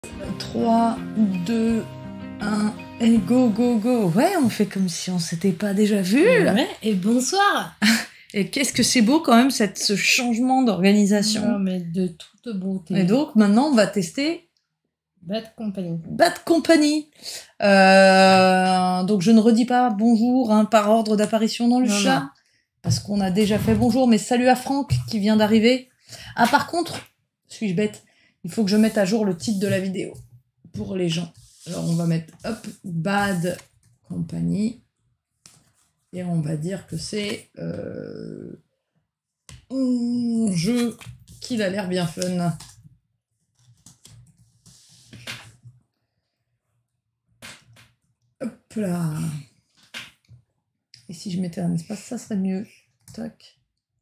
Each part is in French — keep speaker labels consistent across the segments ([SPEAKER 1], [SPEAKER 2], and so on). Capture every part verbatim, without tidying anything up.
[SPEAKER 1] trois, deux, un, et go, go, go. Ouais, on fait comme si on s'était pas déjà vu.
[SPEAKER 2] Ouais, et bonsoir.
[SPEAKER 1] Et qu'est-ce que c'est beau quand même, cette, ce changement d'organisation.
[SPEAKER 2] Non, mais de toute beauté.
[SPEAKER 1] Et donc, maintenant, on va tester
[SPEAKER 2] Bad Company.
[SPEAKER 1] Bad Company. Euh, donc, je ne redis pas bonjour hein, par ordre d'apparition dans le
[SPEAKER 2] Non,
[SPEAKER 1] chat.
[SPEAKER 2] non.
[SPEAKER 1] Parce qu'on a déjà fait bonjour, mais salut à Franck qui vient d'arriver. Ah, par contre, suis-je bête? Il faut que je mette à jour le titre de la vidéo pour les gens. Alors, on va mettre, hop, Bad Company. Et on va dire que c'est euh, un jeu qui a l'air bien fun. Hop là. Et si je mettais un espace, ça serait mieux. Toc.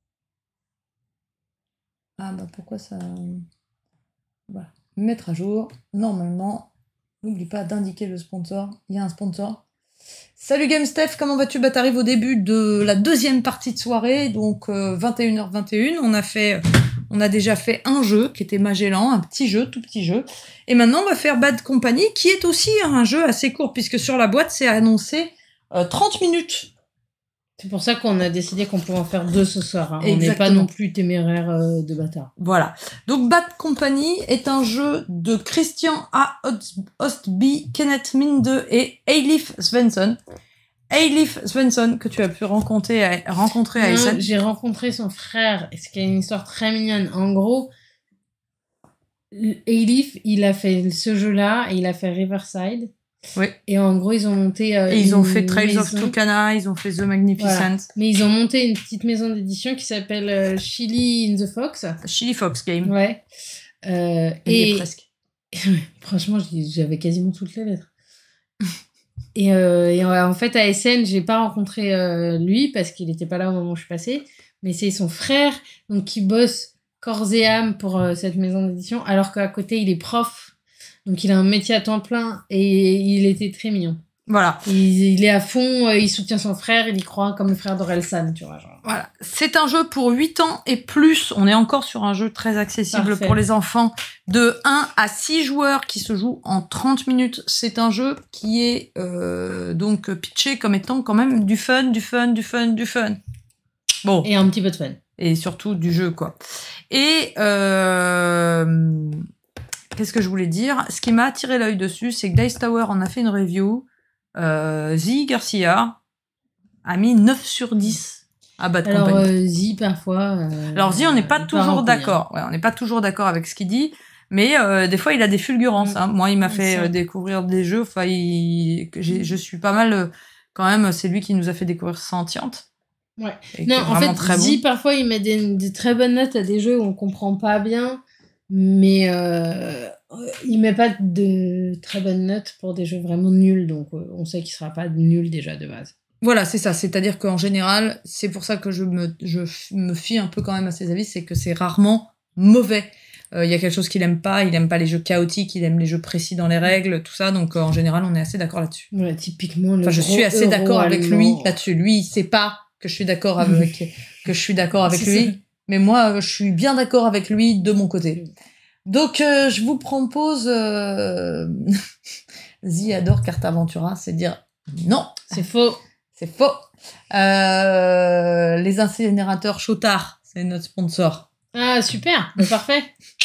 [SPEAKER 1] Ah bah pourquoi ça... Voilà. Mettre à jour. Normalement, n'oublie pas d'indiquer le sponsor. Il y a un sponsor. Salut GameStef, comment vas-tu? Bah t'arrives au début de la deuxième partie de soirée, donc euh, vingt et une heures vingt et une. On a fait, on a déjà fait un jeu qui était Magellan, un petit jeu, tout petit jeu. Et maintenant on va faire Bad Company, qui est aussi un jeu assez court, puisque sur la boîte c'est annoncé euh, trente minutes.
[SPEAKER 2] C'est pour ça qu'on a décidé qu'on pouvait en faire deux ce soir. Hein. On n'est
[SPEAKER 1] Exactement.
[SPEAKER 2] pas non plus téméraire euh, de bâtard.
[SPEAKER 1] Voilà. Donc Bad Company est un jeu de Christian A. Ostby, Kenneth Minde et Eilif Svensson. Eilif Svensson, que tu as pu rencontrer à, rencontrer à Essen.
[SPEAKER 2] J'ai rencontré son frère, ce qui est une histoire très mignonne. En gros, Eilif, il a fait ce jeu-là et il a fait Riverside.
[SPEAKER 1] Oui.
[SPEAKER 2] Et en gros, ils ont monté. Euh,
[SPEAKER 1] et ils ont
[SPEAKER 2] une
[SPEAKER 1] fait Trails
[SPEAKER 2] maison.
[SPEAKER 1] of Tucana, ils ont fait The Magnificent.
[SPEAKER 2] Voilà. Mais ils ont monté une petite maison d'édition qui s'appelle euh, Chili in the Fox.
[SPEAKER 1] Chili Fox Game.
[SPEAKER 2] Ouais. Euh,
[SPEAKER 1] et
[SPEAKER 2] et
[SPEAKER 1] presque.
[SPEAKER 2] Franchement, j'avais quasiment toutes les lettres. et, euh, et en fait, à Essen, j'ai pas rencontré euh, lui parce qu'il était pas là au moment où je suis passée. Mais c'est son frère donc qui bosse corps et âme pour euh, cette maison d'édition, alors qu'à côté, il est prof. Donc, il a un métier à temps plein et il était très mignon.
[SPEAKER 1] Voilà.
[SPEAKER 2] Il, il est à fond, il soutient son frère, il y croit comme le frère d'Orelsan, tu vois. Genre.
[SPEAKER 1] Voilà. C'est un jeu pour huit ans et plus. On est encore sur un jeu très accessible
[SPEAKER 2] Parfait.
[SPEAKER 1] Pour les enfants de un à six joueurs qui se joue en trente minutes. C'est un jeu qui est euh, donc pitché comme étant quand même du fun, du fun, du fun, du fun. Bon.
[SPEAKER 2] Et un petit peu de fun.
[SPEAKER 1] Et surtout du jeu, quoi. Et... Euh... Qu'est-ce que je voulais dire? Ce qui m'a attiré l'œil dessus, c'est que Dice Tower en a fait une review. Euh, Zi Garcia a mis neuf sur dix à Bad
[SPEAKER 2] Alors,
[SPEAKER 1] Company.
[SPEAKER 2] euh, Zi, parfois... Euh,
[SPEAKER 1] Alors, Zi, on n'est pas
[SPEAKER 2] euh,
[SPEAKER 1] toujours d'accord. Ouais, on n'est pas toujours d'accord avec ce qu'il dit. Mais euh, des fois, il a des fulgurances. Hein. Moi, il m'a fait euh, découvrir des jeux. Enfin, il... je suis pas mal... Euh, quand même, c'est lui qui nous a fait découvrir Sentiente.
[SPEAKER 2] Ouais. Non, en fait, Zi, bon. Parfois, il met des, des très bonnes notes à des jeux où on comprend pas bien. Mais euh, il met pas de très bonnes notes pour des jeux vraiment nuls, donc euh, on sait qu'il sera pas nul déjà de base.
[SPEAKER 1] Voilà, c'est ça. C'est-à-dire qu'en général, c'est pour ça que je me, je me fie un peu quand même à ses avis, c'est que c'est rarement mauvais. Il euh, y a quelque chose qu'il aime pas, il aime pas les jeux chaotiques, il aime les jeux précis dans les règles, tout ça, donc euh, en général, on est assez d'accord là-dessus.
[SPEAKER 2] Ouais, typiquement, le
[SPEAKER 1] enfin, je suis assez d'accord avec lui là-dessus. Lui, il sait pas que je suis d'accord avec, que je suis d'accord avec lui. Ça. Mais moi, je suis bien d'accord avec lui de mon côté. Donc, euh, je vous propose... Euh... Zi adore Carte Aventura, c'est dire non.
[SPEAKER 2] C'est faux.
[SPEAKER 1] C'est faux. Euh... Les incinérateurs Chotard, c'est notre sponsor.
[SPEAKER 2] Ah, super. Bah, parfait.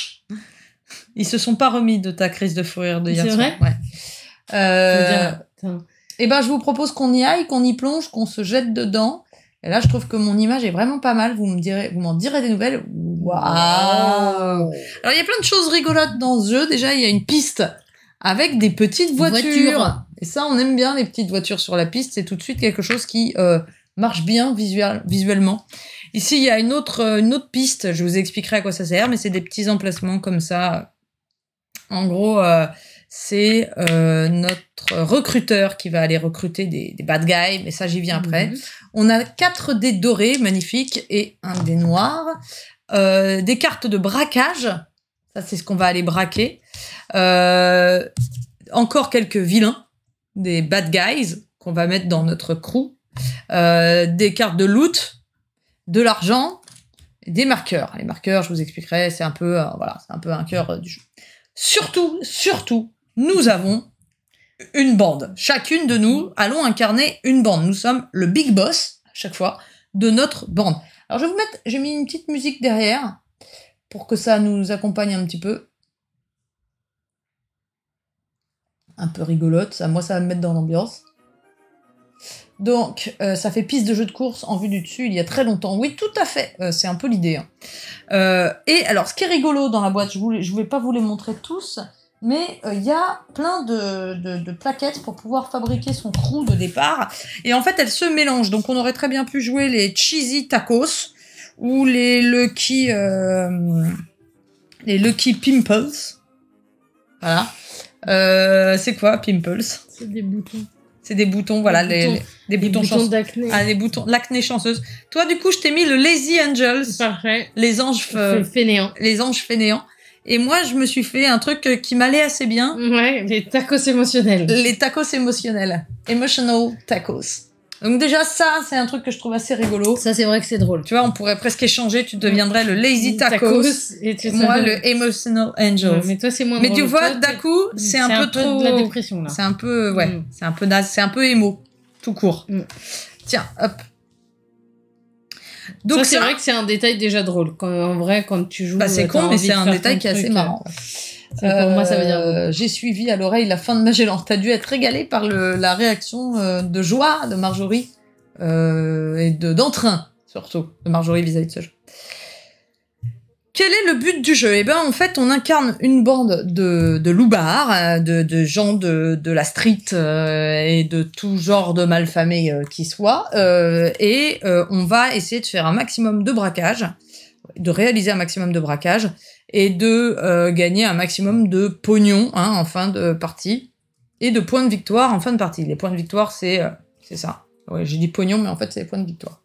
[SPEAKER 1] Ils se sont pas remis de ta crise de fou rire de hier soir.
[SPEAKER 2] C'est vrai
[SPEAKER 1] ouais. euh... Eh ben, je vous propose qu'on y aille, qu'on y plonge, qu'on se jette dedans. Et là, je trouve que mon image est vraiment pas mal. Vous me direz, vous m'en direz des nouvelles. Waouh! Alors, il y a plein de choses rigolotes dans ce jeu. Déjà, il y a une piste avec des petites voitures. Voiture. Et ça, on aime bien les petites voitures sur la piste. C'est tout de suite quelque chose qui euh, marche bien visuel, visuellement. Ici, il y a une autre, une autre piste. Je vous expliquerai à quoi ça sert, mais c'est des petits emplacements comme ça. En gros, euh, c'est euh, notre recruteur qui va aller recruter des, des bad guys, mais ça, j'y viens après. Mmh. On a quatre dés dorés, magnifiques, et un dé noir. Euh, des cartes de braquage. Ça, c'est ce qu'on va aller braquer. Euh, encore quelques vilains. Des bad guys qu'on va mettre dans notre crew. Euh, des cartes de loot. De l'argent. Des marqueurs. Les marqueurs, je vous expliquerai, c'est un peu, euh, voilà, c'est un peu un cœur euh, du jeu. Surtout, surtout, nous avons une bande. Chacune de nous allons incarner une bande. Nous sommes le big boss, à chaque fois, de notre bande. Alors, je vais vous mettre... J'ai mis une petite musique derrière pour que ça nous accompagne un petit peu. Un peu rigolote. Ça, moi, ça va me mettre dans l'ambiance. Donc, euh, ça fait piste de jeu de course en vue du dessus il y a très longtemps. Oui, tout à fait. Euh, c'est un peu l'idée. Hein. Euh, et alors, ce qui est rigolo dans la boîte, je ne je vais pas vous les montrer tous, mais il euh, y a plein de, de, de plaquettes pour pouvoir fabriquer son crew de départ. Et en fait, elles se mélangent. Donc, on aurait très bien pu jouer les cheesy tacos ou les lucky, euh, les lucky pimples. Voilà. Euh, c'est quoi, pimples?
[SPEAKER 2] C'est des boutons.
[SPEAKER 1] C'est des boutons, voilà,
[SPEAKER 2] des boutons,
[SPEAKER 1] les, les, des
[SPEAKER 2] boutons,
[SPEAKER 1] boutons,
[SPEAKER 2] boutons d'acné.
[SPEAKER 1] Ah, les boutons, l'acné chanceuse. Toi, du coup, je t'ai mis le Lazy Angels.
[SPEAKER 2] Parfait.
[SPEAKER 1] Les anges, euh,
[SPEAKER 2] fainéants.
[SPEAKER 1] Les anges fainéants. Et moi, je me suis fait un truc qui m'allait assez bien.
[SPEAKER 2] Ouais, les tacos émotionnels.
[SPEAKER 1] Les tacos émotionnels. Emotional tacos. Donc déjà, ça, c'est un truc que je trouve assez rigolo.
[SPEAKER 2] Ça, c'est vrai que c'est drôle.
[SPEAKER 1] Tu vois, on pourrait presque échanger. Tu deviendrais le Lazy Tacos. tacos
[SPEAKER 2] et tu
[SPEAKER 1] moi, le Emotional Angels.
[SPEAKER 2] Ouais, mais toi, c'est moins
[SPEAKER 1] Mais
[SPEAKER 2] drôle.
[SPEAKER 1] tu vois, d'un coup, c'est un, un peu trop...
[SPEAKER 2] de la dépression, là.
[SPEAKER 1] C'est un peu... Ouais,
[SPEAKER 2] mm.
[SPEAKER 1] c'est un peu naze. C'est un peu émo. Tout court.
[SPEAKER 2] Mm.
[SPEAKER 1] Tiens, hop.
[SPEAKER 2] Donc ça, c'est vrai que c'est un détail déjà drôle. Quand, en vrai, quand tu joues...
[SPEAKER 1] Bah, c'est con, mais c'est un détail qui est assez marrant.
[SPEAKER 2] Euh, pour moi, ça veut dire...
[SPEAKER 1] Euh, j'ai suivi à l'oreille la fin de Magellan. T'as dû être régalé par le, la réaction euh, de joie de Marjorie euh, et de d'entrain, surtout, de Marjorie vis-à-vis de ce jeu. Quel est le but du jeu? Eh ben, en fait, on incarne une bande de, de loupards, de, de gens de, de la street euh, et de tout genre de malfamés euh, qui soient, euh, et euh, on va essayer de faire un maximum de braquage, de réaliser un maximum de braquage, et de euh, gagner un maximum de pognon hein, en fin de partie, et de points de victoire en fin de partie. Les points de victoire, c'est euh, c'est ça. Ouais, j'ai dit pognon, mais en fait, c'est les points de victoire.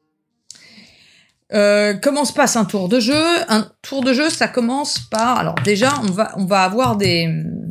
[SPEAKER 1] Euh, comment se passe un tour de jeu? Un tour de jeu, ça commence par... Alors déjà, on va, on va avoir des,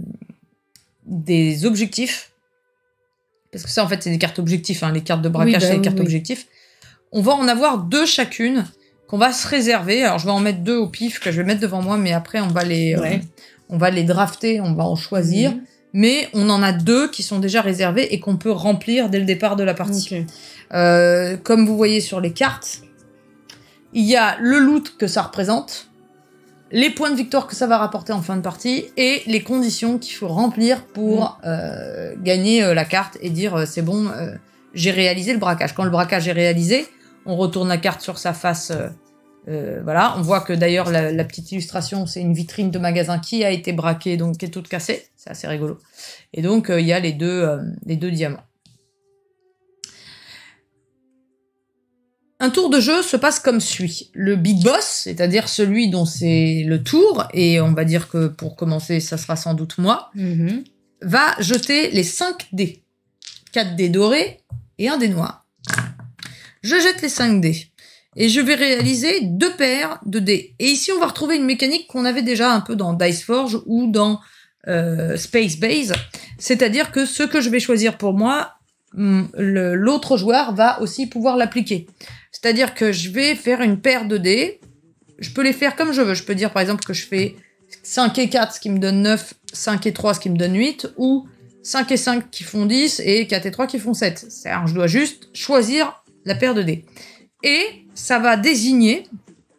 [SPEAKER 1] des objectifs. Parce que ça, en fait, c'est des cartes objectifs. Hein. Les cartes de braquage, oui, bah, c'est des oui, cartes oui. objectifs. On va en avoir deux chacune qu'on va se réserver. Alors, je vais en mettre deux au pif que je vais mettre devant moi, mais après, on va les, ouais. euh, on va les drafter, on va en choisir. Mmh. Mais on en a deux qui sont déjà réservés et qu'on peut remplir dès le départ de la partie. Okay. Euh, comme vous voyez sur les cartes, il y a le loot que ça représente, les points de victoire que ça va rapporter en fin de partie et les conditions qu'il faut remplir pour mmh. euh, gagner euh, la carte et dire euh, c'est bon, euh, j'ai réalisé le braquage. Quand le braquage est réalisé, on retourne la carte sur sa face. Euh, euh, voilà, on voit que d'ailleurs la, la petite illustration, c'est une vitrine de magasin qui a été braquée, donc qui est toute cassée. C'est assez rigolo. Et donc il euh, y a les deux, euh, les deux diamants. Un tour de jeu se passe comme suit. Le big boss, c'est-à-dire celui dont c'est le tour, et on va dire que pour commencer, ça sera sans doute moi, mm-hmm. va jeter les cinq dés. quatre dés dorés et un dé noir. Je jette les cinq dés. Et je vais réaliser deux paires de dés. Et ici, on va retrouver une mécanique qu'on avait déjà un peu dans Dice Forge ou dans euh, Space Base. C'est-à-dire que ce que je vais choisir pour moi, le, l'autre joueur va aussi pouvoir l'appliquer. C'est-à-dire que je vais faire une paire de dés. Je peux les faire comme je veux. Je peux dire par exemple que je fais cinq et quatre, ce qui me donne neuf, cinq et trois, ce qui me donne huit, ou cinq et cinq qui font dix, et quatre et trois qui font sept. Alors je dois juste choisir la paire de dés. Et ça va désigner...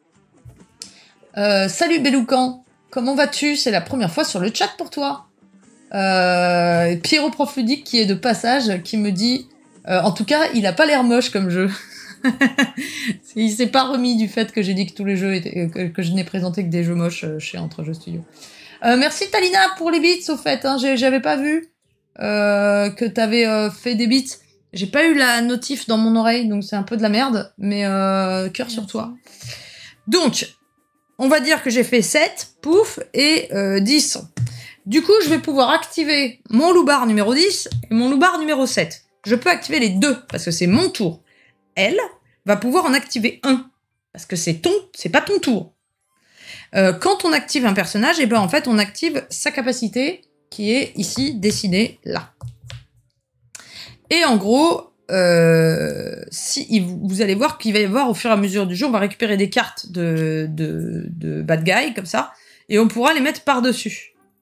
[SPEAKER 1] Euh, Salut Beloucan, comment vas-tu? C'est la première fois sur le chat pour toi. Euh, Pierrot Prof Ludique qui est de passage, qui me dit... Euh, en tout cas, il a pas l'air moche comme jeu. Il s'est pas remis du fait que j'ai dit que tous les jeux étaient, que, que je n'ai présenté que des jeux moches chez Entre Jeux Studio. Euh, merci Talina pour les bits au fait, hein, j'avais pas vu euh, que t'avais euh, fait des bits. J'ai pas eu la notif dans mon oreille, donc c'est un peu de la merde, mais euh, cœur sur toi. Donc, on va dire que j'ai fait sept, pouf, et euh, dix. Du coup, je vais pouvoir activer mon loupard numéro dix et mon loupard numéro sept. Je peux activer les deux, parce que c'est mon tour. Elle va pouvoir en activer un, parce que c'est ton, c'est pas ton tour. Euh, quand on active un personnage, et ben en fait on active sa capacité qui est ici dessinée là. Et en gros, euh, si vous allez voir qu'il va y avoir au fur et à mesure du jeu, on va récupérer des cartes de, de, de bad guy comme ça, et on pourra les mettre par dessus.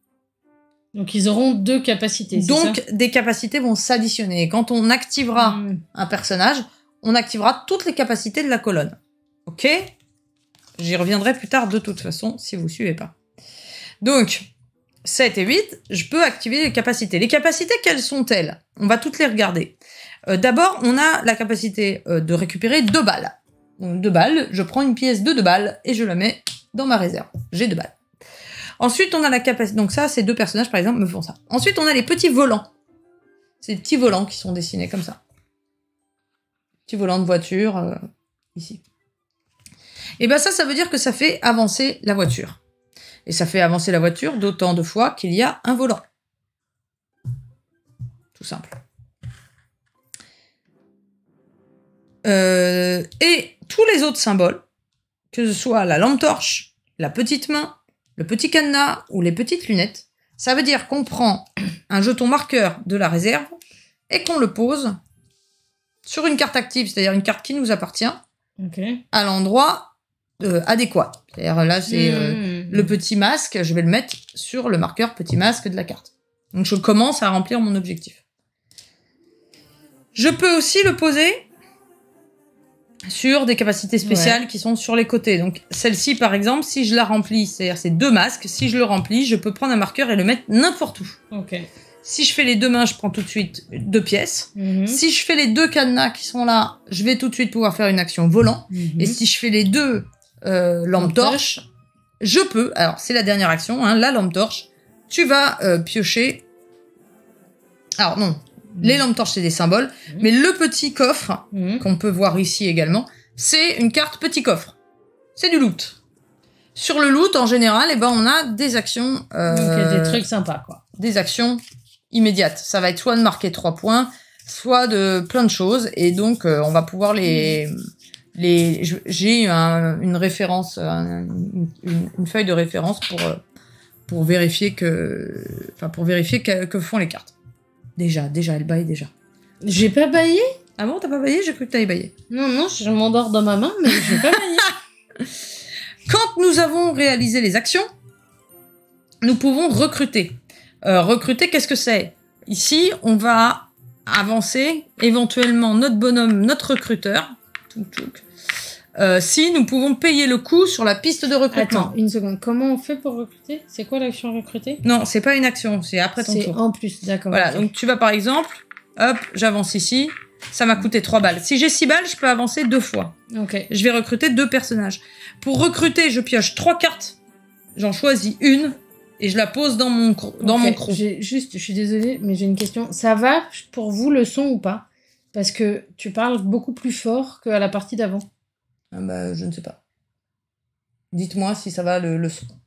[SPEAKER 2] Donc, ils auront deux capacités, c'est
[SPEAKER 1] Donc,
[SPEAKER 2] ça
[SPEAKER 1] des capacités vont s'additionner. Et quand on activera mmh. un personnage, on activera toutes les capacités de la colonne. Ok ? J'y reviendrai plus tard de toute façon, si vous suivez pas. Donc, sept et huit, je peux activer les capacités. Les capacités, quelles sont-elles ? On va toutes les regarder. Euh, d'abord, on a la capacité euh, de récupérer deux balles. Donc, deux balles, je prends une pièce de deux balles et je la mets dans ma réserve. J'ai deux balles. Ensuite, on a la capacité... Donc ça, ces deux personnages, par exemple, me font ça. Ensuite, on a les petits volants. C'est des petits volants qui sont dessinés comme ça. Petits volants de voiture, euh, ici. Et bien ça, ça veut dire que ça fait avancer la voiture. Et ça fait avancer la voiture d'autant de fois qu'il y a un volant. Tout simple. Euh, et tous les autres symboles, que ce soit la lampe torche, la petite main, le petit cadenas ou les petites lunettes, ça veut dire qu'on prend un jeton marqueur de la réserve et qu'on le pose sur une carte active, c'est-à-dire une carte qui nous appartient,
[SPEAKER 2] okay.
[SPEAKER 1] à l'endroit euh, adéquat. C'est-à-dire là, c'est euh, mmh. le petit masque, je vais le mettre sur le marqueur petit masque de la carte. Donc je commence à remplir mon objectif. Je peux aussi le poser sur des capacités spéciales ouais. qui sont sur les côtés. Donc celle-ci, par exemple, si je la remplis, c'est-à-dire c'est deux masques, si je le remplis, je peux prendre un marqueur et le mettre n'importe où.
[SPEAKER 2] Okay.
[SPEAKER 1] Si je fais les deux mains, je prends tout de suite deux pièces. Mm-hmm. Si je fais les deux cadenas qui sont là, je vais tout de suite pouvoir faire une action volant. Mm-hmm. Et si je fais les deux euh, lampes torches, je peux... Alors, c'est la dernière action, hein, la lampe torche. Tu vas euh, piocher... Alors, non. Mm-hmm. Les lampes torches, c'est des symboles. Mm-hmm. Mais le petit coffre, mm-hmm. qu'on peut voir ici également, c'est une carte petit coffre. C'est du loot. Sur le loot, en général, eh ben, on a des actions... Euh,
[SPEAKER 2] Donc, des trucs sympas, quoi.
[SPEAKER 1] Des actions... immédiate. Ça va être soit de marquer trois points, soit de plein de choses. Et donc, euh, on va pouvoir les... les j'ai un, une référence, un, une, une feuille de référence pour, pour vérifier que... Enfin, pour vérifier que, que font les cartes. Déjà, déjà, elle baille déjà.
[SPEAKER 2] J'ai pas baillé ?
[SPEAKER 1] Ah bon, t'as pas baillé ? J'ai cru que t'avais baillé.
[SPEAKER 2] Non, non, je m'endors dans ma main, mais j'ai pas baillé.
[SPEAKER 1] Quand nous avons réalisé les actions, nous pouvons recruter. Euh, recruter, qu'est-ce que c'est ? Ici, on va avancer éventuellement notre bonhomme, notre recruteur, euh, si nous pouvons payer le coût sur la piste de recrutement.
[SPEAKER 2] Attends, une seconde. Comment on fait pour recruter ? C'est quoi l'action recruter ?
[SPEAKER 1] Non, c'est pas une action, c'est après ton
[SPEAKER 2] c'est
[SPEAKER 1] tour.
[SPEAKER 2] C'est en plus, d'accord.
[SPEAKER 1] Voilà,
[SPEAKER 2] okay.
[SPEAKER 1] donc tu vas par exemple, hop, j'avance ici, ça m'a coûté trois balles. Si j'ai six balles, je peux avancer deux fois.
[SPEAKER 2] Ok.
[SPEAKER 1] Je vais recruter deux personnages. Pour recruter, je pioche trois cartes, j'en choisis une, et je la pose dans mon dans
[SPEAKER 2] okay.
[SPEAKER 1] mon crew.
[SPEAKER 2] J'ai juste, je suis désolée, mais j'ai une question. Ça va pour vous le son ou pas ? Parce que tu parles beaucoup plus fort qu'à la partie d'avant.
[SPEAKER 1] Ah bah, je ne sais pas. Dites-moi si ça va le, le son.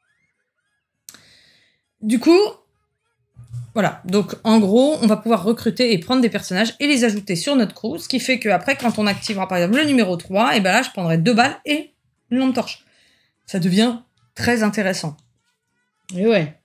[SPEAKER 1] Du coup, voilà. Donc en gros, on va pouvoir recruter et prendre des personnages et les ajouter sur notre crew, ce qui fait qu'après, quand on activera par exemple le numéro trois, et ben là, je prendrai deux balles et une lampe torche. Ça devient très intéressant.
[SPEAKER 2] Et ouais.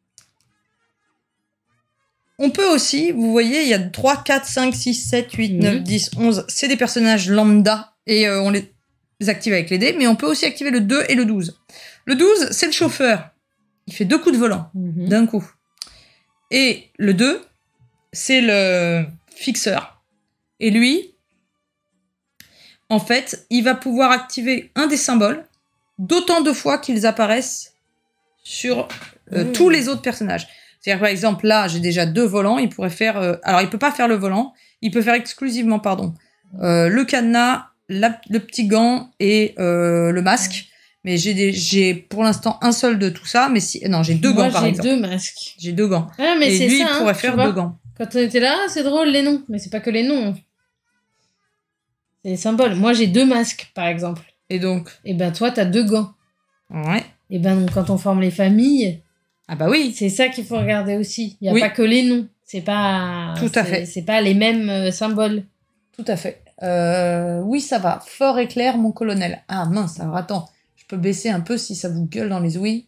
[SPEAKER 1] On peut aussi, vous voyez, il y a trois, quatre, cinq, six, sept, huit, mmh. neuf, dix, onze. C'est des personnages lambda et euh, on les active avec les dés, mais on peut aussi activer le deux et le douze. Le douze, c'est le chauffeur. Il fait deux coups de volant mmh. d'un coup. Et le deux, c'est le fixeur. Et lui, en fait, il va pouvoir activer un des symboles d'autant de fois qu'ils apparaissent sur euh, mmh. tous les autres personnages. C'est-à-dire, par exemple, là, j'ai déjà deux volants. Il pourrait faire... Euh, alors, il peut pas faire le volant. Il peut faire exclusivement, pardon, euh, le cadenas, la, le petit gant et euh, le masque. Mais j'ai, des, j'ai pour l'instant un seul de tout ça. Mais si... Non, j'ai deux
[SPEAKER 2] Moi,
[SPEAKER 1] gants, par
[SPEAKER 2] j'ai
[SPEAKER 1] exemple.
[SPEAKER 2] j'ai deux masques.
[SPEAKER 1] J'ai deux gants.
[SPEAKER 2] Ah, mais
[SPEAKER 1] et
[SPEAKER 2] c'est
[SPEAKER 1] lui,
[SPEAKER 2] ça,
[SPEAKER 1] il pourrait
[SPEAKER 2] hein,
[SPEAKER 1] faire
[SPEAKER 2] vois,
[SPEAKER 1] deux gants.
[SPEAKER 2] Quand on était là, c'est drôle, les noms. Mais c'est pas que les noms. C'est les symboles. Moi, j'ai deux masques, par exemple.
[SPEAKER 1] Et donc ?
[SPEAKER 2] Et ben, toi, t'as deux gants.
[SPEAKER 1] Ouais.
[SPEAKER 2] Et ben, donc, quand on forme les familles...
[SPEAKER 1] Ah bah oui.
[SPEAKER 2] C'est ça qu'il faut regarder aussi. Il n'y a
[SPEAKER 1] oui.
[SPEAKER 2] pas que les noms. C'est pas...
[SPEAKER 1] Tout à
[SPEAKER 2] c'est,
[SPEAKER 1] fait.
[SPEAKER 2] C'est pas les mêmes euh, symboles.
[SPEAKER 1] Tout à fait. Euh, oui, ça va. Fort et clair, mon colonel. Ah mince, alors attends. Je peux baisser un peu si ça vous gueule dans les ouïes.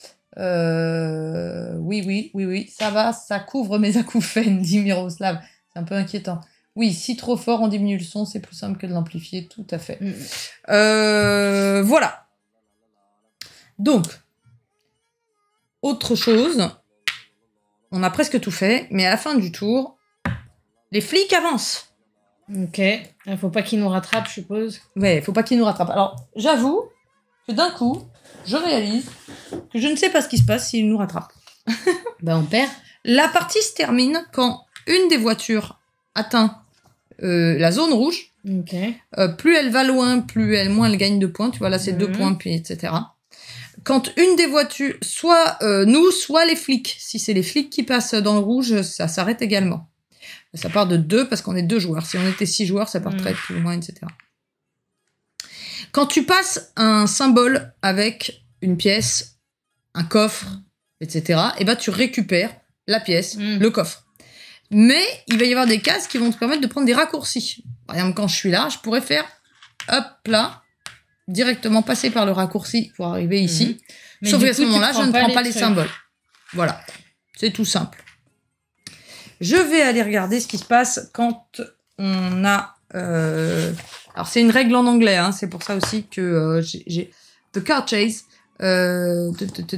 [SPEAKER 1] Euh, oui, oui, oui, oui. Ça va, ça couvre mes acouphènes, dit Miroslav. C'est un peu inquiétant. Oui, si trop fort, on diminue le son. C'est plus simple que de l'amplifier. Tout à fait. Mm. Euh, voilà. Donc... Autre chose, On a presque tout fait, mais à la fin du tour, les flics avancent.
[SPEAKER 2] Ok. Il faut pas qu'ils nous rattrapent, je suppose.
[SPEAKER 1] Ouais, faut pas qu'ils nous rattrapent. Alors, j'avoue que d'un coup, je réalise que je ne sais pas ce qui se passe s'ils nous rattrapent.
[SPEAKER 2] Bah, on perd.
[SPEAKER 1] La partie se termine quand une des voitures atteint euh, la zone rouge.
[SPEAKER 2] Ok.
[SPEAKER 1] Euh, plus elle va loin, plus elle, moins elle gagne de points. Tu vois, là, c'est mmh. deux points, puis et cetera. Quand une des voitures, soit euh, nous, soit les flics. Si c'est les flics qui passent dans le rouge, ça s'arrête également. Ça part de deux parce qu'on est deux joueurs. Si on était six joueurs, ça partirait mmh. plus ou moins, et cetera. Quand tu passes un symbole avec une pièce, un coffre, et cetera, et ben tu récupères la pièce, mmh. le coffre. Mais il va y avoir des cases qui vont te permettre de prendre des raccourcis. Par exemple, quand je suis là, je pourrais faire hop là, directement passer par le raccourci pour arriver ici. Mmh. Sauf qu'à ce moment-là, je ne prends pas les, les symboles. Voilà, c'est tout simple. Je vais aller regarder ce qui se passe quand on a... Euh... Alors, c'est une règle en anglais, hein, c'est pour ça aussi que euh, j'ai... The car chase. Euh...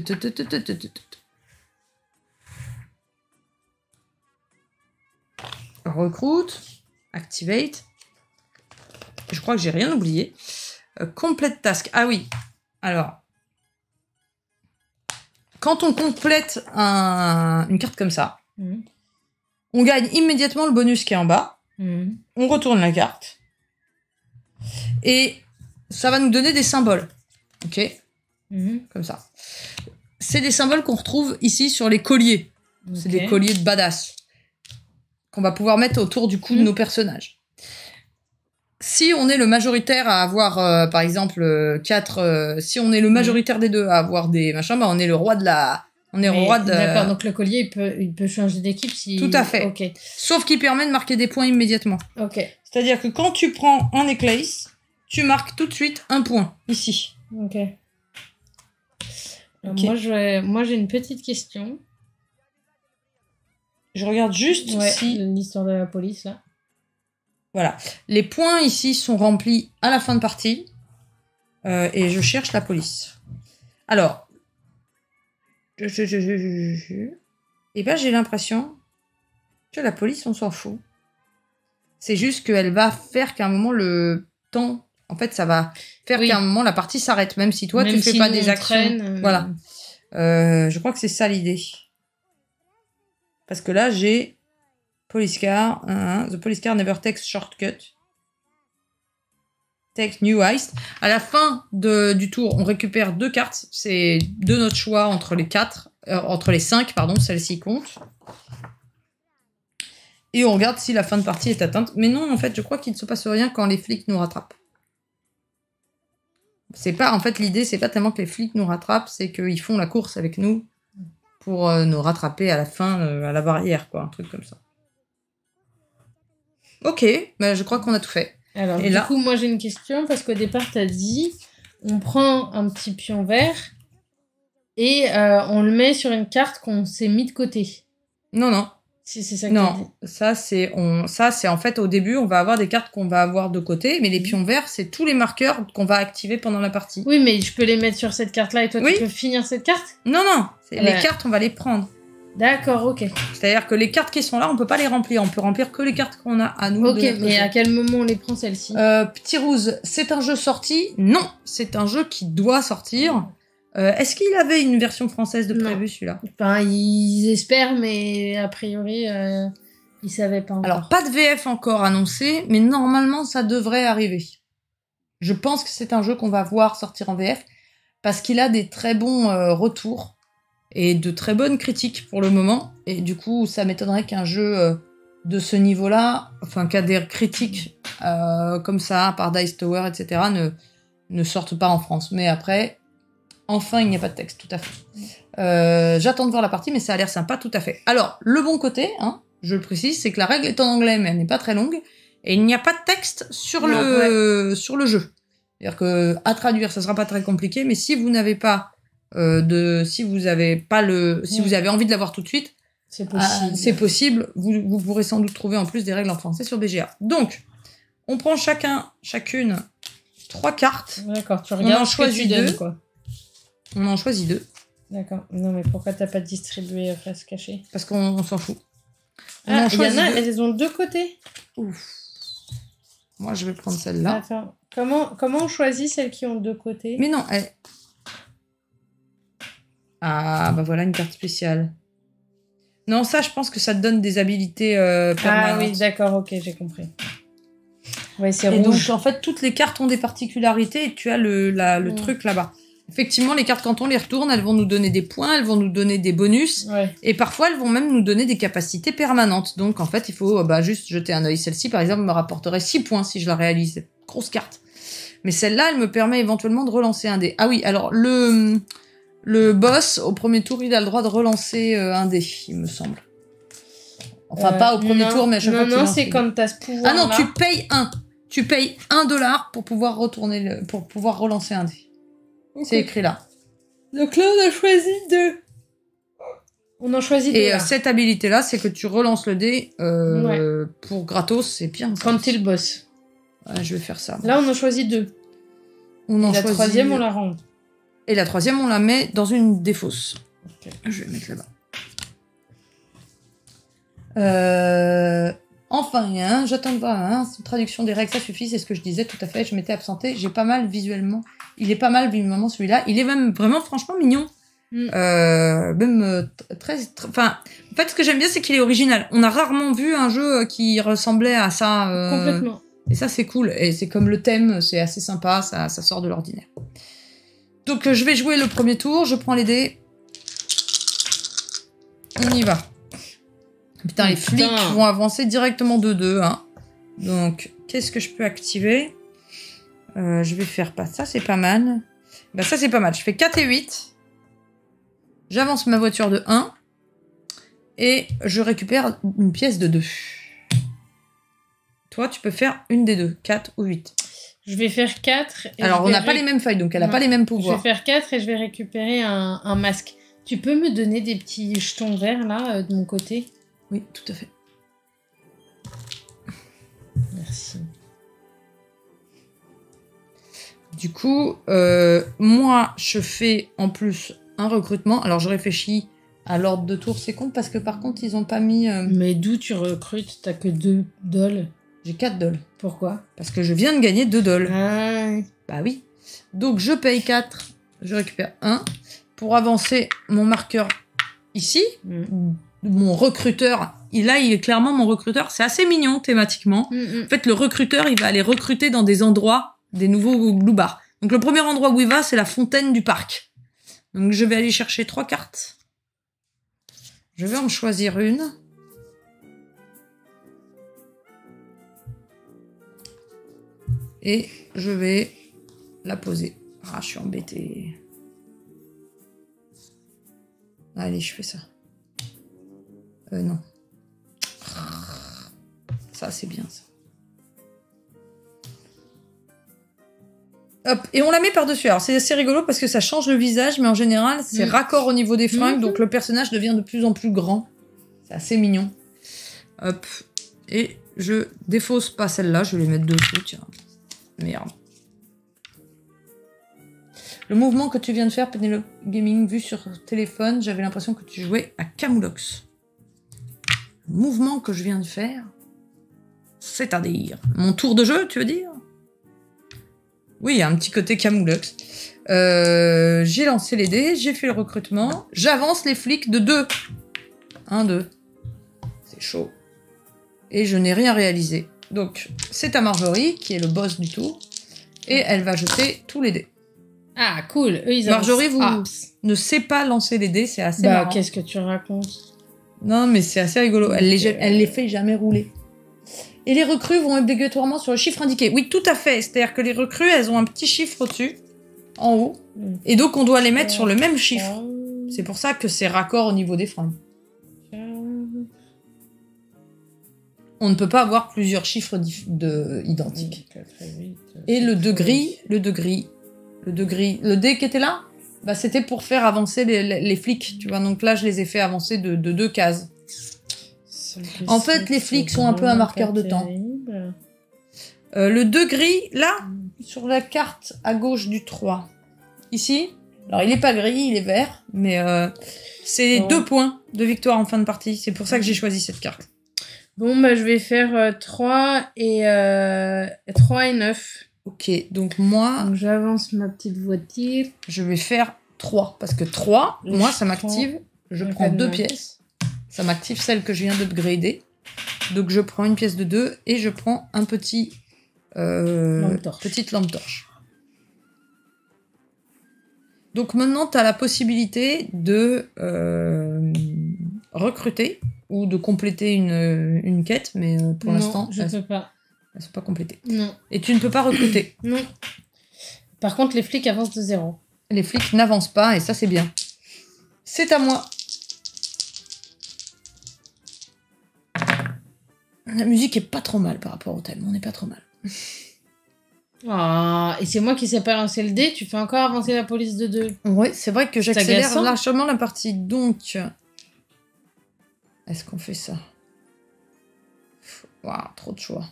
[SPEAKER 1] Recruit. Activate. Je crois que j'ai rien oublié. Euh, complete task. Ah oui. Alors. Quand on complète un... une carte comme ça, mmh. on gagne immédiatement le bonus qui est en bas. Mmh. On retourne la carte. Et ça va nous donner des symboles. Ok ? Mmh. Comme ça. C'est des symboles qu'on retrouve ici sur les colliers. Okay. C'est des colliers de badass. Qu'on va pouvoir mettre autour du cou mmh. de nos personnages. Si on est le majoritaire à avoir, euh, par exemple, euh, quatre... Euh, si on est le majoritaire mmh. des deux à avoir des machins, bah on est le roi de la... On est
[SPEAKER 2] Mais,
[SPEAKER 1] roi de...
[SPEAKER 2] D'accord, donc le collier, il peut, il peut changer d'équipe si...
[SPEAKER 1] Tout à fait.
[SPEAKER 2] Okay.
[SPEAKER 1] Sauf qu'il permet de marquer des points immédiatement.
[SPEAKER 2] Ok.
[SPEAKER 1] C'est-à-dire que quand tu prends un necklace, tu marques tout de suite un point, ici.
[SPEAKER 2] Ok. Alors okay. Moi, je, moi, j'ai une petite question.
[SPEAKER 1] Je regarde juste
[SPEAKER 2] ouais,
[SPEAKER 1] si...
[SPEAKER 2] l'histoire de la police, là.
[SPEAKER 1] Voilà. Les points, ici, sont remplis à la fin de partie. Euh, et je cherche la police. Alors... Je, je, je, je, je, je... Et ben, j'ai l'impression que la police, on s'en fout. C'est juste qu'elle va faire qu'à un moment, le temps... En fait, ça va faire oui. qu'à un moment, la partie s'arrête. Même si toi, même tu fais si pas des actions. Traîne, euh... Voilà. Euh, je crois que c'est ça, l'idée. Parce que là, j'ai... Police car. Uh, the police car never takes shortcut. Take new heist. À la fin de, du tour, on récupère deux cartes. C'est de notre choix entre les quatre, euh, entre les cinq, pardon, celle-ci compte. Et on regarde si la fin de partie est atteinte. Mais non, en fait, je crois qu'il ne se passe rien quand les flics nous rattrapent. C'est pas, en fait, l'idée, c'est pas tellement que les flics nous rattrapent, c'est qu'ils font la course avec nous pour euh, nous rattraper à la fin, euh, à la barrière, quoi, un truc comme ça. Ok, bah, je crois qu'on a tout fait.
[SPEAKER 2] Alors,
[SPEAKER 1] et
[SPEAKER 2] du
[SPEAKER 1] là...
[SPEAKER 2] coup, moi, j'ai une question, parce qu'au départ, t'as dit, on prend un petit pion vert et euh, on le met sur une carte qu'on s'est mis de côté.
[SPEAKER 1] Non, non.
[SPEAKER 2] Si, c'est ça que
[SPEAKER 1] non,
[SPEAKER 2] t'as dit.
[SPEAKER 1] ça, c'est, on... ça, c'est en fait, au début, on va avoir des cartes qu'on va avoir de côté, mais les pions verts, c'est tous les marqueurs qu'on va activer pendant la partie.
[SPEAKER 2] Oui, mais je peux les mettre sur cette carte-là et toi, oui. tu peux finir cette carte ?
[SPEAKER 1] Non, non, c'est... ouais. Les cartes, on va les prendre.
[SPEAKER 2] D'accord, ok.
[SPEAKER 1] C'est-à-dire que les cartes qui sont là, on peut pas les remplir. On peut remplir que les cartes qu'on a à nous.
[SPEAKER 2] Ok, mais à quel moment on les prend, celles-ci ?
[SPEAKER 1] euh, Petit Rouge, c'est un jeu sorti ? Non, c'est un jeu qui doit sortir. Euh, est-ce qu'il avait une version française de prévu, celui-là ?
[SPEAKER 2] Enfin, ils espèrent, mais a priori, euh, ils savaient pas encore.
[SPEAKER 1] Alors, pas de V F encore annoncé, mais normalement, ça devrait arriver. Je pense que c'est un jeu qu'on va voir sortir en V F, parce qu'il a des très bons euh, retours. Et de très bonnes critiques pour le moment. Et du coup, ça m'étonnerait qu'un jeu euh, de ce niveau-là, enfin, qu'à des critiques euh, comme ça, par Dice Tower, et cetera, ne, ne sorte pas en France. Mais après, enfin, il n'y a pas de texte, tout à fait. Euh, j'attends de voir la partie, mais ça a l'air sympa, tout à fait. Alors, le bon côté, hein, je le précise, c'est que la règle est en anglais, mais elle n'est pas très longue. Et il n'y a pas de texte sur, non, le, ouais. sur le jeu. C'est-à-dire que à traduire, ça sera pas très compliqué, mais si vous n'avez pas... Euh, de si vous avez pas le si mmh. vous avez envie de l'avoir tout de suite,
[SPEAKER 2] c'est possible.
[SPEAKER 1] Euh, c'est possible. Vous, vous pourrez sans doute trouver en plus des règles en français sur B G A. Donc, on prend chacun, chacune trois cartes.
[SPEAKER 2] D'accord. Tu regardes.
[SPEAKER 1] On en choisit
[SPEAKER 2] tu donnes,
[SPEAKER 1] deux.
[SPEAKER 2] Quoi.
[SPEAKER 1] On en choisit deux.
[SPEAKER 2] D'accord. Non, mais pourquoi t'as pas distribué face cachée?
[SPEAKER 1] Parce qu'on s'en fout. On
[SPEAKER 2] Ah,
[SPEAKER 1] en
[SPEAKER 2] il y en a,
[SPEAKER 1] deux.
[SPEAKER 2] elles ont deux côtés.
[SPEAKER 1] Ouf. Moi, je vais prendre celle-là.
[SPEAKER 2] Attends, comment, comment on choisit celles qui ont deux côtés?
[SPEAKER 1] Mais non, elle... Ah, bah voilà une carte spéciale. Non, ça, je pense que ça te donne des habilités euh, permanentes.
[SPEAKER 2] Ah oui, d'accord, ok, j'ai compris. Ouais, c'est
[SPEAKER 1] Et
[SPEAKER 2] rouge.
[SPEAKER 1] donc, en fait, toutes les cartes ont des particularités et tu as le, la, le
[SPEAKER 2] Mm.
[SPEAKER 1] truc là-bas. Effectivement, les cartes, quand on les retourne, elles vont nous donner des points, elles vont nous donner des bonus.
[SPEAKER 2] Ouais.
[SPEAKER 1] Et parfois, elles vont même nous donner des capacités permanentes. Donc, en fait, il faut bah, juste jeter un œil. Celle-ci, par exemple, me rapporterait six points si je la réalise. C'est une grosse carte. Mais celle-là, elle me permet éventuellement de relancer un dé. Ah oui, alors, le, le boss, au premier tour, il a le droit de relancer euh, un dé, il me semble. Enfin,
[SPEAKER 2] Euh,
[SPEAKER 1] pas au premier
[SPEAKER 2] non,
[SPEAKER 1] tour, mais à chaque
[SPEAKER 2] non,
[SPEAKER 1] fois qu'il
[SPEAKER 2] non,
[SPEAKER 1] lance
[SPEAKER 2] c'est
[SPEAKER 1] les dés.
[SPEAKER 2] quand t'as ce pouvoir.
[SPEAKER 1] Ah non, tu payes un. Tu payes un dollar pour pouvoir retourner le, pour pouvoir relancer un dé.
[SPEAKER 2] Okay.
[SPEAKER 1] C'est écrit là.
[SPEAKER 2] Donc là, on a choisi deux. On en choisit deux.
[SPEAKER 1] Et
[SPEAKER 2] là.
[SPEAKER 1] euh, cette habilité-là, c'est que tu relances le dé euh, ouais. pour gratos, c'est bien. Ça.
[SPEAKER 2] Quand t'es le boss.
[SPEAKER 1] Ouais, je vais faire ça.
[SPEAKER 2] Là, on en choisit deux.
[SPEAKER 1] On en
[SPEAKER 2] Et la
[SPEAKER 1] choisit...
[SPEAKER 2] troisième, on la rend.
[SPEAKER 1] Et la troisième, on la met dans une défausse.
[SPEAKER 2] Okay.
[SPEAKER 1] Je vais mettre là-bas. Euh... Enfin, il y a un, j'attends de voir, hein, c'est une traduction des règles, ça suffit, c'est ce que je disais, tout à fait, je m'étais absentée, j'ai pas mal visuellement, il est pas mal visuellement celui-là, il est même vraiment franchement mignon, mm. euh, même euh, très, enfin, en fait ce que j'aime bien c'est qu'il est original, on a rarement vu un jeu qui ressemblait à ça, euh,
[SPEAKER 2] complètement,
[SPEAKER 1] et ça c'est cool, et c'est comme le thème, c'est assez sympa, ça, ça sort de l'ordinaire. Donc euh, je vais jouer le premier tour, je prends les dés, on y va. Putain, les flics Putain. vont avancer directement de deux. Hein. Donc, qu'est-ce que je peux activer euh, Je vais faire pas ça, c'est pas mal. Bah ça, c'est pas mal. Je fais quatre et huit. J'avance ma voiture de un. Et je récupère une pièce de deux. Toi, tu peux faire une des deux. quatre ou huit.
[SPEAKER 2] Je vais faire quatre. Et
[SPEAKER 1] Alors, on n'a
[SPEAKER 2] ré...
[SPEAKER 1] pas les mêmes feuilles, donc elle n'a pas les mêmes pouvoirs.
[SPEAKER 2] Je vais faire quatre et je vais récupérer un, un masque. Tu peux me donner des petits jetons verts, là, euh, de mon côté ?
[SPEAKER 1] Oui, tout à fait.
[SPEAKER 2] Merci.
[SPEAKER 1] Du coup, euh, moi, je fais en plus un recrutement. Alors, je réfléchis à l'ordre de tour. C'est con parce que par contre, ils ont pas mis... Euh...
[SPEAKER 2] Mais d'où tu recrutes? T'as que deux dollars.
[SPEAKER 1] J'ai quatre dollars.
[SPEAKER 2] Pourquoi?
[SPEAKER 1] Parce que je viens de gagner deux dollars.
[SPEAKER 2] Ah.
[SPEAKER 1] Bah oui. Donc, je paye quatre. Je récupère un. Pour avancer mon marqueur ici. Mm. Mon recruteur, il, là, il est clairement mon recruteur. C'est assez mignon, thématiquement. Mm-hmm. En fait, le recruteur, il va aller recruter dans des endroits, des nouveaux gloubards. Donc, le premier endroit où il va, c'est la fontaine du parc. Donc, je vais aller chercher trois cartes. Je vais en choisir une. Et je vais la poser. Ah, je suis embêtée. Allez, je fais ça. Euh, non. Ça, c'est bien, ça. Hop, et on la met par-dessus. Alors, c'est assez rigolo parce que ça change le visage, mais en général, c'est mmh. raccord au niveau des fringues, mmh. donc le personnage devient de plus en plus grand. C'est assez mignon. Hop. Et je défausse pas celle-là, je vais les mettre dessous, tiens. Merde. Le mouvement que tu viens de faire, Penelope Gaming, vu sur téléphone, j'avais l'impression que tu jouais à Camoulox. Le mouvement que je viens de faire, c'est-à-dire mon tour de jeu, tu veux dire? Oui, il y a un petit côté Camoulox. Euh, j'ai lancé les dés, j'ai fait le recrutement, j'avance les flics de deux. Un, deux. C'est chaud. Et je n'ai rien réalisé. Donc, c'est à Marjorie, qui est le boss du tour, et elle va jeter tous les dés.
[SPEAKER 2] Ah, cool. Eux, ils
[SPEAKER 1] Marjorie vous
[SPEAKER 2] ah.
[SPEAKER 1] ne sait pas lancer les dés, c'est assez
[SPEAKER 2] bah,
[SPEAKER 1] marrant.
[SPEAKER 2] Qu'est-ce que tu racontes?
[SPEAKER 1] Non, mais c'est assez rigolo. Elle les, elle les fait jamais rouler. Et les recrues vont obligatoirement sur le chiffre indiqué. Oui, tout à fait. C'est-à-dire que les recrues, elles ont un petit chiffre au-dessus, en haut. Et donc, on doit les mettre sur le même chiffre. C'est pour ça que c'est raccord au niveau des fringues. On ne peut pas avoir plusieurs chiffres de, identiques. Et le degré, le degré, le degré, le dé qui était là, bah, c'était pour faire avancer les, les, les flics, tu vois. Donc là, je les ai fait avancer de, de deux cases. En fait, les flics sont un peu un marqueur de temps. Euh, le degré, là, sur la carte à gauche du trois. Ici, Alors, il est pas gris, il est vert, mais euh, c'est
[SPEAKER 2] bon.
[SPEAKER 1] deux points de victoire en fin de partie. C'est pour ça que j'ai choisi cette carte.
[SPEAKER 2] Bon, bah, je vais faire euh, trois et, euh, trois et neuf.
[SPEAKER 1] Ok, donc moi...
[SPEAKER 2] Donc, j'avance ma petite voiture.
[SPEAKER 1] Je vais faire trois, parce que trois,
[SPEAKER 2] Je
[SPEAKER 1] moi, ça
[SPEAKER 2] prends-
[SPEAKER 1] m'active. Je
[SPEAKER 2] je
[SPEAKER 1] prends
[SPEAKER 2] fais
[SPEAKER 1] deux
[SPEAKER 2] de
[SPEAKER 1] pièces. Ça m'active celle que je viens d'upgrader. Donc, je prends une pièce de deux et je prends un petit... Euh,
[SPEAKER 2] Lampe torche.
[SPEAKER 1] petite lampe torche. Donc maintenant, tu as la possibilité de euh, recruter ou de compléter une, une quête, mais euh, pour
[SPEAKER 2] Non,
[SPEAKER 1] l'instant,
[SPEAKER 2] je
[SPEAKER 1] elles
[SPEAKER 2] peux pas.
[SPEAKER 1] ne sont pas complétées.
[SPEAKER 2] Non.
[SPEAKER 1] Et tu ne peux pas recruter.
[SPEAKER 2] Non. Par contre, les flics avancent de zéro.
[SPEAKER 1] Les flics n'avancent pas et ça, c'est bien. C'est à moi. La musique est pas trop mal par rapport au thème. On n'est pas trop mal.
[SPEAKER 2] Ah, et c'est moi qui sais pas lancer le dé, tu fais encore avancer la police de deux.
[SPEAKER 1] Oui, c'est vrai que j'accélère
[SPEAKER 2] agaçant.
[SPEAKER 1] largement la partie. Donc, est-ce qu'on fait ça? Waouh, trop de choix.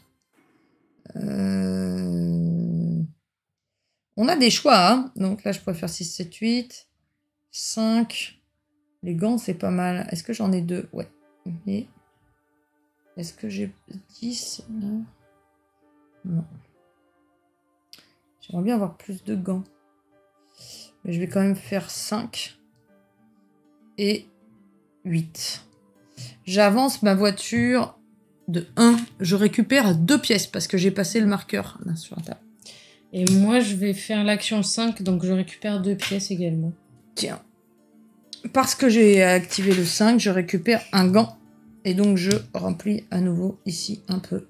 [SPEAKER 1] Euh... On a des choix, hein. Donc là, je pourrais faire six, sept, huit, cinq. Les gants, c'est pas mal. Est-ce que j'en ai deux? Ouais. Et... Est-ce que j'ai dix? Non. Non. J'aimerais bien avoir plus de gants. Mais je vais quand même faire cinq et huit. J'avance ma voiture de un. Je récupère deux pièces parce que j'ai passé le marqueur là, sur la table.
[SPEAKER 2] Et moi, je vais faire l'action cinq, donc je récupère deux pièces également.
[SPEAKER 1] Tiens. Parce que j'ai activé le cinq, je récupère un gant. Et donc, je remplis à nouveau ici un peu.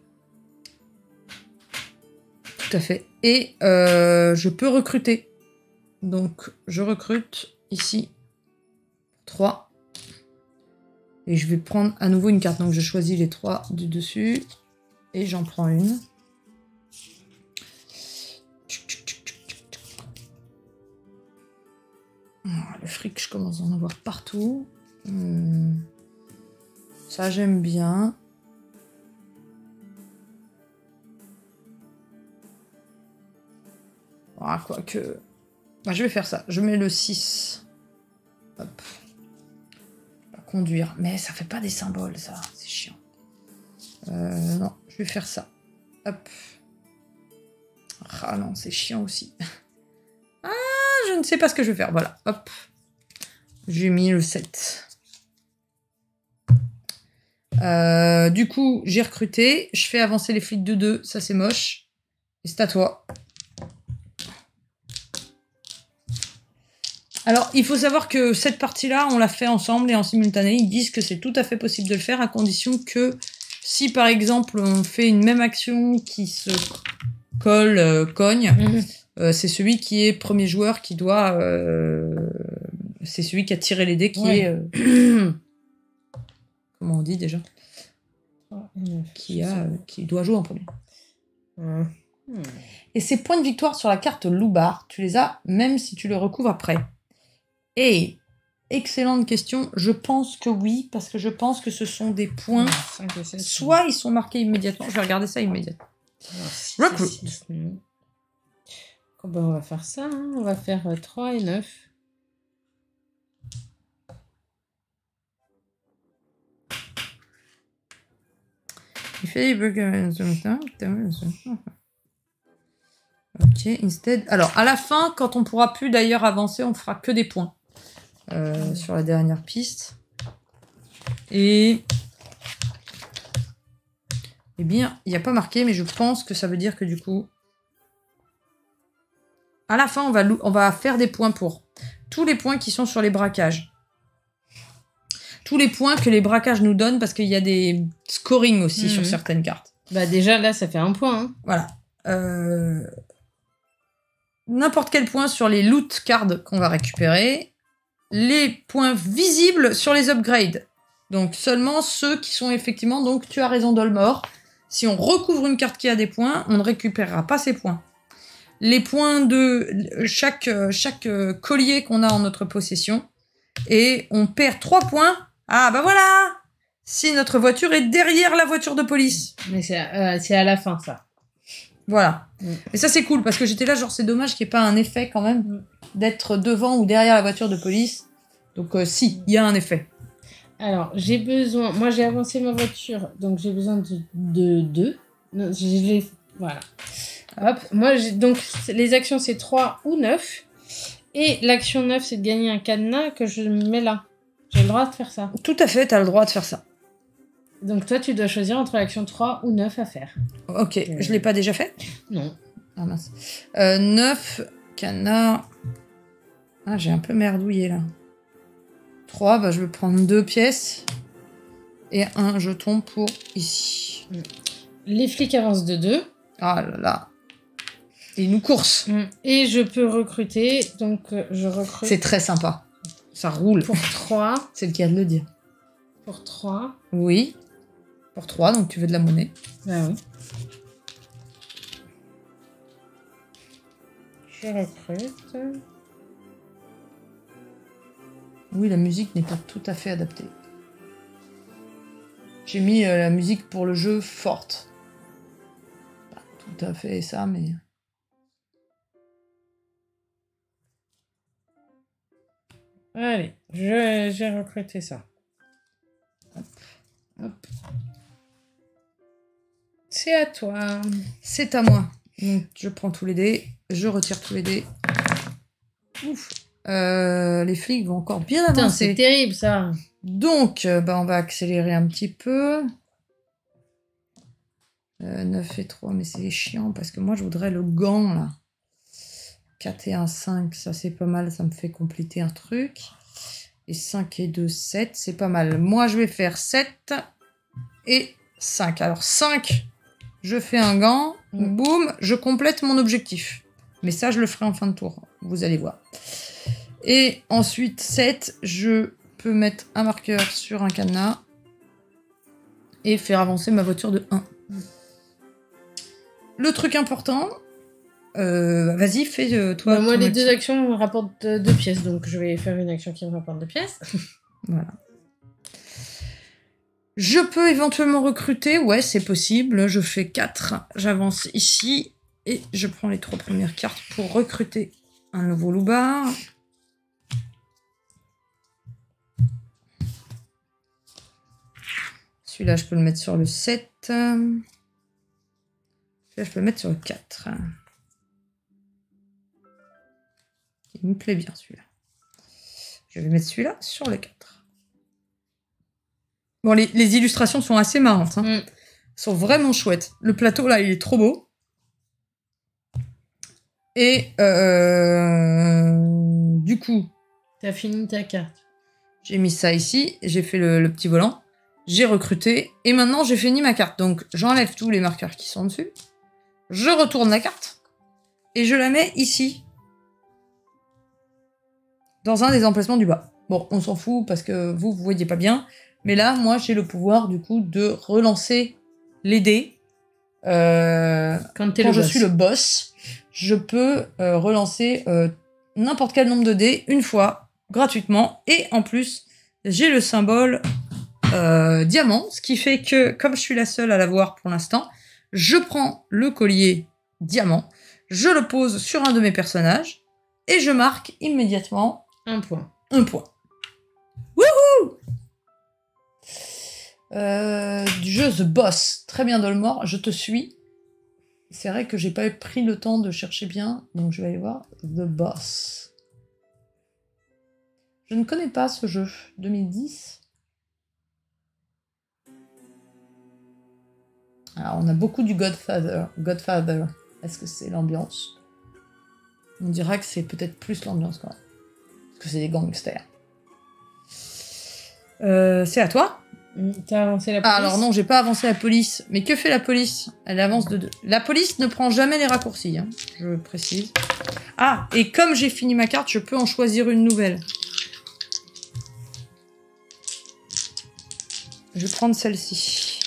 [SPEAKER 1] Tout à fait. Et euh, je peux recruter. Donc, je recrute ici trois. Et je vais prendre à nouveau une carte. Donc, je choisis les trois du dessus. Et j'en prends une. Le fric, je commence à en avoir partout. Hum. Ça, j'aime bien. Ah, quoique... Ah, je vais faire ça. Je mets le six. Hop. Conduire. Mais ça fait pas des symboles, ça. C'est chiant. Euh, non, je vais faire ça. Hop. Ah non, c'est chiant aussi. Ah, je ne sais pas ce que je vais faire. Voilà, hop. J'ai mis le sept. Euh, du coup, j'ai recruté. Je fais avancer les flics de deux. Ça, c'est moche. Et c'est à toi. Alors, il faut savoir que cette partie-là, on l'a fait ensemble et en simultané. Ils disent que c'est tout à fait possible de le faire à condition que si, par exemple, on fait une même action qui se colle, euh, cogne, mmh. euh, c'est celui qui est premier joueur qui doit... Euh, c'est celui qui a tiré les dés qui ouais. est... Euh, comment on dit déjà? Qui, a, qui doit jouer en premier. Mmh. Et ces points de victoire sur la carte Loubar, tu les as même si tu le recouvres après. Et, excellente question, je pense que oui, parce que je pense que ce sont des points, cinq, sept, soit ils sont marqués immédiatement, je vais regarder ça immédiatement. Recruit.
[SPEAKER 2] Oh ben on va faire ça, hein. On va faire euh, trois et neuf.
[SPEAKER 1] Il fait ok, instead. Alors, à la fin, quand on pourra plus d'ailleurs avancer, on fera que des points. Euh, sur la dernière piste. Et... Eh bien, il n'y a pas marqué, mais je pense que ça veut dire que du coup... À la fin, on va, on va faire des points pour tous les points qui sont sur les braquages. Tous les points que les braquages nous donnent, parce qu'il y a des scoring aussi mmh. sur certaines cartes.
[SPEAKER 2] Bah déjà, là, ça fait un point. Hein.
[SPEAKER 1] Voilà. Euh... N'importe quel point sur les loot cards qu'on va récupérer. Les points visibles sur les upgrades. Donc seulement ceux qui sont effectivement... Donc tu as raison Dolmor. Si on recouvre une carte qui a des points, on ne récupérera pas ces points. Les points de chaque, chaque collier qu'on a en notre possession. Et on perd trois points. Ah bah voilà! Si notre voiture est derrière la voiture de police.
[SPEAKER 2] Mais c'est euh, c'est à la fin ça.
[SPEAKER 1] Voilà. Mm. Et ça c'est cool parce que j'étais là genre c'est dommage qu'il n'y ait pas un effet quand même. Mm. d'être devant ou derrière la voiture de police. Donc euh, si, il y a un effet.
[SPEAKER 2] Alors, j'ai besoin... Moi, j'ai avancé ma voiture, donc j'ai besoin de deux. De... Non, je l'ai... Voilà. Hop. Moi, j'ai... donc, les actions, c'est trois ou neuf. Et l'action neuf, c'est de gagner un cadenas que je mets là. J'ai le droit de faire ça.
[SPEAKER 1] Tout à fait, t'as le droit de faire ça.
[SPEAKER 2] Donc, toi, tu dois choisir entre l'action trois ou neuf à faire.
[SPEAKER 1] Ok, euh... je l'ai pas déjà fait?
[SPEAKER 2] Non.
[SPEAKER 1] Ah mince. Euh, neuf, canard... Ah, j'ai un peu merdouillé, là. trois, bah, je vais prendre deux pièces. Et un jeton pour ici.
[SPEAKER 2] Les flics avancent de deux.
[SPEAKER 1] Ah là là. Et ils nous coursent.
[SPEAKER 2] Et je peux recruter, donc euh, je recrute...
[SPEAKER 1] C'est très sympa. Ça roule.
[SPEAKER 2] Pour trois.
[SPEAKER 1] C'est le cas de le dire.
[SPEAKER 2] Pour trois.
[SPEAKER 1] Oui. Pour trois, donc tu veux de la monnaie.
[SPEAKER 2] Bah oui. Je recrute.
[SPEAKER 1] Oui, la musique n'est pas tout à fait adaptée. J'ai mis euh, la musique pour le jeu forte. Pas tout à fait ça, mais...
[SPEAKER 2] Allez, je, j'ai recruté ça. Hop. Hop. C'est à toi.
[SPEAKER 1] C'est à moi. Donc, je prends tous les dés. Je retire tous les dés. Ouf. Euh, les flics vont encore bien avancer.
[SPEAKER 2] Putain, c'est terrible, ça.
[SPEAKER 1] Donc, euh, bah, on va accélérer un petit peu. Euh, neuf et trois, mais c'est chiant parce que moi, je voudrais le gant, là. quatre et un, cinq, ça c'est pas mal, ça me fait compléter un truc. Et cinq et deux, sept, c'est pas mal. Moi, je vais faire sept et cinq. Alors, cinq, je fais un gant. Mm. Boum, je complète mon objectif. Mais ça, je le ferai en fin de tour. Vous allez voir. Et ensuite, sept, je peux mettre un marqueur sur un cadenas et faire avancer ma voiture de un. Mm. Le truc important... Euh, vas-y, fais euh, toi.
[SPEAKER 2] Bah, moi, les action. deux actions me rapportent deux pièces, donc je vais faire une action qui me rapporte deux pièces.
[SPEAKER 1] Voilà. Je peux éventuellement recruter, ouais, c'est possible. Je fais quatre, j'avance ici et je prends les trois premières cartes pour recruter un nouveau loupard. Celui-là, je peux le mettre sur le sept. Celui-là, je peux le mettre sur le quatre. Il me plaît bien celui-là. Je vais mettre celui-là sur le quatre. Bon, les, les illustrations sont assez marrantes. Hein. Mm. Sont vraiment chouettes. Le plateau, là, il est trop beau. Et euh, du coup...
[SPEAKER 2] T'as fini ta carte.
[SPEAKER 1] J'ai mis ça ici. J'ai fait le, le petit volant. J'ai recruté. Et maintenant, j'ai fini ma carte. Donc, j'enlève tous les marqueurs qui sont dessus. Je retourne la carte. Et je la mets ici. Dans un des emplacements du bas. Bon, on s'en fout parce que vous, vous voyez pas bien. Mais là, moi, j'ai le pouvoir, du coup, de relancer les dés. Euh, quand quand je boss. suis le boss, je peux euh, relancer euh, n'importe quel nombre de dés une fois, gratuitement. Et en plus, j'ai le symbole euh, diamant, ce qui fait que, comme je suis la seule à l'avoir pour l'instant, je prends le collier diamant, je le pose sur un de mes personnages, et je marque immédiatement
[SPEAKER 2] un point.
[SPEAKER 1] Un point. Wouhou! Euh, du jeu The Boss. Très bien, Dolmore, je te suis. C'est vrai que j'ai pas pris le temps de chercher bien, donc je vais aller voir The Boss. Je ne connais pas ce jeu. deux mille dix. Alors, on a beaucoup du Godfather. Godfather. Est-ce que c'est l'ambiance? On dira que c'est peut-être plus l'ambiance quand même. Parce que c'est des gangsters. Euh, c'est à toi?
[SPEAKER 2] T'as avancé la police?
[SPEAKER 1] Ah, alors non, j'ai pas avancé la police. Mais que fait la police? Elle avance de deux. La police ne prend jamais les raccourcis, hein, je précise. Ah, et comme j'ai fini ma carte, je peux en choisir une nouvelle. Je vais prendre celle-ci.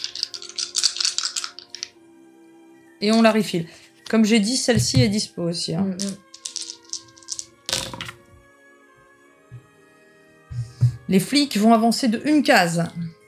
[SPEAKER 1] Et on la refill. Comme j'ai dit, celle-ci est dispo aussi. Hein. Mm-hmm. Les flics vont avancer de une case.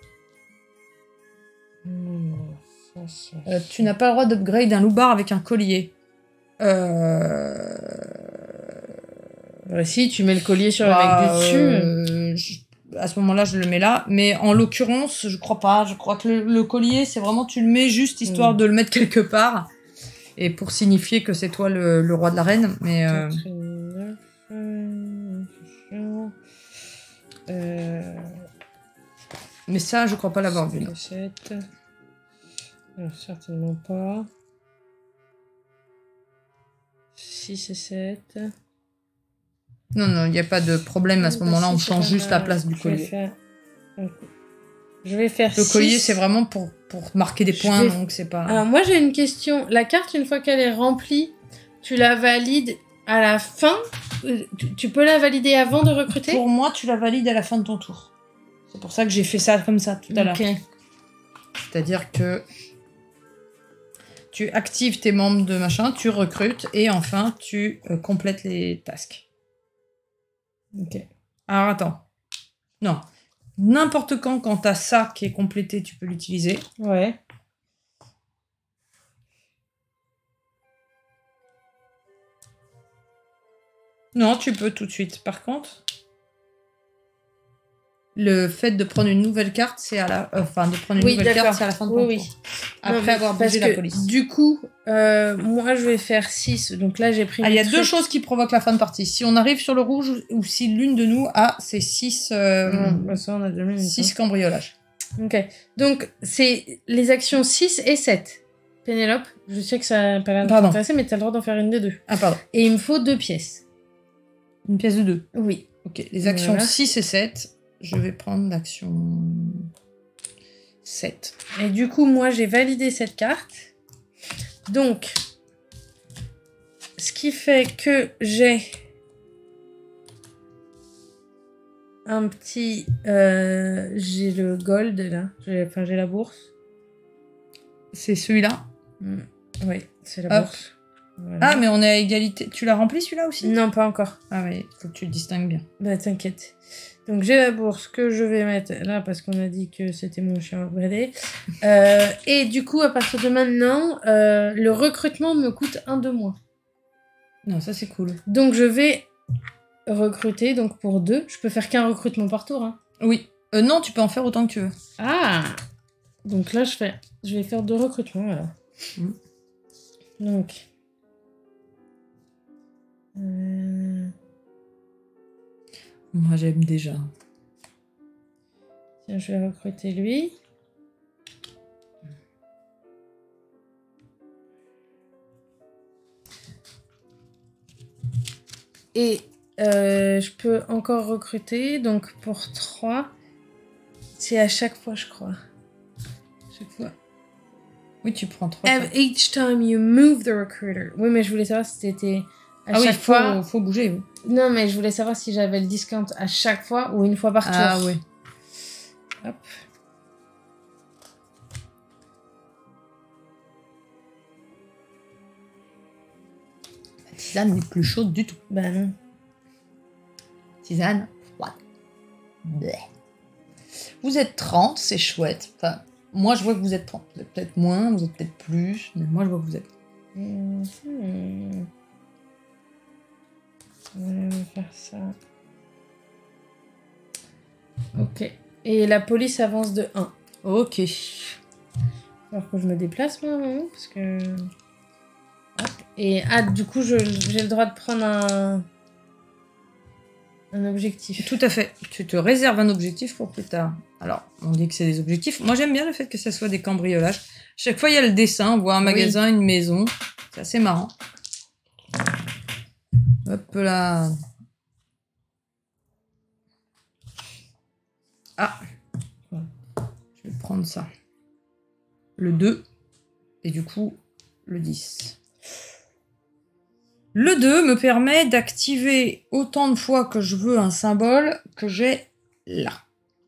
[SPEAKER 1] Mmh, ça, ça, euh, tu n'as pas le droit d'upgrade un loupard avec un collier. Euh...
[SPEAKER 2] Bah, si, tu mets le collier sur
[SPEAKER 1] Bah,
[SPEAKER 2] le mec dessus.
[SPEAKER 1] euh, je- à ce moment-là, je le mets là. Mais en l'occurrence, je crois pas. Je crois que le, le collier, c'est vraiment, tu le mets juste histoire
[SPEAKER 2] Mm.
[SPEAKER 1] de le mettre quelque part. Et pour signifier que c'est toi le, le roi de la reine. Mais euh,
[SPEAKER 2] quatre, neuf, euh, euh,
[SPEAKER 1] mais ça, je crois pas l'avoir vu. non.
[SPEAKER 2] sept. Non, certainement pas. six et sept.
[SPEAKER 1] Non, non, il n'y a pas de problème à ce
[SPEAKER 2] Bah,
[SPEAKER 1] moment-là.
[SPEAKER 2] si,
[SPEAKER 1] On
[SPEAKER 2] c'est
[SPEAKER 1] change
[SPEAKER 2] pas
[SPEAKER 1] juste
[SPEAKER 2] mal.
[SPEAKER 1] la place du
[SPEAKER 2] Je vais
[SPEAKER 1] collier.
[SPEAKER 2] faire- donc, Je vais faire
[SPEAKER 1] Le
[SPEAKER 2] six.
[SPEAKER 1] collier, c'est vraiment pour, pour marquer des
[SPEAKER 2] Je
[SPEAKER 1] points,
[SPEAKER 2] vais-
[SPEAKER 1] donc c'est pas...
[SPEAKER 2] Alors moi j'ai une question. La carte, une fois qu'elle est remplie, tu la valides à la fin? Euh, tu, tu peux la valider avant de recruter?
[SPEAKER 1] Pour moi, tu la valides à la fin de ton tour. C'est pour ça que j'ai fait ça comme ça tout à l'heure.
[SPEAKER 2] Ok.
[SPEAKER 1] C'est-à-dire que tu actives tes membres de machin, tu recrutes, et enfin, tu euh, complètes les tasks.
[SPEAKER 2] Ok.
[SPEAKER 1] Alors, attends. Non. N'importe quand, quand t'as ça qui est complété, tu peux l'utiliser.
[SPEAKER 2] Ouais.
[SPEAKER 1] Non, tu peux tout de suite. Par contre, le fait de prendre une nouvelle carte, c'est à la... Enfin, de prendre une
[SPEAKER 2] Oui,
[SPEAKER 1] nouvelle
[SPEAKER 2] d'accord.
[SPEAKER 1] carte, c'est à la fin de ton
[SPEAKER 2] Oui,
[SPEAKER 1] tour.
[SPEAKER 2] oui.
[SPEAKER 1] Après
[SPEAKER 2] Non, mais
[SPEAKER 1] avoir
[SPEAKER 2] parce
[SPEAKER 1] bougé
[SPEAKER 2] que,
[SPEAKER 1] la police.
[SPEAKER 2] Du coup, euh, moi je vais faire six. Donc là j'ai pris.
[SPEAKER 1] Ah, il y a
[SPEAKER 2] mes
[SPEAKER 1] deux
[SPEAKER 2] trucs.
[SPEAKER 1] choses qui provoquent la fin de partie. Si on arrive sur le rouge ou si l'une de nous a ces six, euh,
[SPEAKER 2] Non, bah ça on a déjà mis.
[SPEAKER 1] six cambriolages.
[SPEAKER 2] Ok. Donc c'est les actions six et sept. Pénélope, je sais que ça n'a pas l'air de
[SPEAKER 1] Pardon.
[SPEAKER 2] t'intéresser, mais t'as le droit d'en faire une des deux.
[SPEAKER 1] Ah, pardon.
[SPEAKER 2] Et il me faut deux pièces.
[SPEAKER 1] Une pièce de deux.
[SPEAKER 2] Oui.
[SPEAKER 1] Ok. Les actions
[SPEAKER 2] Voilà.
[SPEAKER 1] six et sept. Je vais prendre l'action sept.
[SPEAKER 2] Et du coup, moi, j'ai validé cette carte. Donc, ce qui fait que j'ai un petit... euh, j'ai le gold, là. J'ai- Enfin, j'ai la bourse.
[SPEAKER 1] C'est celui-là.
[SPEAKER 2] Mm. Oui, c'est la
[SPEAKER 1] Hop.
[SPEAKER 2] bourse. Voilà.
[SPEAKER 1] Ah, mais on est à égalité. Tu l'as rempli celui-là aussi?
[SPEAKER 2] Non, pas encore.
[SPEAKER 1] Ah oui, faut que tu le distingues bien.
[SPEAKER 2] Bah, t'inquiète. Donc, j'ai la bourse que je vais mettre là parce qu'on a dit que c'était mon chien upgradé. Euh, et du coup, à partir de maintenant, euh, le recrutement me coûte un de moins.
[SPEAKER 1] Non, ça c'est cool.
[SPEAKER 2] Donc, je vais recruter donc pour deux. Je peux faire qu'un recrutement par tour. Hein.
[SPEAKER 1] Oui. Euh, non, tu peux en faire autant que tu veux.
[SPEAKER 2] Ah! Donc là, je, fais... je vais faire deux recrutements, alors.
[SPEAKER 1] Mm.
[SPEAKER 2] Donc... Euh...
[SPEAKER 1] Moi, j'aime déjà.
[SPEAKER 2] Tiens, je vais recruter lui. Et euh, je peux encore recruter. Donc pour trois, c'est à chaque fois, je crois.
[SPEAKER 1] Chaque fois. Oui, tu prends trois.
[SPEAKER 2] At each time you move the recruiter. Oui, mais je voulais savoir si c'était à
[SPEAKER 1] Ah oui,
[SPEAKER 2] chaque
[SPEAKER 1] faut,
[SPEAKER 2] fois.
[SPEAKER 1] faut bouger. Oui.
[SPEAKER 2] Non, mais je voulais savoir si j'avais le discount à chaque fois ou une fois par tour.
[SPEAKER 1] Ah oui.
[SPEAKER 2] Hop.
[SPEAKER 1] La tisane n'est plus chaude du tout.
[SPEAKER 2] Bah non.
[SPEAKER 1] Tisane froide. Bleh. Vous êtes trente, c'est chouette. Enfin, moi, je vois que vous êtes trente. Vous êtes peut-être moins, vous êtes peut-être plus, mais moi, je vois que vous êtes.
[SPEAKER 2] Hmm. On va faire ça. Ok. Et la police avance de un.
[SPEAKER 1] Ok.
[SPEAKER 2] Alors que je me déplace moi, vraiment, parce que... Hop. Et ah, du coup, je- j'ai le droit de prendre un... un objectif.
[SPEAKER 1] Tout à fait. Tu te réserves un objectif pour plus tard. Alors, on dit que c'est des objectifs. Moi, j'aime bien le fait que ça soit des cambriolages. Chaque fois, il y a le dessin. On voit un magasin, une maison. C'est assez marrant. Hop là. Ah. Je vais prendre ça. Le deux. Et du coup, le dix. Le deux me permet d'activer autant de fois que je veux un symbole que j'ai là.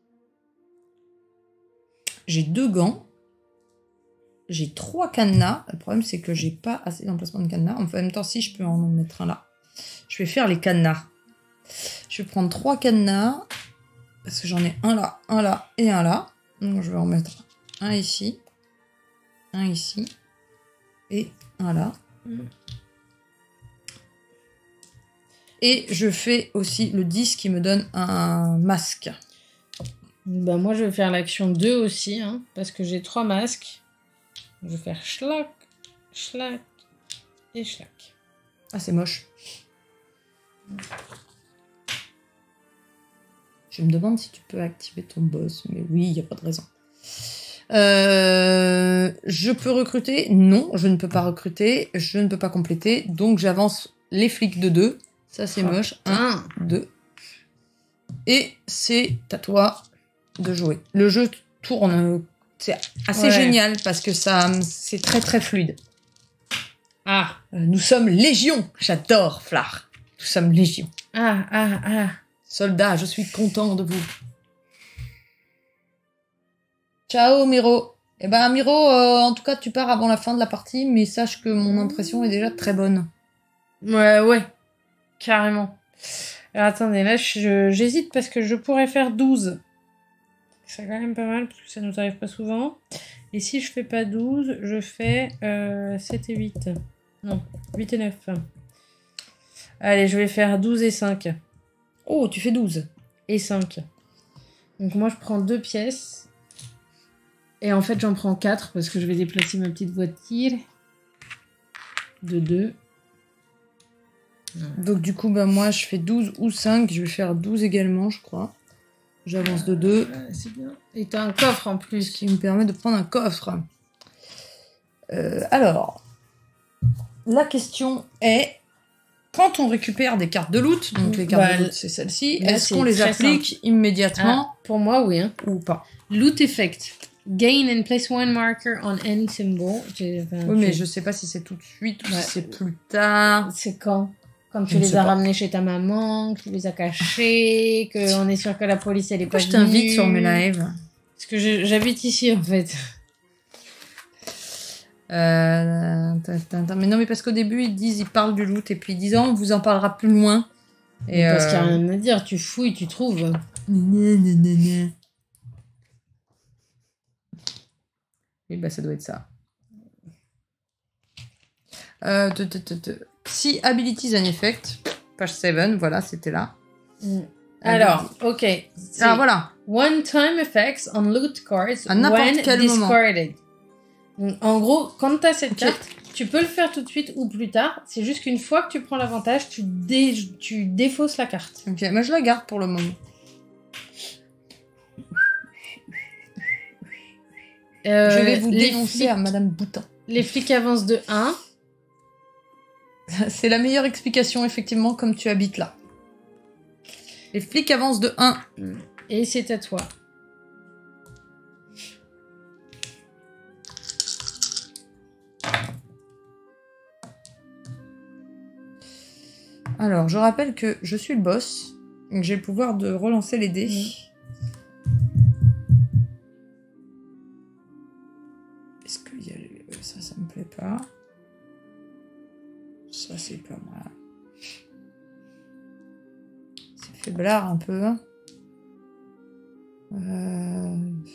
[SPEAKER 1] J'ai deux gants. J'ai trois cadenas. Le problème, c'est que j'ai pas assez d'emplacement de cadenas. En même temps, si je peux en mettre un là. Je vais faire les cadenas. Je vais prendre trois cadenas. Parce que j'en ai un là, un là et un là. Donc, je vais en mettre un ici. Un ici. Et un là. Et je fais aussi le dix qui me donne un masque.
[SPEAKER 2] Bah, moi, je vais faire l'action deux aussi, hein, parce que j'ai trois masques. Je vais faire schlac, schlac et schlac.
[SPEAKER 1] Ah, c'est moche. Je me demande si tu peux activer ton boss, mais oui, il n'y a pas de raison. Euh, je peux recruter? Non, je ne peux pas recruter. Je ne peux pas compléter. Donc, j'avance les flics de deux. Ça, c'est oh, moche. un, deux. Et c'est à toi de jouer. Le jeu tourne. C'est assez ouais. génial parce que ça, c'est très, très fluide.
[SPEAKER 2] Ah.
[SPEAKER 1] Euh, nous sommes Légion. J'adore Flare. Nous sommes Légion.
[SPEAKER 2] Ah, ah, ah.
[SPEAKER 1] Soldats, je suis content de vous. Ciao, Miro. Eh ben, Miro, euh, en tout cas, tu pars avant la fin de la partie, mais sache que mon impression est déjà très bonne.
[SPEAKER 2] Ouais, ouais. Carrément. Alors, attendez, là, je, j'hésite parce que je pourrais faire douze. C'est quand même pas mal, parce que ça nous arrive pas souvent. Et si je fais pas douze, je fais euh, sept et huit. Non, huit et neuf. Allez, je vais faire douze et cinq.
[SPEAKER 1] Oh, tu fais douze.
[SPEAKER 2] Et cinq. Donc moi, je prends deux pièces. Et en fait, j'en prends quatre parce que je vais déplacer ma petite voiture. De deux.
[SPEAKER 1] Donc du coup, bah, moi, je fais douze ou cinq. Je vais faire douze également, je crois. J'avance de deux.
[SPEAKER 2] Euh, c'est bien. Et t'as un coffre en plus.
[SPEAKER 1] Ce qui me permet de prendre un coffre. Euh, alors, la question est... Quand on récupère des cartes de loot, donc les cartes bah, de loot, c'est celle-ci, est-ce qu'on les applique simple. immédiatement
[SPEAKER 2] ah, pour moi, oui. Hein.
[SPEAKER 1] Ou pas?
[SPEAKER 2] Loot effect. Gain and place one marker on any symbol.
[SPEAKER 1] Enfin, oui, mais je sais pas si c'est tout de suite ou ouais. si c'est plus tard.
[SPEAKER 2] C'est quand? Quand tu je les as pas. ramenés chez ta maman, que tu les as cachés, qu'on est sûr que la police, elle est pas venue.
[SPEAKER 1] Je t'invite sur mes lives.
[SPEAKER 2] Parce que je, j'habite ici, en fait.
[SPEAKER 1] Euh... Mais non, mais parce qu'au début, ils disent, ils parlent du loot, et puis ils disent, oh, on vous en parlera plus loin.
[SPEAKER 2] Et parce euh... qu'il n'y a rien à dire, tu fouilles, tu trouves.
[SPEAKER 1] Né, né, né, né. Oui, bah ça doit être ça. Euh, te, te, te, te. Si abilities an effect, page sept, voilà, c'était là.
[SPEAKER 2] Mm. Alors, ok.
[SPEAKER 1] Ah, voilà.
[SPEAKER 2] One time effects on loot cards à when quel discarded. Donc, en gros, quand tu as cette okay. carte, tu peux le faire tout de suite ou plus tard. C'est juste qu'une fois que tu prends l'avantage, tu, dé... tu défausses la carte.
[SPEAKER 1] Ok, moi je la garde pour le moment. Euh, je vais vous dénoncer flics... à Madame Boutin.
[SPEAKER 2] Les flics avancent de un.
[SPEAKER 1] C'est la meilleure explication, effectivement, comme tu habites là. Les flics avancent de un.
[SPEAKER 2] Et c'est à toi.
[SPEAKER 1] Alors, je rappelle que je suis le boss. Donc j'ai le pouvoir de relancer les dés. Mmh. Est-ce qu'il y a... Ça, ça me plaît pas. Ça, c'est pas mal. C'est faiblard un peu. Euh...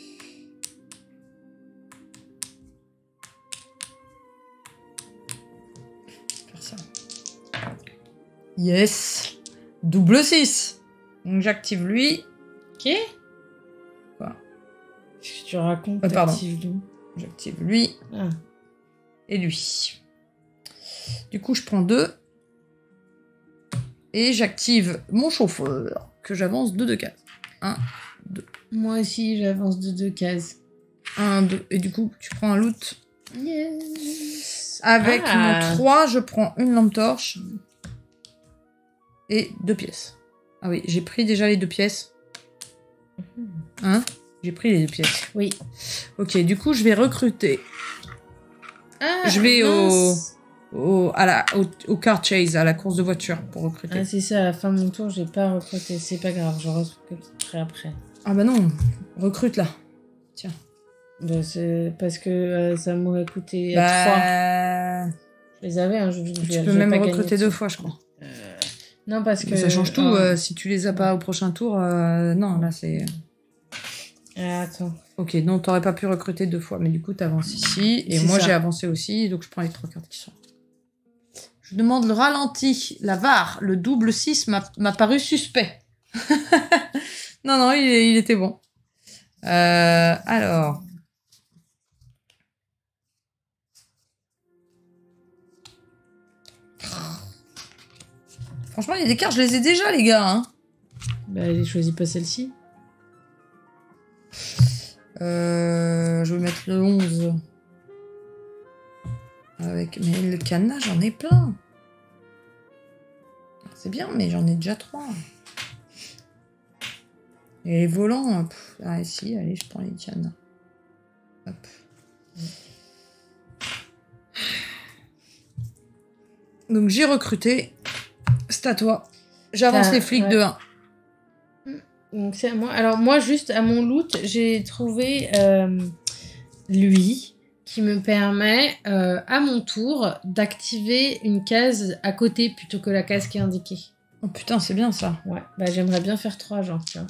[SPEAKER 1] Faire ça. Yes. Double six. Donc j'active lui.
[SPEAKER 2] Ok.
[SPEAKER 1] Quoi?
[SPEAKER 2] Qu'est-ce que tu racontes?
[SPEAKER 1] Ah, pardon. J'active lui.
[SPEAKER 2] Ah.
[SPEAKER 1] Et lui. Du coup, je prends deux. Et j'active mon chauffeur, que j'avance de deux cases. un, deux.
[SPEAKER 2] Moi aussi, j'avance de deux cases.
[SPEAKER 1] un, deux. Et du coup, tu prends un loot.
[SPEAKER 2] Yes.
[SPEAKER 1] Avec ah. mon trois, je prends une lampe torche. Et deux pièces. Ah oui, j'ai pris déjà les deux pièces. Hein? J'ai pris les deux pièces.
[SPEAKER 2] Oui.
[SPEAKER 1] Ok, du coup, je vais recruter.
[SPEAKER 2] Ah,
[SPEAKER 1] je vais au... Au, à la, au, au car chase, à la course de voiture pour recruter.
[SPEAKER 2] Ah, c'est ça, à la fin de mon tour, j'ai pas recruté. C'est pas grave, je recruterai après.
[SPEAKER 1] Ah bah non, recrute là. Tiens.
[SPEAKER 2] Bah, c'est parce que euh, ça m'aurait coûté
[SPEAKER 1] bah...
[SPEAKER 2] trois. Je les avais, hein, je, je,
[SPEAKER 1] Tu
[SPEAKER 2] je,
[SPEAKER 1] peux
[SPEAKER 2] je
[SPEAKER 1] même recruter deux fois, je crois.
[SPEAKER 2] Euh... Non, parce que...
[SPEAKER 1] Mais ça change tout, euh... Euh, si tu les as pas au prochain tour, euh, non, là c'est...
[SPEAKER 2] Ah, attends.
[SPEAKER 1] Ok, non, t'aurais pas pu recruter deux fois, mais du coup t'avances ici, et moi ça. J'ai avancé aussi, donc je prends les trois cartes qui sont... Je demande le ralenti. La V A R, le double six m'a paru suspect. non, non, il, il était bon. Euh, alors... Franchement, il y a des cartes, je les ai déjà, les gars. Hein.
[SPEAKER 2] Bah, j'ai choisi pas celle-ci.
[SPEAKER 1] Euh, je vais mettre le onze. Avec... Mais le cadenas, j'en ai plein. C'est bien, mais j'en ai déjà trois. Et les volants... Pff, ah, si, allez, je prends les cadenas. Hop. Donc, j'ai recruté. C'est à toi. J'avance les flics
[SPEAKER 2] ouais.
[SPEAKER 1] de un.
[SPEAKER 2] Donc c'est à moi. Alors moi, juste à mon loot, j'ai trouvé euh, lui qui me permet euh, à mon tour d'activer une case à côté plutôt que la case qui est indiquée.
[SPEAKER 1] Oh putain, c'est bien ça.
[SPEAKER 2] Ouais, bah j'aimerais bien faire trois, genre, tu vois.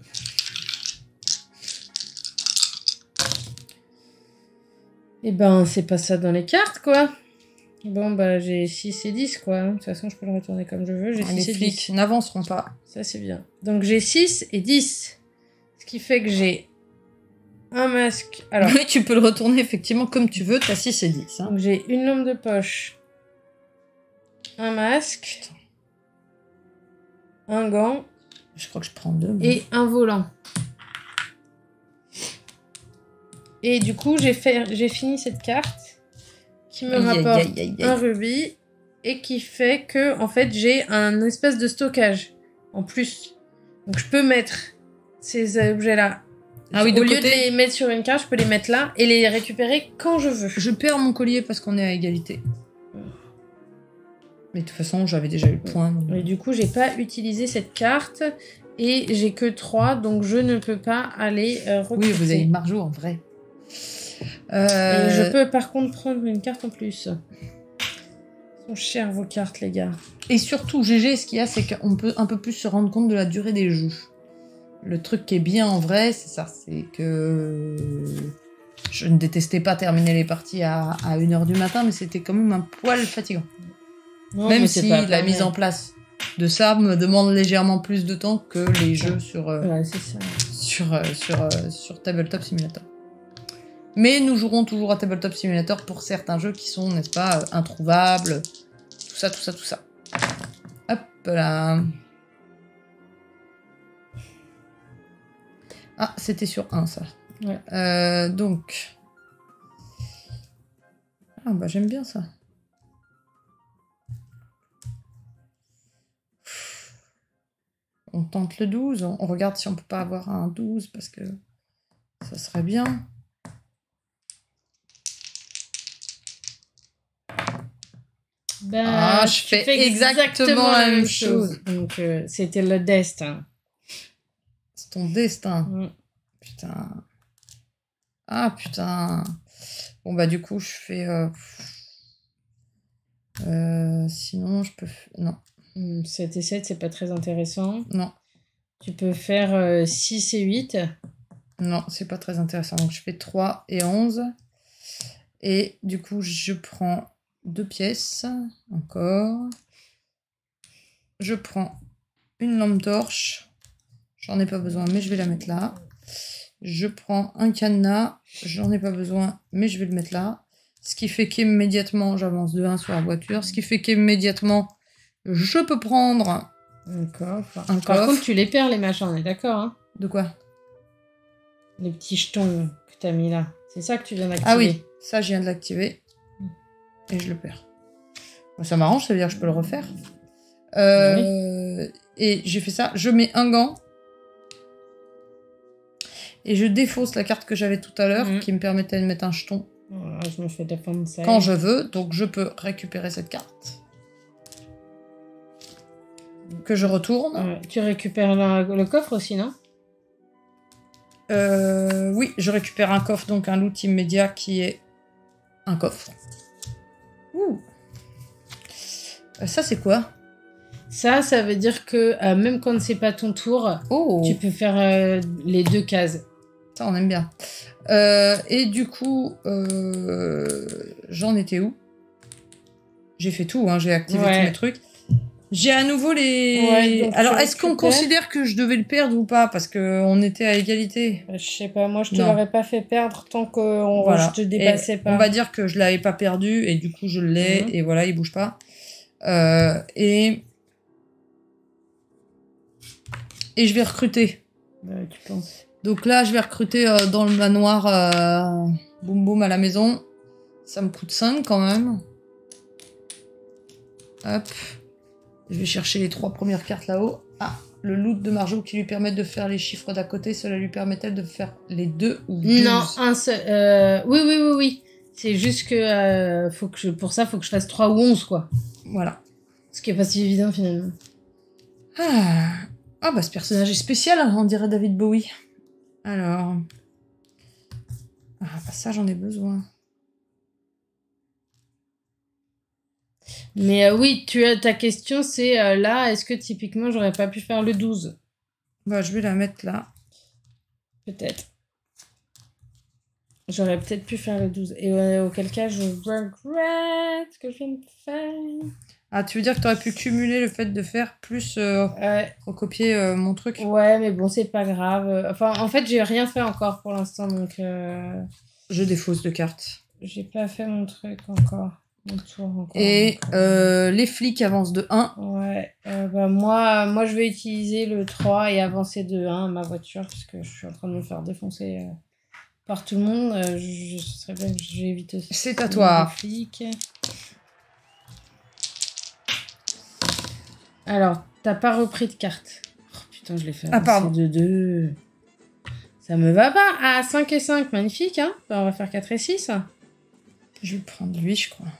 [SPEAKER 2] Et ben, c'est pas ça dans les cartes, quoi. Bon, bah, j'ai six et dix, quoi. De toute façon, je peux le retourner comme je veux. J'ai
[SPEAKER 1] Les
[SPEAKER 2] six et
[SPEAKER 1] flics
[SPEAKER 2] dix.
[SPEAKER 1] n'avanceront pas.
[SPEAKER 2] Ça, c'est bien. Donc, j'ai six et dix. Ce qui fait que j'ai un masque. Alors,
[SPEAKER 1] Oui, tu peux le retourner effectivement comme tu veux. T'as six et dix. Hein.
[SPEAKER 2] donc j'ai une lampe de poche, un masque, un gant
[SPEAKER 1] Je crois que je prends deux. Mais...
[SPEAKER 2] et un volant. Et du coup, j'ai fait, j'ai fini cette carte qui me
[SPEAKER 1] Aïe, aïe,
[SPEAKER 2] rapporte
[SPEAKER 1] aïe, aïe, aïe.
[SPEAKER 2] un rubis et qui fait que, en fait, j'ai un espèce de stockage en plus. Donc, je peux mettre ces objets-là.
[SPEAKER 1] Ah oui, de
[SPEAKER 2] Au lieu
[SPEAKER 1] côté.
[SPEAKER 2] de les mettre sur une carte, je peux les mettre là et les récupérer quand je veux.
[SPEAKER 1] Je perds mon collier parce qu'on est à égalité. Mais de toute façon, j'avais déjà eu le point. Donc...
[SPEAKER 2] Et du coup, j'ai pas utilisé cette carte et j'ai que trois, donc je ne peux pas aller euh, recruter.
[SPEAKER 1] Oui, vous avez une margeau en vrai. Euh...
[SPEAKER 2] Et je peux par contre prendre une carte en plus. Elles sont chères vos cartes, les gars.
[SPEAKER 1] Et surtout, G G, ce qu'il y a, c'est qu'on peut un peu plus se rendre compte de la durée des jeux. Le truc qui est bien en vrai, c'est ça, c'est que je ne détestais pas terminer les parties à, à une heure du matin, mais c'était quand même un poil fatigant.
[SPEAKER 2] Non,
[SPEAKER 1] même
[SPEAKER 2] mais
[SPEAKER 1] si
[SPEAKER 2] c'est pas
[SPEAKER 1] la
[SPEAKER 2] pareil.
[SPEAKER 1] mise en place de ça me demande légèrement plus de temps que les jeux sur, euh,
[SPEAKER 2] Ouais, c'est ça.
[SPEAKER 1] sur, euh, sur, euh, sur Tabletop Simulator. Mais nous jouerons toujours à Tabletop Simulator pour certains jeux qui sont, n'est-ce pas, euh, introuvables, tout ça, tout ça, tout ça. Hop là. Ah, c'était sur un, ça.
[SPEAKER 2] Ouais.
[SPEAKER 1] Euh, donc... Ah bah j'aime bien ça. On tente le douze, on regarde si on peut pas avoir un douze parce que ça serait bien.
[SPEAKER 2] Ben,
[SPEAKER 1] Ah, je
[SPEAKER 2] tu
[SPEAKER 1] fais
[SPEAKER 2] fais
[SPEAKER 1] exactement la même chose.
[SPEAKER 2] Donc, euh, c'était le destin.
[SPEAKER 1] C'est ton destin.
[SPEAKER 2] Mm.
[SPEAKER 1] Putain. Ah putain. Bon bah du coup je fais... Euh... Euh, sinon je peux... Non.
[SPEAKER 2] Mm, sept et sept, c'est pas très intéressant.
[SPEAKER 1] Non.
[SPEAKER 2] Tu peux faire euh, six et huit.
[SPEAKER 1] Non, c'est pas très intéressant. Donc je fais trois et onze. Et du coup, je prends deux pièces. Encore. Je prends une lampe torche. J'en ai pas besoin, mais je vais la mettre là. Je prends un cadenas. J'en ai pas besoin, mais je vais le mettre là. Ce qui fait qu'immédiatement, j'avance de un sur la voiture. Ce qui fait qu'immédiatement, je peux prendre
[SPEAKER 2] D'accord.
[SPEAKER 1] un
[SPEAKER 2] Par
[SPEAKER 1] coffre.
[SPEAKER 2] contre, tu les perds, les machins, on est d'accord, hein?
[SPEAKER 1] De quoi?
[SPEAKER 2] Les petits jetons que t'as mis là. C'est ça que tu viens d'activer.
[SPEAKER 1] Ah oui, ça, je viens de l'activer. Et je le perds. Bon, ça m'arrange, ça veut dire que je peux le refaire. Euh, et j'ai fait ça. Je mets un gant. Et je défausse la carte que j'avais tout à l'heure,
[SPEAKER 2] Mmh.
[SPEAKER 1] qui me permettait de mettre un jeton
[SPEAKER 2] Oh, je me fais défendre ça.
[SPEAKER 1] quand je veux. Donc je peux récupérer cette carte. Que je retourne.
[SPEAKER 2] Ouais, tu récupères la- le coffre aussi, non?
[SPEAKER 1] Euh, oui, je récupère un coffre, donc un loot immédiat qui est un coffre. Ouh. Euh, ça, c'est quoi?
[SPEAKER 2] Ça, ça veut dire que euh, même quand c'est pas ton tour,
[SPEAKER 1] Oh,
[SPEAKER 2] tu peux faire euh, les deux cases.
[SPEAKER 1] ça, on aime bien. Euh, et du coup, euh, j'en étais où? J'ai fait tout, hein, j'ai activé
[SPEAKER 2] Ouais.
[SPEAKER 1] tous mes trucs. J'ai à nouveau les...
[SPEAKER 2] Ouais, donc
[SPEAKER 1] Alors,
[SPEAKER 2] tu
[SPEAKER 1] est-ce qu'on
[SPEAKER 2] récupères.
[SPEAKER 1] considère que je devais le perdre ou pas? Parce qu'on était à égalité.
[SPEAKER 2] Je sais pas, moi je te
[SPEAKER 1] Non.
[SPEAKER 2] l'aurais pas fait perdre tant que on,
[SPEAKER 1] Voilà.
[SPEAKER 2] je te dépassais
[SPEAKER 1] Et
[SPEAKER 2] pas.
[SPEAKER 1] on va dire que je l'avais pas perdu et du coup je l'ai
[SPEAKER 2] Mhm.
[SPEAKER 1] et voilà, il bouge pas. Euh, et... Et je vais recruter.
[SPEAKER 2] Ouais, tu penses.
[SPEAKER 1] Donc là, je vais recruter euh, dans le manoir euh, boum boum à la maison. Ça me coûte cinq quand même. Hop. Je vais chercher les trois premières cartes là-haut. Ah, le loot de Marjo qui lui permet de faire les chiffres d'à côté. Cela lui permet-elle de faire les deux ou douze?
[SPEAKER 2] Non, un seul. Euh, oui, oui, oui, oui. C'est juste que, euh, faut que je, pour ça, faut que je fasse trois ou onze, quoi.
[SPEAKER 1] Voilà.
[SPEAKER 2] Ce qui est pas si évident finalement.
[SPEAKER 1] Ah, ah bah ce personnage est spécial, hein, on dirait David Bowie. Alors... Ah bah ça j'en ai besoin.
[SPEAKER 2] Mais euh, oui, tu as, ta question, c'est euh, là, est-ce que typiquement j'aurais pas pu faire le douze?
[SPEAKER 1] Bah je vais la mettre là.
[SPEAKER 2] Peut-être. J'aurais peut-être pu faire le douze. Et euh, auquel cas, je regrette ce que je viens de faire.
[SPEAKER 1] Ah, tu veux dire que t'aurais pu cumuler le fait de faire plus euh,
[SPEAKER 2] Ouais.
[SPEAKER 1] recopier euh, mon truc?
[SPEAKER 2] Ouais, mais bon, c'est pas grave. Enfin, en fait, j'ai rien fait encore pour l'instant, donc euh,
[SPEAKER 1] Je défausse de cartes.
[SPEAKER 2] j'ai pas fait mon truc encore. Mon tour encore.
[SPEAKER 1] Et
[SPEAKER 2] donc,
[SPEAKER 1] euh, les flics avancent de un.
[SPEAKER 2] Ouais, euh, bah, moi, moi, je vais utiliser le trois et avancer de un à ma voiture, parce que je suis en train de me faire défoncer euh, par tout le monde. Euh, je, ce serait bien que j'évite aussi.
[SPEAKER 1] C'est à toi.
[SPEAKER 2] Les flics. Alors, t'as pas repris de carte. Oh, putain, je l'ai fait
[SPEAKER 1] Ah, pardon.
[SPEAKER 2] avancer de deux. Ça me va pas. Ah, cinq et cinq, magnifique, hein. Bah, on va faire quatre et six.
[SPEAKER 1] Je vais prendre lui, je crois.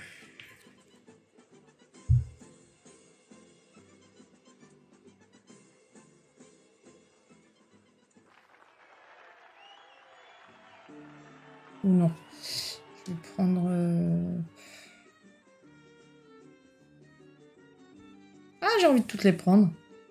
[SPEAKER 1] Ou non. Je vais prendre... euh, Ah, j'ai envie de toutes les prendre.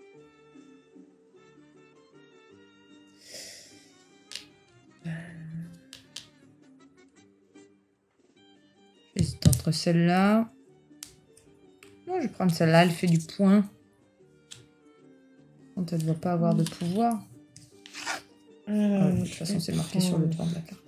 [SPEAKER 1] J'hésite entre celle-là. Non, je vais prendre celle-là, elle fait du point. Quand elle ne doit pas avoir de pouvoir.
[SPEAKER 2] Euh,
[SPEAKER 1] Ah, de toute façon, c'est marqué sur le plan de la carte.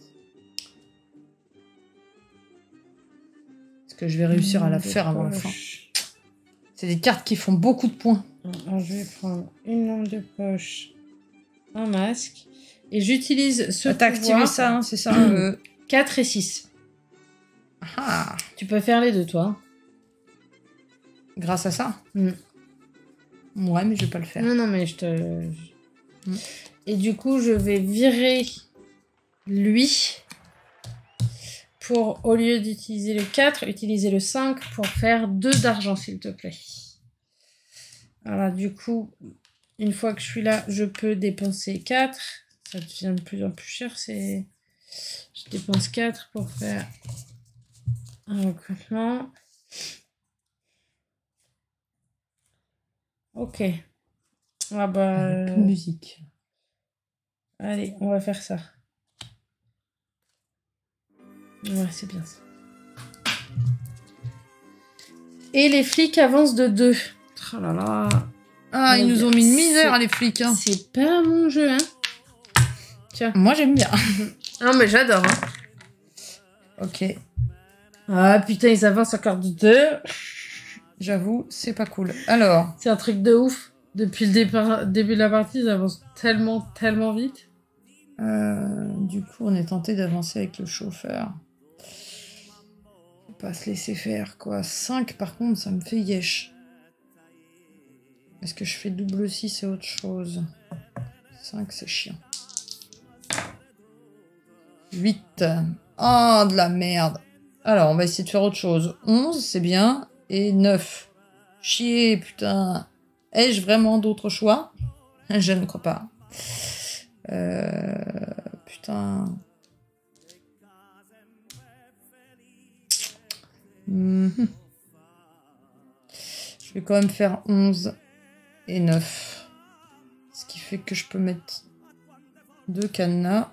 [SPEAKER 1] Est-ce que je vais réussir à la faire avant la fin? C'est des cartes qui font beaucoup de points.
[SPEAKER 2] Alors, je vais prendre une lampe de poche, un masque, et j'utilise ce
[SPEAKER 1] T'as
[SPEAKER 2] pouvoir.
[SPEAKER 1] activé ça, hein, c'est ça euh...
[SPEAKER 2] quatre et six.
[SPEAKER 1] Ah,
[SPEAKER 2] Tu peux faire les deux, toi.
[SPEAKER 1] grâce à ça
[SPEAKER 2] Mm.
[SPEAKER 1] Ouais, mais je vais pas le faire.
[SPEAKER 2] Non, non, mais je te...
[SPEAKER 1] Mm.
[SPEAKER 2] Et du coup, je vais virer lui pour, au lieu d'utiliser le quatre, utiliser le cinq pour faire deux d'argent, s'il te plaît. Voilà, du coup, une fois que je suis là, je peux dépenser quatre. Ça devient de plus en plus cher, c'est... Je dépense quatre pour faire un recrutement. Ok. Ah bah...
[SPEAKER 1] Euh, musique.
[SPEAKER 2] Allez, on va faire ça. Ouais, c'est bien ça. Et les flics avancent de deux. Oh là là.
[SPEAKER 1] Ah,
[SPEAKER 2] Mais
[SPEAKER 1] ils nous ont mis une misère,
[SPEAKER 2] c'est-
[SPEAKER 1] les flics. Hein.
[SPEAKER 2] C'est pas mon jeu, hein. Tiens.
[SPEAKER 1] Moi, j'aime bien.
[SPEAKER 2] Non, mais j'adore, hein.
[SPEAKER 1] Ok,
[SPEAKER 2] Ah, putain, ils avancent encore de deux.
[SPEAKER 1] j'avoue, c'est pas cool. Alors,
[SPEAKER 2] C'est un truc de ouf. Depuis le départ, début de la partie, ils avancent tellement, tellement vite.
[SPEAKER 1] euh, du coup, on est tenté d'avancer avec le chauffeur. Faut pas se laisser faire, quoi. cinq, par contre, ça me fait yesh. Est-ce que je fais double six, c'est autre chose? cinq, c'est chiant. huit. Oh, de la merde. Alors, on va essayer de faire autre chose. onze, c'est bien. Et neuf. Chier, putain. Ai-je vraiment d'autres choix? Je ne crois pas. Euh... Putain. Mhm. Je vais quand même faire onze et neuf. Ce qui fait que je peux mettre deux cadenas.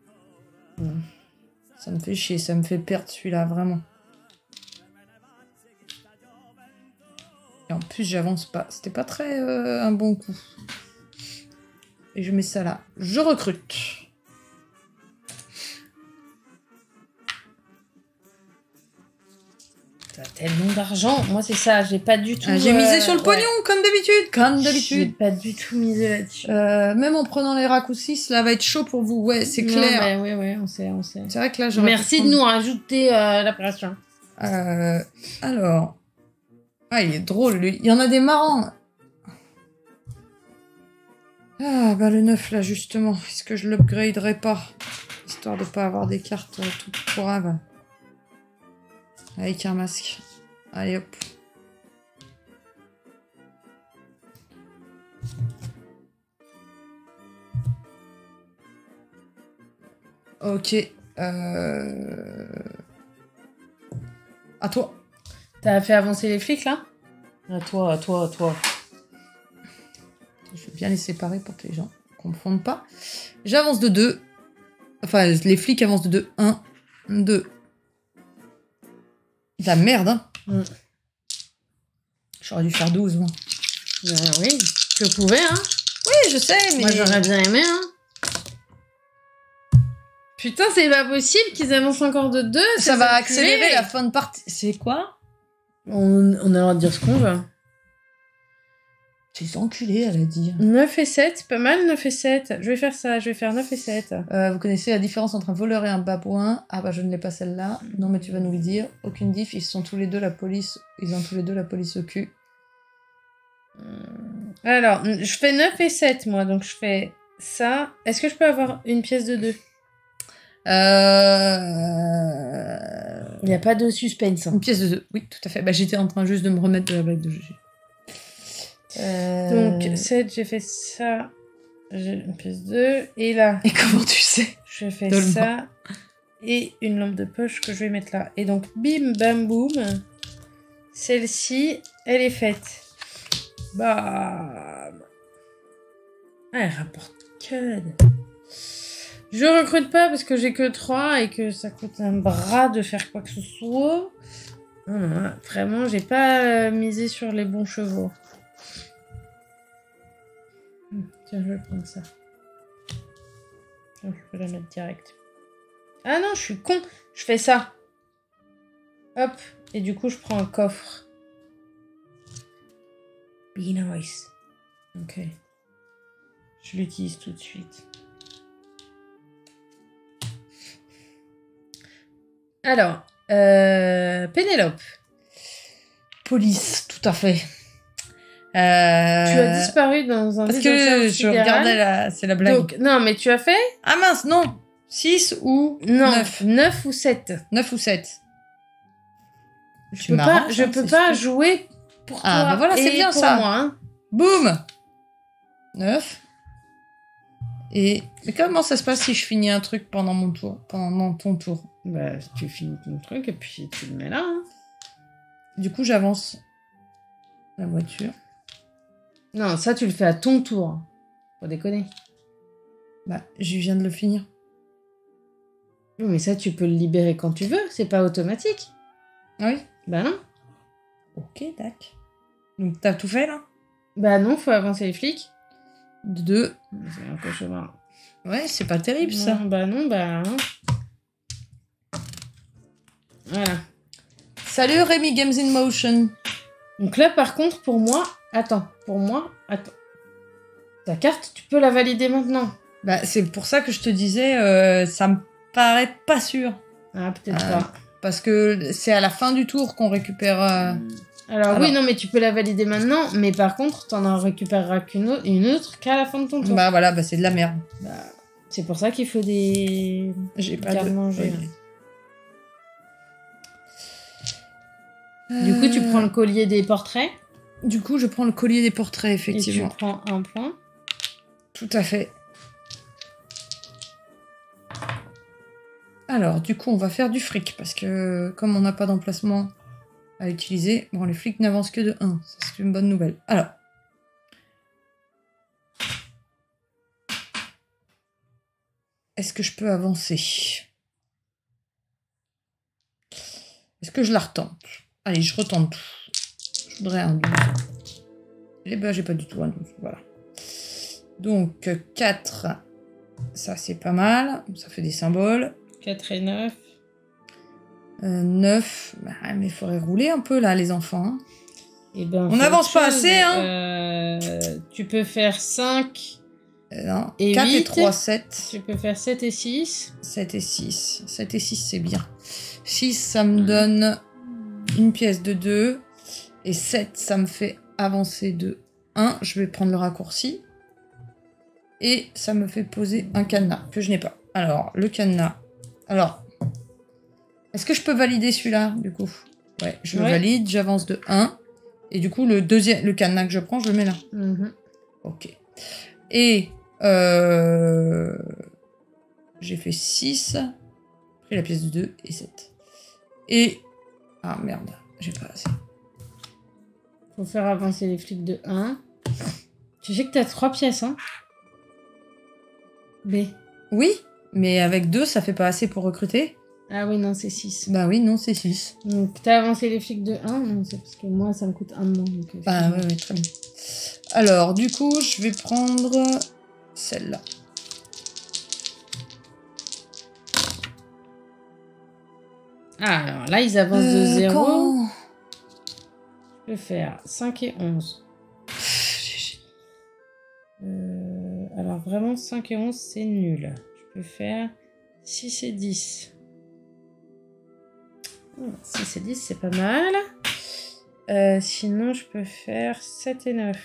[SPEAKER 1] Ça me fait chier, ça me fait perdre celui-là, vraiment. plus, j'avance pas. C'était pas très euh, un bon coup. Et je mets ça là. Je recrute.
[SPEAKER 2] T'as tellement d'argent. Moi, c'est ça. J'ai pas du tout...
[SPEAKER 1] Ah, j'ai misé
[SPEAKER 2] euh,
[SPEAKER 1] sur le pognon,
[SPEAKER 2] ouais.
[SPEAKER 1] comme d'habitude. Comme
[SPEAKER 2] J'ai
[SPEAKER 1] d'habitude.
[SPEAKER 2] pas du tout misé là-dessus.
[SPEAKER 1] Euh, même en prenant les raccourcis, cela va être chaud pour vous. Ouais, c'est
[SPEAKER 2] Non,
[SPEAKER 1] clair.
[SPEAKER 2] mais oui, oui, on sait, on sait.
[SPEAKER 1] C'est vrai que là, j'aurais
[SPEAKER 2] Merci
[SPEAKER 1] pu
[SPEAKER 2] de
[SPEAKER 1] prendre-
[SPEAKER 2] nous rajouter euh, la pression.
[SPEAKER 1] Euh, alors... Ah, il est drôle, lui. Il y en a des marrants. Ah, bah le neuf, là, justement. Est-ce que je l'upgraderai pas? Histoire de pas avoir des cartes euh, toutes pourraves. Avec un masque. Allez, hop. Ok. Euh... À toi.
[SPEAKER 2] T'as fait avancer les flics, là? À toi, à toi, à toi.
[SPEAKER 1] Je vais bien les séparer pour que les gens ne confondent pas. J'avance de deux. Enfin, les flics avancent de deux. un, deux. De la merde, hein.
[SPEAKER 2] Mm.
[SPEAKER 1] J'aurais dû faire douze, moi.
[SPEAKER 2] Ben oui, je pouvais, hein.
[SPEAKER 1] Oui, je sais, mais...
[SPEAKER 2] Moi, j'aurais bien aimé, hein. Putain, c'est pas possible qu'ils avancent encore de deux.
[SPEAKER 1] Ça
[SPEAKER 2] ces
[SPEAKER 1] va
[SPEAKER 2] enculés.
[SPEAKER 1] accélérer la fin de partie. C'est quoi?
[SPEAKER 2] On, on a le droit de dire ce qu'on veut.
[SPEAKER 1] Ces enculés, elle a dit.
[SPEAKER 2] neuf et sept, pas mal, neuf et sept. Je vais faire ça, je vais faire neuf et sept.
[SPEAKER 1] Euh, vous connaissez la différence entre un voleur et un babouin? Ah bah je ne l'ai pas celle-là. Non mais tu vas nous le dire. Aucune diff, ils sont tous les deux la police. Ils ont tous les deux la police au cul.
[SPEAKER 2] Alors, je fais neuf et sept, moi, donc je fais ça. Est-ce que je peux avoir une pièce de deux?
[SPEAKER 1] Euh...
[SPEAKER 2] Il n'y a pas de suspense.
[SPEAKER 1] Une pièce de deux. Oui, tout à fait. Bah j'étais en train juste de me remettre de la blague de G G. Euh...
[SPEAKER 2] Donc, sept, j'ai fait ça. J'ai une pièce deux. Et là,
[SPEAKER 1] Et comment tu sais?
[SPEAKER 2] je fais
[SPEAKER 1] Donne-moi.
[SPEAKER 2] ça. Et une lampe de poche que je vais mettre là. Et donc, bim, bam, boum. Celle-ci, elle est faite. Bam. Ah, elle rapporte que. Je recrute pas parce que j'ai que trois et que ça coûte un bras de faire quoi que ce soit. Non, non, vraiment, j'ai pas euh, misé sur les bons chevaux. Hum, Tiens, je vais prendre ça. Donc, je peux la mettre direct. Ah non, je suis con. Je fais ça. Hop. Et du coup, je prends un coffre. Be nice. Ok. Je l'utilise tout de suite. Alors, euh, Pénélope.
[SPEAKER 1] Police, tout à fait. Euh...
[SPEAKER 2] Tu as disparu dans un
[SPEAKER 1] Parce
[SPEAKER 2] ascenseur
[SPEAKER 1] que je
[SPEAKER 2] sidéral.
[SPEAKER 1] regardais la... C'est la blague.
[SPEAKER 2] Donc, non, mais tu as fait
[SPEAKER 1] Ah mince, non. six ou
[SPEAKER 2] Non,
[SPEAKER 1] neuf.
[SPEAKER 2] neuf ou sept.
[SPEAKER 1] neuf ou sept.
[SPEAKER 2] Je
[SPEAKER 1] Tu
[SPEAKER 2] peux pas,
[SPEAKER 1] m'arranges,
[SPEAKER 2] je
[SPEAKER 1] hein,
[SPEAKER 2] peux
[SPEAKER 1] c'est
[SPEAKER 2] pas
[SPEAKER 1] sûr.
[SPEAKER 2] jouer pour
[SPEAKER 1] Ah,
[SPEAKER 2] toi
[SPEAKER 1] bah voilà, c'est
[SPEAKER 2] et
[SPEAKER 1] bien
[SPEAKER 2] pour
[SPEAKER 1] ça.
[SPEAKER 2] moi. Hein.
[SPEAKER 1] Boum. neuf. Et... Mais comment ça se passe si je finis un truc pendant mon tour? Pendant ton tour?
[SPEAKER 2] Bah, tu finis ton truc et puis tu le mets là. Hein.
[SPEAKER 1] Du coup, j'avance la voiture.
[SPEAKER 2] Non, ça, tu le fais à ton tour. Faut déconner.
[SPEAKER 1] Bah, je viens de le finir.
[SPEAKER 2] Oui, mais ça, tu peux le libérer quand tu veux. C'est pas automatique.
[SPEAKER 1] Ah oui?
[SPEAKER 2] Bah non.
[SPEAKER 1] Ok, tac. Donc, t'as tout fait, là?
[SPEAKER 2] Bah non, faut avancer les flics.
[SPEAKER 1] Deux.
[SPEAKER 2] C'est un cauchemar.
[SPEAKER 1] Ouais, c'est pas terrible, ça.
[SPEAKER 2] Non, bah non, bah... Hein. Voilà.
[SPEAKER 1] Salut, Rémi Games in Motion.
[SPEAKER 2] Donc là, par contre, pour moi... Attends, pour moi... Attends. Ta carte, tu peux la valider maintenant.
[SPEAKER 1] Bah, c'est pour ça que je te disais, euh, ça me paraît pas sûr.
[SPEAKER 2] Ah, peut-être
[SPEAKER 1] Euh,
[SPEAKER 2] pas.
[SPEAKER 1] Parce que c'est à la fin du tour qu'on récupère... euh,
[SPEAKER 2] Alors,
[SPEAKER 1] Alors.
[SPEAKER 2] oui, non, mais tu peux la valider maintenant, mais par contre, t'en en récupéreras qu'une autre, une autre qu'à la fin de ton tour.
[SPEAKER 1] Bah voilà, bah c'est de la merde.
[SPEAKER 2] Bah, c'est pour ça qu'il faut des...
[SPEAKER 1] J'ai pas
[SPEAKER 2] garde
[SPEAKER 1] de...
[SPEAKER 2] manger.
[SPEAKER 1] Ouais.
[SPEAKER 2] Du coup, tu
[SPEAKER 1] Euh,
[SPEAKER 2] prends le collier des portraits
[SPEAKER 1] Du coup, je prends le collier des portraits,
[SPEAKER 2] et
[SPEAKER 1] effectivement.
[SPEAKER 2] tu prends un point.
[SPEAKER 1] Tout à fait. Alors, du coup, on va faire du fric, parce que comme on n'a pas d'emplacement à utiliser, bon, les flics n'avancent que de un. Ça, c'est une bonne nouvelle. Alors. Est-ce que je peux avancer? Est-ce que je la retente? Allez, je retente tout. Je voudrais un douze. Et ben, j'ai pas du tout un douze. Voilà. Donc, quatre. Ça, c'est pas mal. Ça fait des symboles.
[SPEAKER 2] quatre et neuf.
[SPEAKER 1] Euh, neuf. Bah, mais il faudrait rouler un peu, là, les enfants. Hein.
[SPEAKER 2] Et ben,
[SPEAKER 1] on n'avance pas assez, hein.
[SPEAKER 2] Euh, tu peux faire cinq.
[SPEAKER 1] Euh, non.
[SPEAKER 2] Et
[SPEAKER 1] quatre
[SPEAKER 2] huit.
[SPEAKER 1] et trois, sept.
[SPEAKER 2] Tu peux faire sept et six.
[SPEAKER 1] sept et six. sept et six, c'est bien. six, ça me donne une pièce de deux. Et sept, ça me fait avancer de un. Je vais prendre le raccourci. Et ça me fait poser un cadenas que je n'ai pas. Alors, le cadenas. Alors, est-ce que je peux valider celui-là, du coup? Ouais, je le
[SPEAKER 2] ouais.
[SPEAKER 1] valide, j'avance de un. Et du coup, le deuxième, le cadenas que je prends, je le mets là.
[SPEAKER 2] Mm-hmm.
[SPEAKER 1] Ok. Et euh, j'ai fait six. Pris la pièce de deux et sept. Et... Ah merde, j'ai pas assez.
[SPEAKER 2] Faut faire avancer les flics de un. Tu sais que t'as trois pièces, hein? B.
[SPEAKER 1] Oui, mais avec deux, ça fait pas assez pour recruter.
[SPEAKER 2] Ah oui, non, c'est six.
[SPEAKER 1] Bah oui, non, c'est six.
[SPEAKER 2] Donc, t'as avancé les flics de un? Non, c'est parce que moi, ça me coûte un de moins. Donc, euh,
[SPEAKER 1] Ah ouais, ouais, très bien. Alors, du coup, je vais prendre celle-là.
[SPEAKER 2] Ah, alors là, ils avancent de
[SPEAKER 1] Euh,
[SPEAKER 2] zéro.
[SPEAKER 1] quand...
[SPEAKER 2] Je peux faire cinq et onze. Euh, alors, vraiment, cinq et onze, c'est nul. Je peux faire six et dix. six et dix, c'est pas mal. Euh, sinon, je peux faire sept et neuf.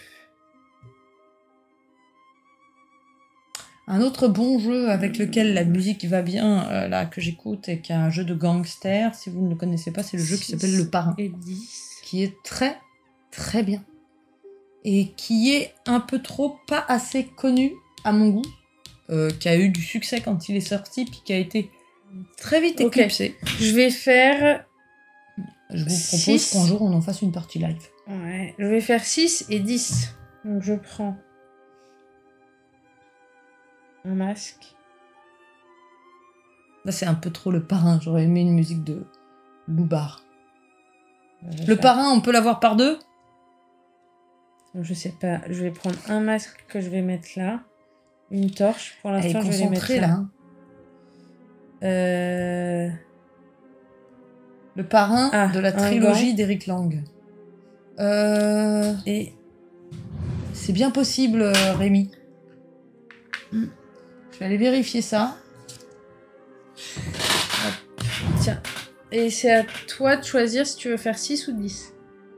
[SPEAKER 1] Un autre bon jeu avec lequel la musique va bien, euh, là, que j'écoute, et qui est un jeu de gangster, si vous ne le connaissez pas, c'est le jeu qui s'appelle Le Parrain.
[SPEAKER 2] Et dix.
[SPEAKER 1] Qui est très, très bien. Et qui est un peu trop pas assez connu, à mon goût. Euh, qui a eu du succès quand il est sorti, puis qui a été très vite éclipsé.
[SPEAKER 2] Okay. Je vais faire...
[SPEAKER 1] Je vous propose six. Qu'un jour, on en fasse une partie live.
[SPEAKER 2] Ouais, je vais faire six et dix. Donc, je prends un masque.
[SPEAKER 1] Là, c'est un peu trop Le Parrain. J'aurais aimé une musique de Loubar. Le
[SPEAKER 2] faire...
[SPEAKER 1] Parrain, on peut l'avoir par deux?
[SPEAKER 2] Je sais pas. Je vais prendre un masque que je vais mettre là. Une torche. Pour l'instant, je vais les mettre là. là hein. Euh...
[SPEAKER 1] Le Parrain ah, de la trilogie d'Eric Lang. Euh...
[SPEAKER 2] Et
[SPEAKER 1] c'est bien possible, Rémi. Mm. Je vais aller vérifier ça.
[SPEAKER 2] Tiens. Et c'est à toi de choisir si tu veux faire six ou dix.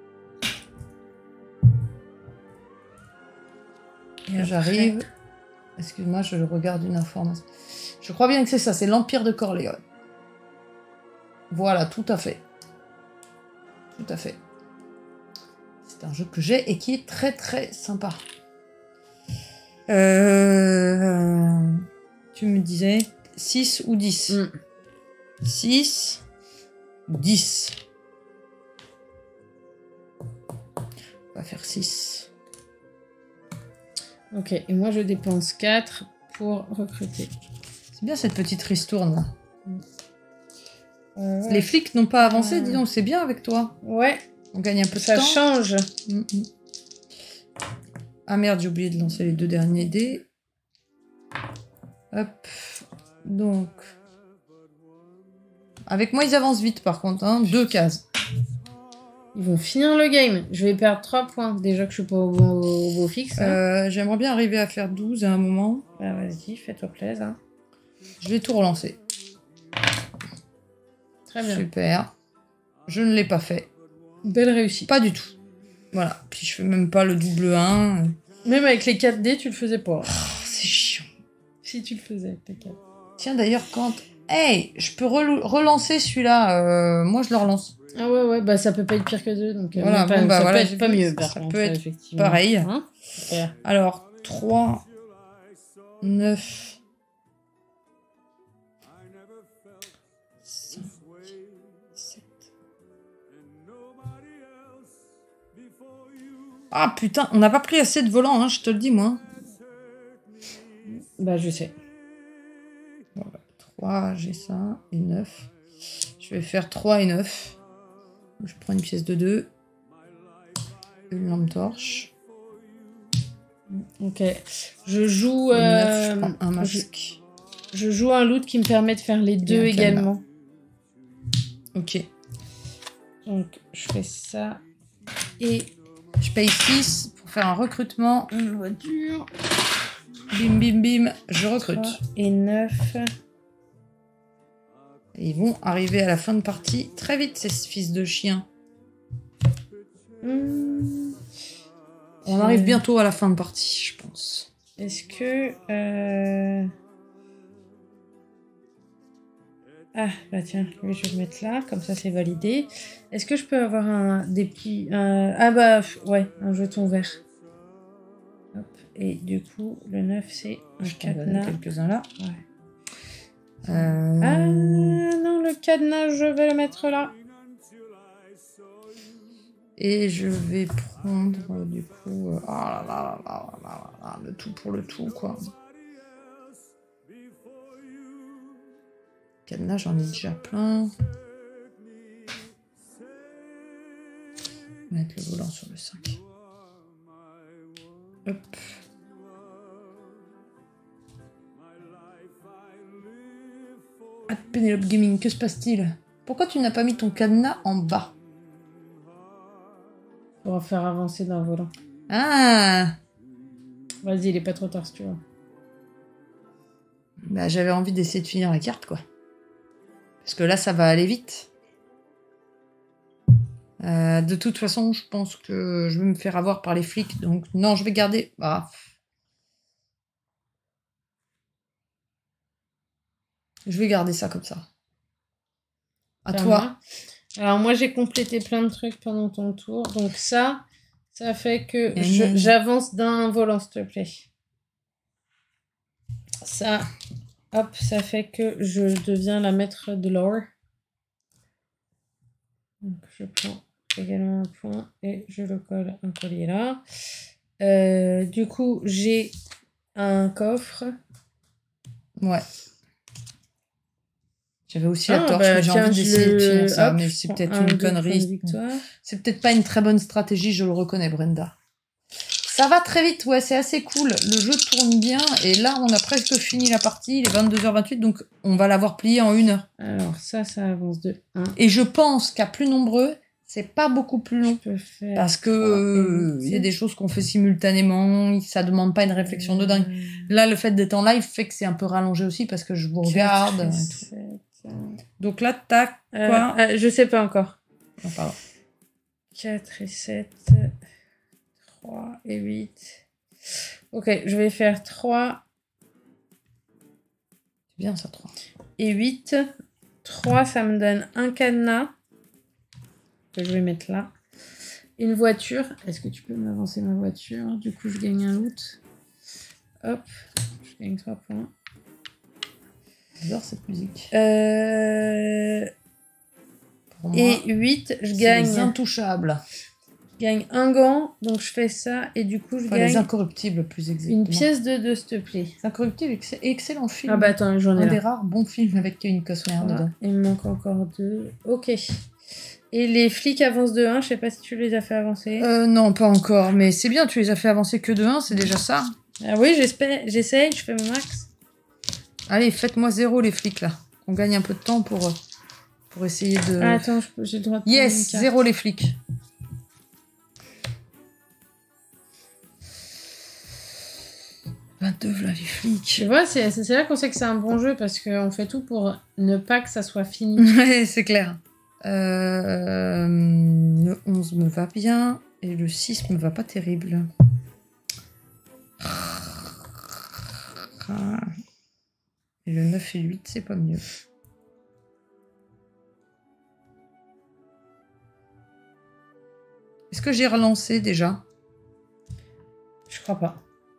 [SPEAKER 1] J'arrive. Excuse-moi, je regarde une information. Je crois bien que c'est ça, c'est l'Empire de Corléone. Voilà, tout à fait. Tout à fait. C'est un jeu que j'ai et qui est très très sympa. Euh... Tu me disais six ou dix. Mm. six ou dix. On va faire six.
[SPEAKER 2] Ok, et moi je dépense quatre pour recruter.
[SPEAKER 1] C'est bien cette petite ristourne là. Mm.
[SPEAKER 2] Euh, ouais.
[SPEAKER 1] Les flics n'ont pas avancé, euh... dis donc, c'est bien avec toi.
[SPEAKER 2] Ouais.
[SPEAKER 1] On gagne un peu de
[SPEAKER 2] ça
[SPEAKER 1] temps.
[SPEAKER 2] Ça change.
[SPEAKER 1] Mm-hmm. Ah merde, j'ai oublié de lancer les deux derniers dés. Hop. Donc. Avec moi, ils avancent vite par contre, hein. Deux cases.
[SPEAKER 2] Ils vont finir le game. Je vais perdre trois points. Déjà que je suis pas au beau, au beau fixe. Hein.
[SPEAKER 1] Euh, J'aimerais bien arriver à faire douze à un moment.
[SPEAKER 2] Bah vas-y, fais-toi plaisir. Hein.
[SPEAKER 1] Je vais tout relancer.
[SPEAKER 2] Très bien.
[SPEAKER 1] Super. Je ne l'ai pas fait.
[SPEAKER 2] Belle réussite.
[SPEAKER 1] Pas du tout. Voilà. Puis je fais même pas le double un.
[SPEAKER 2] Même avec les quatre dés, tu le faisais pas.
[SPEAKER 1] Oh, c'est chiant.
[SPEAKER 2] Si tu le faisais avec les quatre.
[SPEAKER 1] Tiens, d'ailleurs, quand... Hey, je peux re relancer celui-là. Euh, moi, je le relance.
[SPEAKER 2] Ah ouais, ouais. Bah, ça peut pas être pire que deux. Donc,
[SPEAKER 1] voilà,
[SPEAKER 2] euh, pas,
[SPEAKER 1] bon, bah,
[SPEAKER 2] ça
[SPEAKER 1] voilà,
[SPEAKER 2] peut être pas mieux.
[SPEAKER 1] Ça,
[SPEAKER 2] par
[SPEAKER 1] ça
[SPEAKER 2] contre,
[SPEAKER 1] peut être
[SPEAKER 2] effectivement.
[SPEAKER 1] pareil.
[SPEAKER 2] Hein ouais.
[SPEAKER 1] Alors, trois, neuf... cinq, sept... Ah putain, on n'a pas pris assez de volants, hein, je te le dis, moi.
[SPEAKER 2] Bah, je sais.
[SPEAKER 1] Voilà, trois, j'ai ça, et neuf. Je vais faire trois et neuf. Je prends une pièce de deux. une lampe torche.
[SPEAKER 2] Ok. Je joue...
[SPEAKER 1] Le neuf,
[SPEAKER 2] euh,
[SPEAKER 1] je prends un masque.
[SPEAKER 2] Je, je joue un loot qui me permet de faire les deux également.
[SPEAKER 1] Ok.
[SPEAKER 2] Donc, je fais ça. Et
[SPEAKER 1] je paye six pour faire un recrutement.
[SPEAKER 2] Une voiture.
[SPEAKER 1] Bim, bim, bim. Je recrute.
[SPEAKER 2] Et neuf.
[SPEAKER 1] Et ils vont arriver à la fin de partie très vite, ces fils de chiens.
[SPEAKER 2] Mmh.
[SPEAKER 1] On arrive bientôt à la fin de partie, je pense.
[SPEAKER 2] Est-ce que... Euh... Ah, bah tiens, lui, je vais le mettre là, comme ça c'est validé. Est-ce que je peux avoir un des petits... Un... Ah bah, ouais, un jeton vert. Hop. Et du coup, le neuf, c'est un cadenas.
[SPEAKER 1] Quelques-uns là.
[SPEAKER 2] Ouais.
[SPEAKER 1] Euh...
[SPEAKER 2] Ah non, le cadenas, je vais le mettre là.
[SPEAKER 1] Et je vais prendre, du coup... Euh... Oh là là là là là là là, le tout pour le tout, quoi. Cadenas, j'en ai déjà plein. On va mettre le volant sur le cinq. Hop. Ah, Penelope Gaming, que se passe-t-il? Pourquoi tu n'as pas mis ton cadenas en bas?
[SPEAKER 2] Pour faire avancer d'un volant.
[SPEAKER 1] Ah!
[SPEAKER 2] Vas-y, il est pas trop tard si tu vois.
[SPEAKER 1] Bah, j'avais envie d'essayer de finir la carte, quoi. Parce que là, ça va aller vite. Euh, de toute façon, je pense que je vais me faire avoir par les flics. Donc, non, je vais garder... Ah. Je vais garder ça comme ça. À
[SPEAKER 2] Enfin,
[SPEAKER 1] toi.
[SPEAKER 2] moi. Alors, moi, j'ai complété plein de trucs pendant ton tour. Donc, ça, ça fait que je, j'avance d'un volant, s'il te plaît. Ça, hop, ça fait que je deviens la maître de l'or. Donc, je prends également un point et je le colle un collier là. Euh, du coup, j'ai un coffre.
[SPEAKER 1] Ouais. J'avais aussi
[SPEAKER 2] ah,
[SPEAKER 1] la torche,
[SPEAKER 2] bah,
[SPEAKER 1] mais j'ai
[SPEAKER 2] tiens,
[SPEAKER 1] envie d'essayer
[SPEAKER 2] le...
[SPEAKER 1] de finir ça,
[SPEAKER 2] hop,
[SPEAKER 1] mais c'est peut-être
[SPEAKER 2] un,
[SPEAKER 1] une
[SPEAKER 2] deux,
[SPEAKER 1] connerie. C'est peut-être pas une très bonne stratégie, je le reconnais, Brenda. Ça va très vite, ouais, c'est assez cool. Le jeu tourne bien, et là, on a presque fini la partie, il est vingt-deux heures vingt-huit, donc on va l'avoir plié en une heure.
[SPEAKER 2] Alors, ça, ça avance de un.
[SPEAKER 1] Et je pense qu'à plus nombreux, c'est pas beaucoup plus long.
[SPEAKER 2] Je peux faire
[SPEAKER 1] parce que euh, il y a des choses qu'on fait simultanément, ça demande pas une réflexion de dingue. Là, le fait d'être en live fait que c'est un peu rallongé aussi, parce que je vous regarde.
[SPEAKER 2] quatre,
[SPEAKER 1] et
[SPEAKER 2] sept,
[SPEAKER 1] tout. Donc là, tac,
[SPEAKER 2] euh,
[SPEAKER 1] quoi
[SPEAKER 2] euh, Je sais pas encore.
[SPEAKER 1] Non, pardon.
[SPEAKER 2] quatre et sept, trois et huit. Ok, je vais faire trois.
[SPEAKER 1] C'est bien ça, trois.
[SPEAKER 2] Et huit. trois, ça me donne un cadenas. Que je vais mettre là. Une voiture. Est-ce que tu peux m'avancer ma voiture? Du coup, je gagne un loot. Hop. Je gagne trois points.
[SPEAKER 1] J'adore cette musique.
[SPEAKER 2] Euh...
[SPEAKER 1] Pour moi,
[SPEAKER 2] et huit, je gagne...
[SPEAKER 1] les intouchables.
[SPEAKER 2] Je gagne un gant, donc je fais ça, et du coup, je
[SPEAKER 1] enfin,
[SPEAKER 2] gagne...
[SPEAKER 1] les incorruptibles, plus exactement.
[SPEAKER 2] Une pièce de deux, s'il te plaît.
[SPEAKER 1] Les incorruptibles, ex excellent film.
[SPEAKER 2] Ah bah attends, j'en ai
[SPEAKER 1] Un
[SPEAKER 2] là.
[SPEAKER 1] des rares bons films avec Kevin Costner
[SPEAKER 2] Voilà.
[SPEAKER 1] dedans.
[SPEAKER 2] Il me manque encore deux. Ok. Et les flics avancent de un, je sais pas si tu les as fait avancer.
[SPEAKER 1] Euh, non, pas encore, mais c'est bien, tu les as fait avancer que de un, c'est déjà ça.
[SPEAKER 2] Ah oui, j'espère, j'essaye, je fais mon max.
[SPEAKER 1] Allez, faites-moi zéro les flics là. On gagne un peu de temps pour, pour essayer de...
[SPEAKER 2] Ah, attends, j'ai le droit de prendre
[SPEAKER 1] yes,
[SPEAKER 2] une carte.
[SPEAKER 1] zéro les flics. vingt-deux, là, les flics.
[SPEAKER 2] Tu vois, c'est c'est là qu'on sait que c'est un bon jeu, parce qu'on fait tout pour ne pas que ça soit fini.
[SPEAKER 1] Ouais, c'est clair. Euh, le onze me va bien, et le six me va pas terrible. Et le neuf et le huit, c'est pas mieux. Est-ce que j'ai relancé déjà?
[SPEAKER 2] Je crois pas.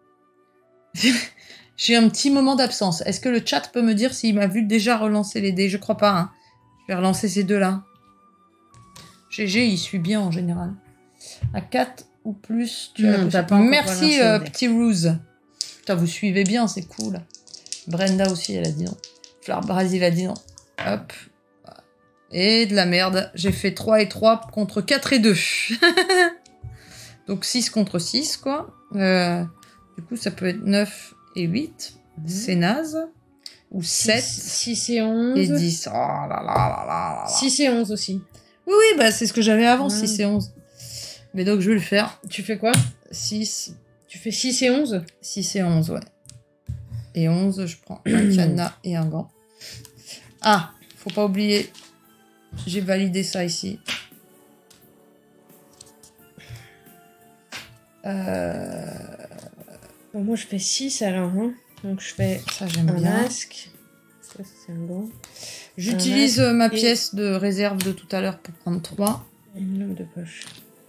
[SPEAKER 1] J'ai un petit moment d'absence. Est-ce que le chat peut me dire s'il m'a vu déjà relancer les dés? Je crois pas. Hein. Je vais relancer ces deux-là. G G, il suit bien en général. À quatre ou plus, tu
[SPEAKER 2] mmh,
[SPEAKER 1] as
[SPEAKER 2] pas
[SPEAKER 1] merci, euh, petit Ruse. Putain, vous suivez bien, c'est cool. Brenda aussi, elle a dit non. Fleur Brasil a dit non. Hop. Et de la merde. J'ai fait trois et trois contre quatre et deux. Donc six contre six, quoi. Euh, du coup, ça peut être neuf et huit. Mmh. C'est naze. Ou sept.
[SPEAKER 2] six et onze.
[SPEAKER 1] Et dix. Oh là là là là là.
[SPEAKER 2] six et onze aussi.
[SPEAKER 1] Oui, oui, bah c'est ce que j'avais avant, mmh. six et onze. Mais donc, je vais le faire.
[SPEAKER 2] Tu fais quoi?
[SPEAKER 1] six.
[SPEAKER 2] Tu fais six et onze?
[SPEAKER 1] six et onze, ouais. Et onze, je prends un cadenas et un gant. Ah, faut pas oublier, j'ai validé ça ici. Euh...
[SPEAKER 2] Bon, moi, je fais six alors. Hein. Donc, je fais
[SPEAKER 1] ça, j'aime
[SPEAKER 2] un
[SPEAKER 1] bien.
[SPEAKER 2] masque. Ça, c'est un gant.
[SPEAKER 1] J'utilise ma pièce et... de réserve de tout à l'heure pour prendre trois.
[SPEAKER 2] Une lampe de poche.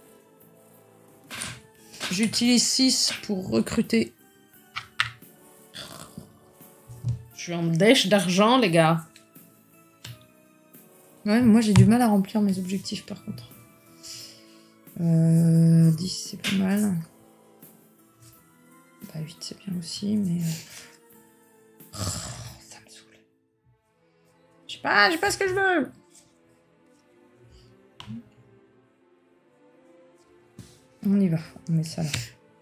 [SPEAKER 1] J'utilise six pour recruter.
[SPEAKER 2] Je suis en dèche d'argent, les gars.
[SPEAKER 1] Ouais, moi j'ai du mal à remplir mes objectifs par contre. Euh, dix c'est pas mal. Bah huit c'est bien aussi, mais... Oh, ça me saoule. Je sais pas, je sais pas ce que je veux. On y va, on met ça là.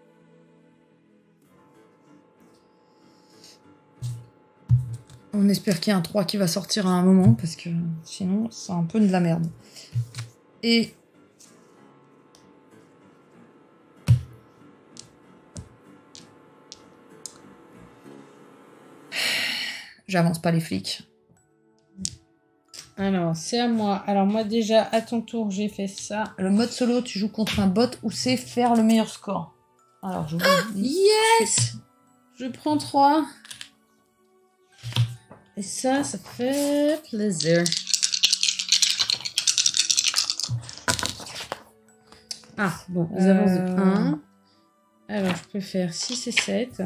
[SPEAKER 1] On espère qu'il y a un trois qui va sortir à un moment, parce que sinon, c'est un peu de la merde. Et... J'avance pas les flics.
[SPEAKER 2] Alors, c'est à moi. Alors, moi, déjà, à ton tour, j'ai fait ça.
[SPEAKER 1] Le mode solo, tu joues contre un bot où c'est faire le meilleur score. Alors, je vous
[SPEAKER 2] ah,
[SPEAKER 1] dis...
[SPEAKER 2] Yes! Je prends trois. Et ça, ça fait plaisir. Ah, bon, ils avancent de
[SPEAKER 1] Euh...
[SPEAKER 2] un. Alors, je peux faire six et sept.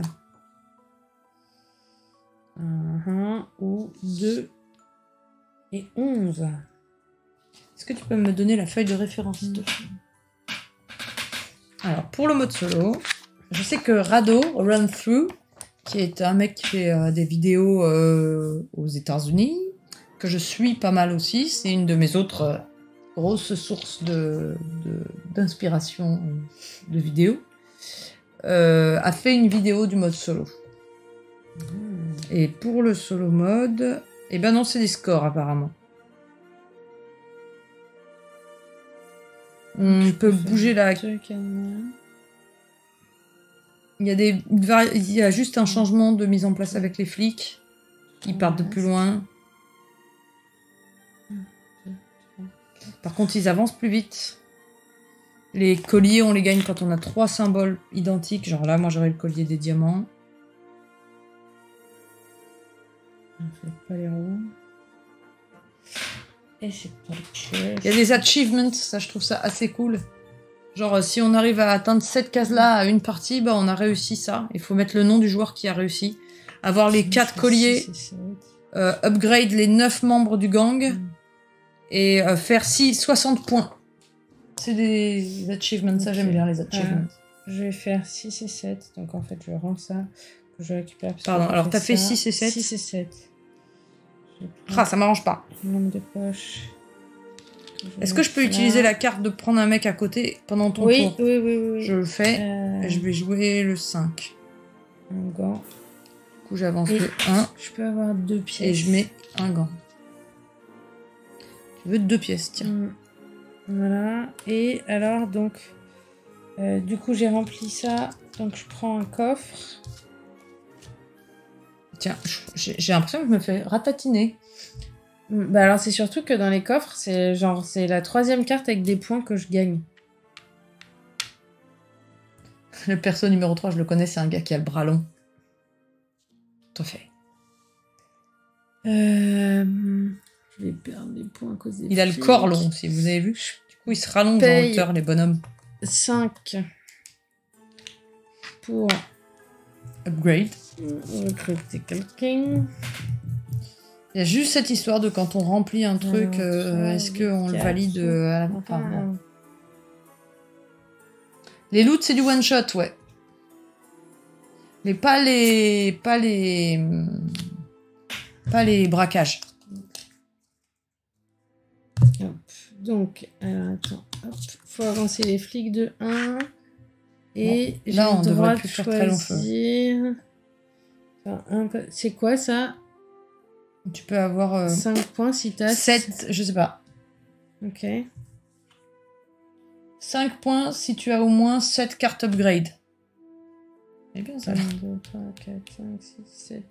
[SPEAKER 2] un ou deux et onze.
[SPEAKER 1] Est-ce que tu peux me donner la feuille de référence de... Alors, pour le mode solo, je sais que Rado, Run Through, qui est un mec qui fait euh, des vidéos euh, aux États-Unis, que je suis pas mal aussi, c'est une de mes autres euh, grosses sources de, de, d'inspiration de vidéos, euh, a fait une vidéo du mode solo. Mmh. Et pour le solo mode, eh ben non, c'est des scores apparemment. On je peut bouger la... Il y a des, il y a juste un changement de mise en place avec les flics. Ils partent de plus loin. Par contre, ils avancent plus vite. Les colliers, on les gagne quand on a trois symboles identiques. Genre là, moi, j'aurais le collier des diamants.
[SPEAKER 2] On fait pas les ronds. Et c'est pas le chef.
[SPEAKER 1] Il y a des achievements, ça, je trouve ça assez cool. Genre, si on arrive à atteindre cette case-là à une partie, bah, on a réussi ça. Il faut mettre le nom du joueur qui a réussi. Avoir les quatre colliers, euh, upgrade les neuf membres du gang, mm. et euh, faire six, soixante points. C'est des achievements, okay. Ça j'aime bien les achievements.
[SPEAKER 2] Euh, je vais faire six et sept, donc en fait je rends ça, que je récupère.
[SPEAKER 1] Pardon, alors t'as fait six et sept
[SPEAKER 2] six et sept.
[SPEAKER 1] Ah, ça m'arrange pas.
[SPEAKER 2] Nombre de poches.
[SPEAKER 1] Est-ce que je peux là. utiliser la carte de prendre un mec à côté pendant ton
[SPEAKER 2] oui,
[SPEAKER 1] tour?
[SPEAKER 2] Oui, oui, oui.
[SPEAKER 1] Je le fais.
[SPEAKER 2] Euh...
[SPEAKER 1] Et je vais jouer le cinq.
[SPEAKER 2] Un gant.
[SPEAKER 1] Du coup, j'avance le un.
[SPEAKER 2] Je peux avoir deux pièces.
[SPEAKER 1] Et je mets un gant. Je veux deux pièces, tiens.
[SPEAKER 2] Mmh. Voilà. Et alors, donc, euh, du coup, j'ai rempli ça. Donc, je prends un coffre.
[SPEAKER 1] Tiens, j'ai l'impression que je me fais ratatiner.
[SPEAKER 2] Bah alors c'est surtout que dans les coffres, c'est genre c'est la troisième carte avec des points que je gagne.
[SPEAKER 1] Le perso numéro trois, je le connais, c'est un gars qui a le bras long. Tout à fait.
[SPEAKER 2] Euh... Je vais perdre des points à cause des
[SPEAKER 1] Il a le
[SPEAKER 2] flics.
[SPEAKER 1] corps long, si vous avez vu. Du coup, il se rallonge en hauteur, les bonhommes.
[SPEAKER 2] cinq pour
[SPEAKER 1] upgrade.
[SPEAKER 2] Recruter quelqu'un.
[SPEAKER 1] Il y a juste cette histoire de quand on remplit un truc, euh, est-ce qu'on le valide euh, à la fin. Enfin, bon. Les loots, c'est du one shot, ouais. Mais pas les, pas les, pas les braquages.
[SPEAKER 2] Hop. Donc, alors attends, hop. Faut avancer les flics de un. Et
[SPEAKER 1] bon,
[SPEAKER 2] j'ai
[SPEAKER 1] là, on
[SPEAKER 2] le droit
[SPEAKER 1] devrait
[SPEAKER 2] de
[SPEAKER 1] plus faire très long feu.
[SPEAKER 2] choisir... Enfin, un peu- C'est quoi ça?
[SPEAKER 1] Tu peux avoir euh,
[SPEAKER 2] cinq points si t'as...
[SPEAKER 1] sept, je sais pas.
[SPEAKER 2] Ok.
[SPEAKER 1] cinq points si tu as au moins sept cartes upgrade. C'est bien ça.
[SPEAKER 2] un, deux, trois, quatre, cinq, six, sept.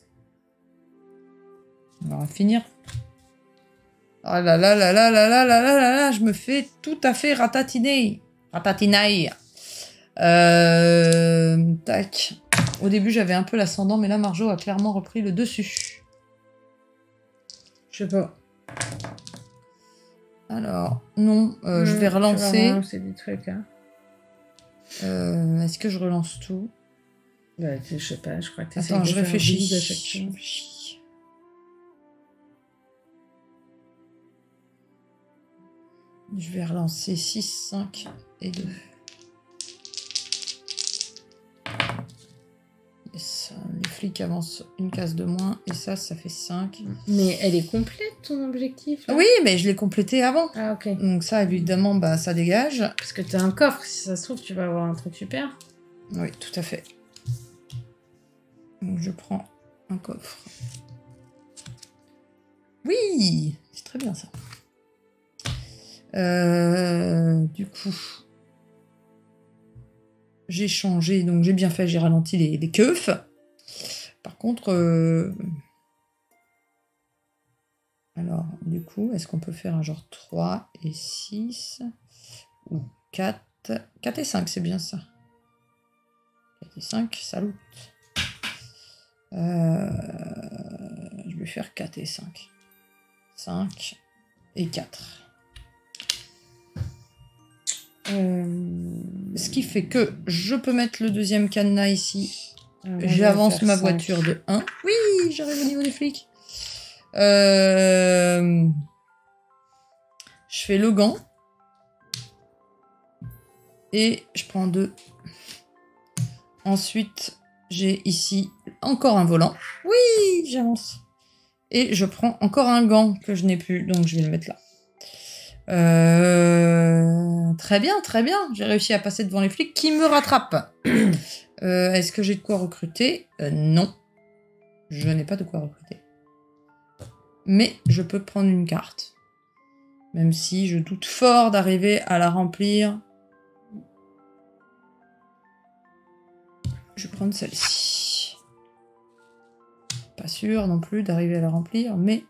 [SPEAKER 1] On va finir. Ah là là là là là là là là là là, je me fais tout à fait ratatiner. Ratatinaille. Euh, tac. Au début, j'avais un peu l'ascendant, mais là, Marjo a clairement repris le dessus.
[SPEAKER 2] Je sais pas.
[SPEAKER 1] Alors, non, euh,
[SPEAKER 2] Mmh,
[SPEAKER 1] je vais relancer.
[SPEAKER 2] C'est des trucs, hein.
[SPEAKER 1] Euh, Est-ce que je relance tout?
[SPEAKER 2] Bah, je sais pas, je crois que t'essayes
[SPEAKER 1] Attends,
[SPEAKER 2] de
[SPEAKER 1] je
[SPEAKER 2] faire un
[SPEAKER 1] réfléchis.
[SPEAKER 2] build à chaque
[SPEAKER 1] Je
[SPEAKER 2] fois.
[SPEAKER 1] réfléchis. Je vais relancer six, cinq et deux. Yes. Les flics avancent une case de moins et ça, ça fait cinq.
[SPEAKER 2] Mais elle est complète, ton objectif là?
[SPEAKER 1] Oui, mais je l'ai complété avant.
[SPEAKER 2] Ah, ok.
[SPEAKER 1] Donc ça, évidemment, bah, ça dégage.
[SPEAKER 2] Parce que t'as un coffre, si ça se trouve, tu vas avoir un truc super.
[SPEAKER 1] Oui, tout à fait. Donc je prends un coffre. Oui, c'est très bien ça. Euh, du coup, j'ai changé, donc j'ai bien fait, j'ai ralenti les, les keufs. Par contre, euh... alors, du coup, est-ce qu'on peut faire un genre trois et six ou quatre? quatre et cinq, c'est bien ça. quatre et cinq, salut. Euh... Je vais faire quatre et cinq. cinq et quatre. Euh, ce qui fait que je peux mettre le deuxième cadenas ici.
[SPEAKER 2] Alors,
[SPEAKER 1] J'avance ma
[SPEAKER 2] cinq.
[SPEAKER 1] voiture de un. Oui, j'arrive au niveau des flics. Euh, je fais le gant. Et je prends deux. Ensuite, j'ai ici encore un volant. Oui, j'avance. Et je prends encore un gant que je n'ai plus. Donc je vais le mettre là. Euh, très bien, très bien. J'ai réussi à passer devant les flics qui me rattrapent. euh, Est-ce que j'ai de quoi recruter? euh, Non. Je n'ai pas de quoi recruter. Mais je peux prendre une carte. Même si je doute fort d'arriver à la remplir. Je vais prendre celle-ci. Pas sûr non plus d'arriver à la remplir, mais...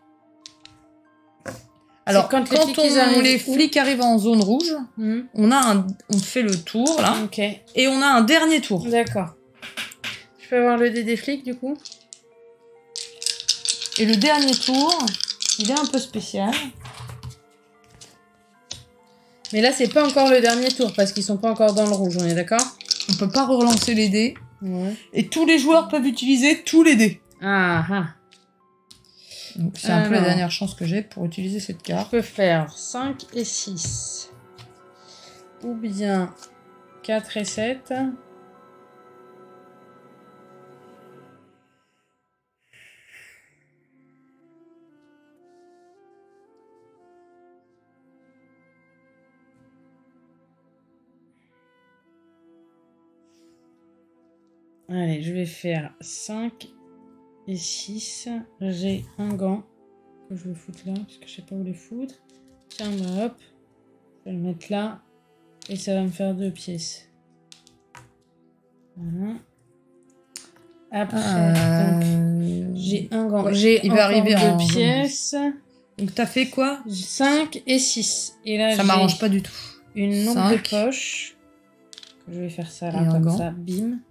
[SPEAKER 1] Alors, quand, les, quand flics, on, arrivent les flics arrivent en zone rouge, mmh. on, a un, on fait le tour, là,
[SPEAKER 2] okay.
[SPEAKER 1] Et on a un dernier tour.
[SPEAKER 2] D'accord. Je peux avoir le dé des flics, du coup?
[SPEAKER 1] Et le dernier tour, il est un peu spécial.
[SPEAKER 2] Mais là, c'est pas encore le dernier tour, parce qu'ils sont pas encore dans le rouge, on est d'accord?
[SPEAKER 1] On peut pas relancer les dés.
[SPEAKER 2] Ouais.
[SPEAKER 1] Et tous les joueurs peuvent utiliser tous les dés.
[SPEAKER 2] Ah ah.
[SPEAKER 1] C'est un peu la dernière chance que j'ai pour utiliser cette carte.
[SPEAKER 2] Je peux faire cinq et six. Ou bien quatre et sept. Allez, je vais faire cinq et six. J'ai un gant que je vais foutre là, parce que je sais pas où les foutre. Tiens, bah, hop. Je vais le mettre là. Et ça va me faire deux pièces. Voilà. Après, euh... j'ai un gant. Ouais, j'ai il va arriver deux en pièces.
[SPEAKER 1] Donc t'as fait quoi?
[SPEAKER 2] cinq et six. Et là,
[SPEAKER 1] ça m'arrange pas du tout.
[SPEAKER 2] Une lampe de poche. Je vais faire ça là, comme gant. Ça. Bim.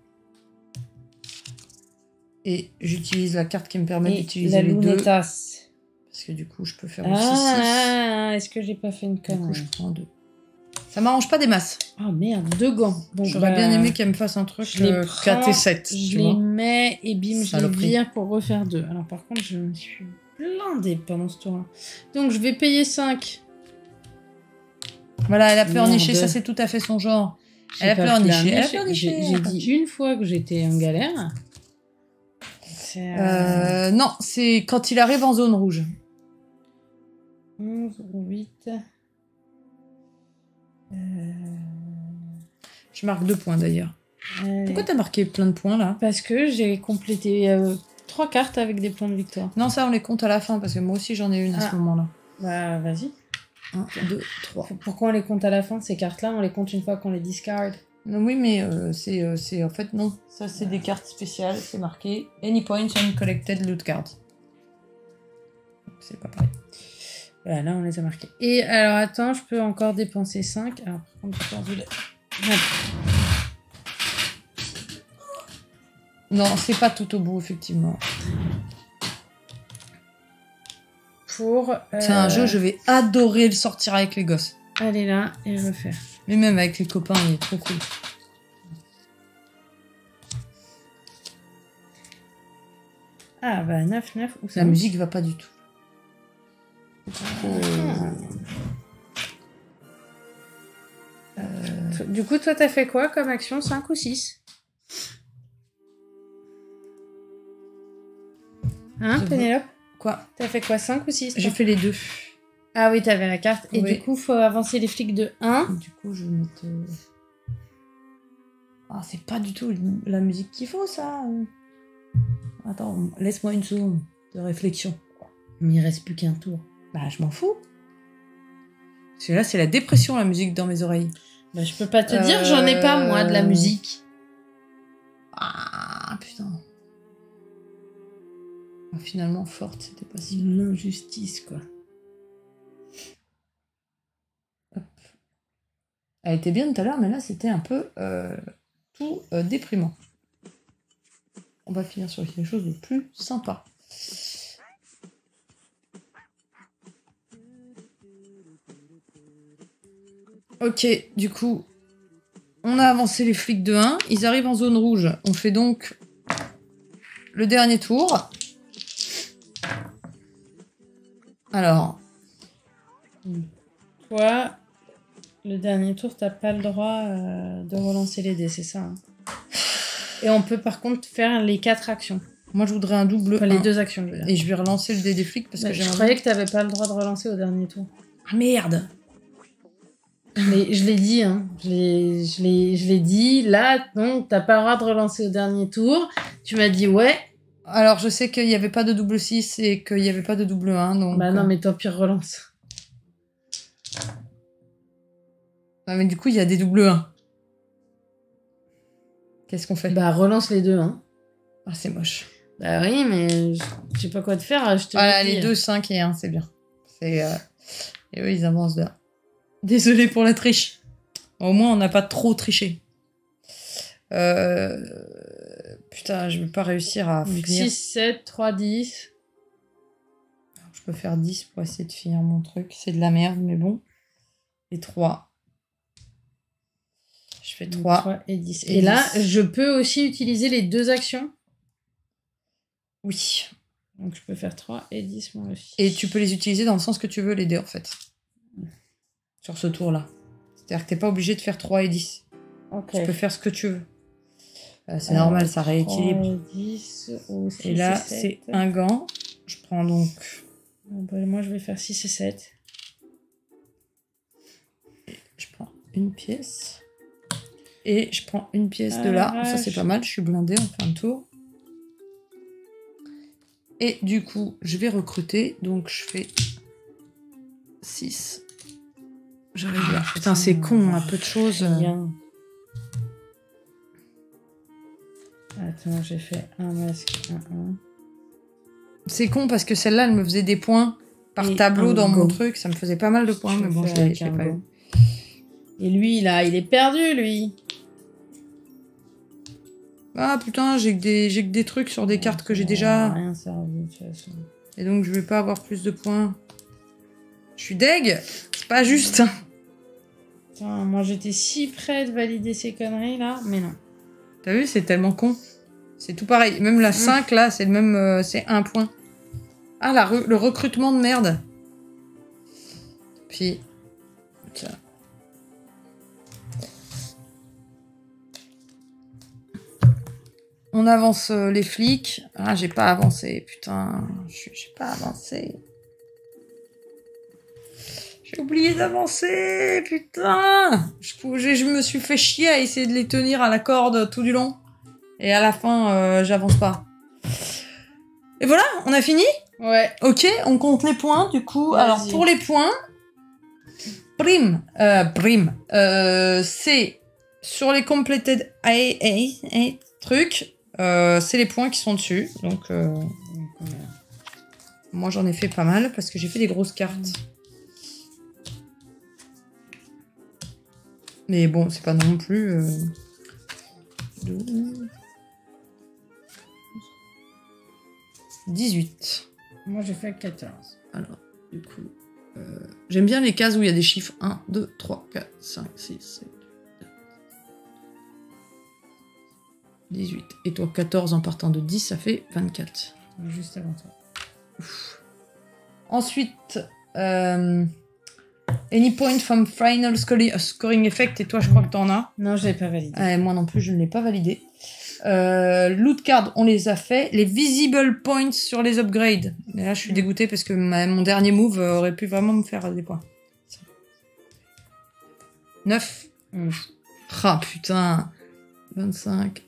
[SPEAKER 1] Et j'utilise la carte qui me permet d'utiliser les deux. Parce que du coup, je peux faire aussi
[SPEAKER 2] six. Ah, est-ce que j'ai pas fait une connerie?
[SPEAKER 1] Du coup, je prends deux. Ça m'arrange pas des masses.
[SPEAKER 2] Oh merde, deux gants.
[SPEAKER 1] Bon, j'aurais bah, bien aimé qu'elle me fasse un truc euh, quatre et sept.
[SPEAKER 2] Je les mets et bim, je les vire pour refaire deux. Alors par contre, je me suis blindée pendant ce tour-là. Donc je vais payer cinq.
[SPEAKER 1] Voilà, elle a pleurniché, ça c'est tout à fait son genre. Elle a pleurniché. Elle a pleurniché.
[SPEAKER 2] J'ai dit une fois que j'étais en galère.
[SPEAKER 1] Euh... Euh, non, c'est quand il arrive en zone rouge.
[SPEAKER 2] onze ou huit.
[SPEAKER 1] Euh... Je marque deux points d'ailleurs.
[SPEAKER 2] Allez.
[SPEAKER 1] Pourquoi t'as marqué plein de points, là?
[SPEAKER 2] Parce que j'ai complété euh, trois cartes avec des points de victoire.
[SPEAKER 1] Non, ça, on les compte à la fin, parce que moi aussi, j'en ai une à
[SPEAKER 2] Ah.
[SPEAKER 1] ce moment-là.
[SPEAKER 2] Bah, vas-y.
[SPEAKER 1] un, deux, trois.
[SPEAKER 2] Pourquoi on les compte à la fin, ces cartes-là? On les compte une fois qu'on les discard.
[SPEAKER 1] Non, oui, mais euh, c'est, euh, c'est... En fait, non. Ça, c'est des cartes spéciales. C'est marqué « Any points on collected loot cards ». C'est pas pareil.
[SPEAKER 2] Voilà, là, on les a marqués. Et alors, attends, je peux encore dépenser cinq. Alors, par contre, j'ai perdu la...
[SPEAKER 1] Non, c'est pas tout au bout, effectivement.
[SPEAKER 2] Pour... Euh...
[SPEAKER 1] C'est un jeu, je vais adorer le sortir avec les gosses.
[SPEAKER 2] Aller là et refaire.
[SPEAKER 1] Mais même avec les copains, il est trop cool.
[SPEAKER 2] Ah bah neuf, neuf ou ça.
[SPEAKER 1] La musique va pas du tout.
[SPEAKER 2] Ah. Euh... Du coup, toi, t'as fait quoi comme action? cinq ou six? Hein, Pénélope?
[SPEAKER 1] Quoi?
[SPEAKER 2] T'as fait quoi? cinq ou six?
[SPEAKER 1] J'ai fait les deux.
[SPEAKER 2] Ah oui, t'avais la carte. Et
[SPEAKER 1] oui.
[SPEAKER 2] Du coup, faut avancer les flics de un.
[SPEAKER 1] Du coup, je vais mettre... Ah, c'est pas du tout la musique qu'il faut, ça. Attends, laisse-moi une seconde de réflexion.
[SPEAKER 2] Mais il reste plus qu'un tour.
[SPEAKER 1] Bah, je m'en fous. Parce que là, c'est la dépression, la musique dans mes oreilles.
[SPEAKER 2] Bah, je peux pas te euh... dire, j'en ai pas, moi, de la musique.
[SPEAKER 1] Ah, putain. Ah, finalement, forte, c'était pas si...
[SPEAKER 2] L'injustice, quoi.
[SPEAKER 1] Hop. Elle était bien tout à l'heure, mais là, c'était un peu euh, tout euh, déprimant. On va finir sur quelque chose de plus sympa. Ok, du coup, on a avancé les flics de un. Ils arrivent en zone rouge. On fait donc le dernier tour. Alors.
[SPEAKER 2] Toi, le dernier tour, t'as pas le droit euh, de relancer les dés, c'est ça, hein. Et on peut par contre faire les quatre actions.
[SPEAKER 1] Moi, je voudrais un double
[SPEAKER 2] enfin,
[SPEAKER 1] un.
[SPEAKER 2] les deux actions, je veux dire.
[SPEAKER 1] Et je vais relancer le dé des flics parce
[SPEAKER 2] Mais
[SPEAKER 1] que j'ai
[SPEAKER 2] je
[SPEAKER 1] un...
[SPEAKER 2] croyais que t'avais pas le droit de relancer au dernier tour.
[SPEAKER 1] Ah merde!
[SPEAKER 2] Mais je l'ai dit, hein. Je l'ai, je l'ai, je l'ai dit. Là, non, t'as pas le droit de relancer au dernier tour. Tu m'as dit ouais.
[SPEAKER 1] Alors, je sais qu'il n'y avait pas de double six et qu'il n'y avait pas de double un. Donc...
[SPEAKER 2] Bah non, mais tant pis, relance.
[SPEAKER 1] Ah, mais du coup, il y a des double un. Qu'est-ce qu'on fait?
[SPEAKER 2] Bah, relance les deux, hein.
[SPEAKER 1] Ah, c'est moche.
[SPEAKER 2] Bah oui, mais je sais pas quoi te faire. Je te
[SPEAKER 1] voilà,
[SPEAKER 2] dis.
[SPEAKER 1] Les deux, cinq et un, c'est bien. C'est, euh... Et eux, ils avancent de là. Désolée pour la triche. Au moins, on n'a pas trop triché. Euh... Putain, je vais pas réussir à finir.
[SPEAKER 2] six, sept, trois, dix.
[SPEAKER 1] Je peux faire dix pour essayer de finir mon truc. C'est de la merde, mais bon. Et trois. Je fais trois.
[SPEAKER 2] trois et dix.
[SPEAKER 1] Et,
[SPEAKER 2] et là,
[SPEAKER 1] dix.
[SPEAKER 2] je peux aussi utiliser les deux actions?
[SPEAKER 1] Oui.
[SPEAKER 2] Donc, je peux faire trois et dix, moi aussi.
[SPEAKER 1] Et tu peux les utiliser dans le sens que tu veux, les dés, en fait. Sur ce tour-là. C'est-à-dire que t'es pas obligé de faire trois et dix.
[SPEAKER 2] Okay.
[SPEAKER 1] Tu peux faire ce que tu veux. Euh, c'est euh, normal, ça rééquilibre.
[SPEAKER 2] trois et dix, ou six
[SPEAKER 1] et là,
[SPEAKER 2] et
[SPEAKER 1] c'est un gant. Je prends donc...
[SPEAKER 2] Bon, bah, moi, je vais faire six et sept.
[SPEAKER 1] Je prends une pièce. Et je prends une pièce ah, de là. Vache. Ça, c'est pas mal. Je suis blindée. On fait un tour. Et du coup, je vais recruter. Donc, je fais six. J'arrive là. Putain, c'est con, un peu de choses.
[SPEAKER 2] Rien. Attends, j'ai fait un masque, un, un.
[SPEAKER 1] C'est con parce que celle-là, elle me faisait des points par
[SPEAKER 2] et
[SPEAKER 1] tableau dans
[SPEAKER 2] go.
[SPEAKER 1] mon truc. Ça me faisait pas mal de points, je mais bon, je l'ai pas eu.
[SPEAKER 2] Et lui, là, il est perdu, lui.
[SPEAKER 1] Ah putain, j'ai que des, j'ai que des trucs sur des
[SPEAKER 2] ouais,
[SPEAKER 1] cartes que j'ai déjà.
[SPEAKER 2] Rien servi, de toute façon.
[SPEAKER 1] Et donc, je vais pas avoir plus de points. Je suis deg. C'est pas juste.
[SPEAKER 2] Putain, moi, j'étais si près de valider ces conneries, là, mais non.
[SPEAKER 1] T'as vu, c'est tellement con. C'est tout pareil. Même la cinq, là, c'est le même... Euh, c'est un point. Ah, la re le recrutement de merde. Puis... Tiens. On avance euh, les flics. Ah, j'ai pas avancé, putain. J'ai pas avancé. J'ai oublié d'avancer, putain. Je, je, je me suis fait chier à essayer de les tenir à la corde tout du long. Et à la fin, euh, j'avance pas. Et voilà, on a fini ?
[SPEAKER 2] Ouais.
[SPEAKER 1] Ok, on compte les points, du coup. Vas-y. Alors, pour les points, prime, euh, prime, euh, c'est sur les completed A A, A trucs, euh, c'est les points qui sont dessus. Donc, euh, moi, j'en ai fait pas mal parce que j'ai fait des grosses cartes. Mais bon, c'est pas non plus... Euh... dix-huit.
[SPEAKER 2] Moi, j'ai fait quatorze.
[SPEAKER 1] Alors, du coup, euh, j'aime bien les cases où il y a des chiffres un, deux, trois, quatre, cinq, six, sept, dix-huit. Et toi, quatorze en partant de dix, ça fait vingt-quatre.
[SPEAKER 2] Juste avant toi.
[SPEAKER 1] Ouf. Ensuite, euh, any point from final scoring effect. Et toi, je crois que t'en as.
[SPEAKER 2] Non, je l'ai pas validé.
[SPEAKER 1] Euh, moi non plus, je ne l'ai pas validé. Euh, loot card, on les a fait. Les visible points sur les upgrades. Et là, je suis dégoûtée parce que ma, mon dernier move aurait pu vraiment me faire des points. neuf.
[SPEAKER 2] Mmh.
[SPEAKER 1] Ah, putain. vingt-cinq.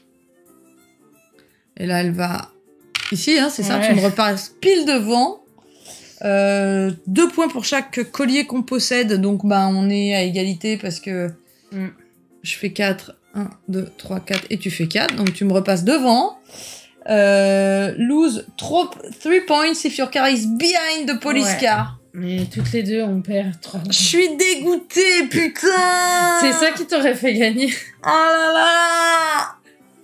[SPEAKER 1] Et là, elle va... Ici, hein, c'est ça,
[SPEAKER 2] ouais.
[SPEAKER 1] Tu me repasses pile devant. Euh, deux points pour chaque collier qu'on possède. Donc, bah, on est à égalité parce que
[SPEAKER 2] mmh.
[SPEAKER 1] je fais quatre. un, deux, trois, quatre. Et tu fais quatre. Donc, tu me repasses devant. Euh, lose trois points if your car is behind the police
[SPEAKER 2] ouais.
[SPEAKER 1] car.
[SPEAKER 2] Mais toutes les deux, on perd trois.
[SPEAKER 1] Je suis dégoûtée, putain.
[SPEAKER 2] C'est ça qui t'aurait fait gagner.
[SPEAKER 1] Ah là là.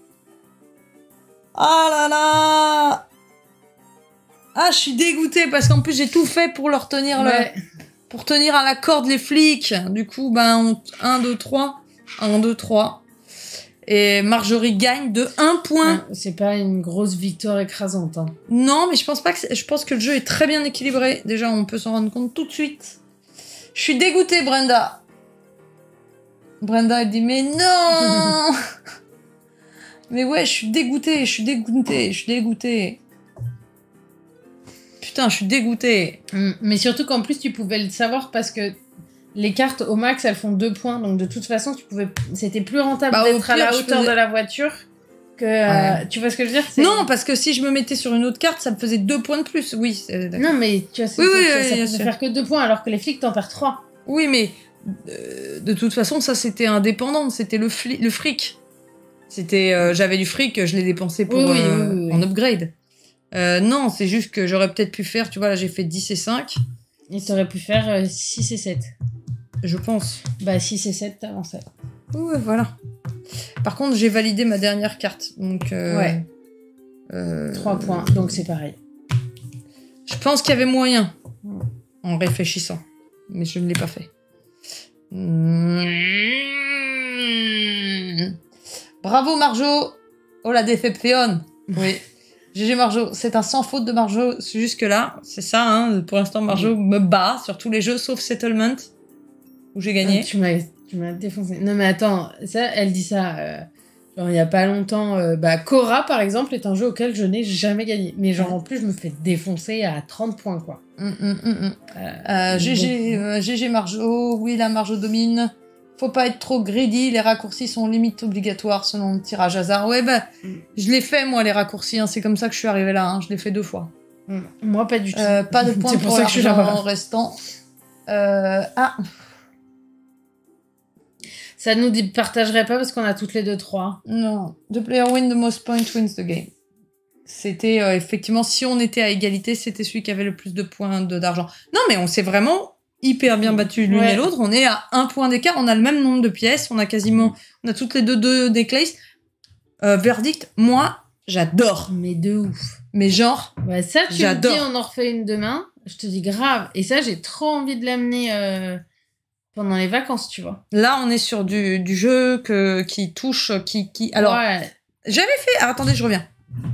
[SPEAKER 1] Ah là là. Ah, je suis dégoûtée parce qu'en plus, j'ai tout fait pour leur tenir
[SPEAKER 2] ouais.
[SPEAKER 1] le... Pour tenir à la corde les flics. Du coup, ben, un, deux, trois. un, deux, trois. Et Marjorie gagne de un point.
[SPEAKER 2] Non, c'est pas une grosse victoire écrasante. Hein.
[SPEAKER 1] Non, mais je pense pas que c'est... je pense que le jeu est très bien équilibré. Déjà, on peut s'en rendre compte tout de suite. Je suis dégoûtée, Brenda. Brenda, elle dit mais non. Mais ouais, je suis dégoûtée, je suis dégoûtée, je suis dégoûtée. Putain, je suis dégoûtée.
[SPEAKER 2] Mmh, mais surtout qu'en plus, tu pouvais le savoir parce que les cartes au max, elles font deux points. Donc de toute façon, tu pouvais... c'était plus rentable bah, d'être pire, à la hauteur faisais... de la voiture que... Ouais. Euh, tu vois ce que je veux dire c'est...
[SPEAKER 1] Non, parce que si je me mettais sur une autre carte, ça me faisait deux points de plus. Oui, c'est...
[SPEAKER 2] Non, mais tu vois, c'est,
[SPEAKER 1] oui,
[SPEAKER 2] c'est,
[SPEAKER 1] oui,
[SPEAKER 2] ça,
[SPEAKER 1] oui,
[SPEAKER 2] ça
[SPEAKER 1] oui,
[SPEAKER 2] pouvait faire que deux points alors que les flics, t'en perds trois.
[SPEAKER 1] Oui, mais euh, de toute façon, ça, c'était indépendant. C'était le, fli... le fric. C'était... Euh, j'avais du fric, je l'ai dépensé pour,
[SPEAKER 2] oui, oui,
[SPEAKER 1] euh,
[SPEAKER 2] oui, oui, oui.
[SPEAKER 1] en upgrade. Euh, non, c'est juste que j'aurais peut-être pu faire... Tu vois, là, j'ai fait dix et cinq.
[SPEAKER 2] Et t'aurais pu faire euh, six et sept.
[SPEAKER 1] Je pense.
[SPEAKER 2] Bah, six et sept, t'avançais.
[SPEAKER 1] Ouais, voilà. Par contre, j'ai validé ma dernière carte. Donc, euh,
[SPEAKER 2] ouais.
[SPEAKER 1] Euh,
[SPEAKER 2] trois points, donc c'est pareil.
[SPEAKER 1] Je pense qu'il y avait moyen, en réfléchissant. Mais je ne l'ai pas fait. Mmh. Bravo, Marjo. Oh, la déception. Oui. G G Marjo, c'est un sans faute de Marjo jusque-là. C'est ça, hein. Pour l'instant, Marjo mmh. me bat sur tous les jeux, sauf Settlement. Où j'ai gagné.
[SPEAKER 2] Ah, tu, m'as, tu m'as défoncé. Non mais attends, ça, elle dit ça, euh, genre il y a pas longtemps, euh, bah Cora par exemple est un jeu auquel je n'ai jamais gagné. Mais genre en plus je me fais défoncer à trente points quoi.
[SPEAKER 1] Mm, mm, mm, mm. Euh, euh, G G, euh, G G Marjo, oui la Marjo domine. Faut pas être trop greedy, les raccourcis sont limite obligatoires selon le tirage hasard. Ouais bah, mm. je l'ai fait moi les raccourcis, hein. C'est comme ça que je suis arrivée là, hein. Je l'ai fait deux fois.
[SPEAKER 2] Mm. Moi pas du tout.
[SPEAKER 1] Euh, pas de points pour, pour ça que je suis en restant. Euh, ah
[SPEAKER 2] Ça nous dit partagerait pas parce qu'on a toutes les deux trois.
[SPEAKER 1] Non. The player win the most points wins the game. C'était euh, effectivement, si on était à égalité, c'était celui qui avait le plus de points de, d'argent. Non, mais on s'est vraiment hyper bien battus l'une ouais. et l'autre. On est à un point d'écart. On a le même nombre de pièces. On a quasiment, on a toutes les deux deux necklaces. Euh, verdict, moi, j'adore.
[SPEAKER 2] Mais de ouf.
[SPEAKER 1] Mais genre,
[SPEAKER 2] ouais, ça, tu
[SPEAKER 1] j'adore.
[SPEAKER 2] me dis, on en refait une demain. Je te dis grave. Et ça, j'ai trop envie de l'amener. Euh... Pendant les vacances, tu vois.
[SPEAKER 1] Là, on est sur du, du jeu que, qui touche, qui... qui... Alors,
[SPEAKER 2] ouais.
[SPEAKER 1] j'avais fait... Ah, attendez, je reviens.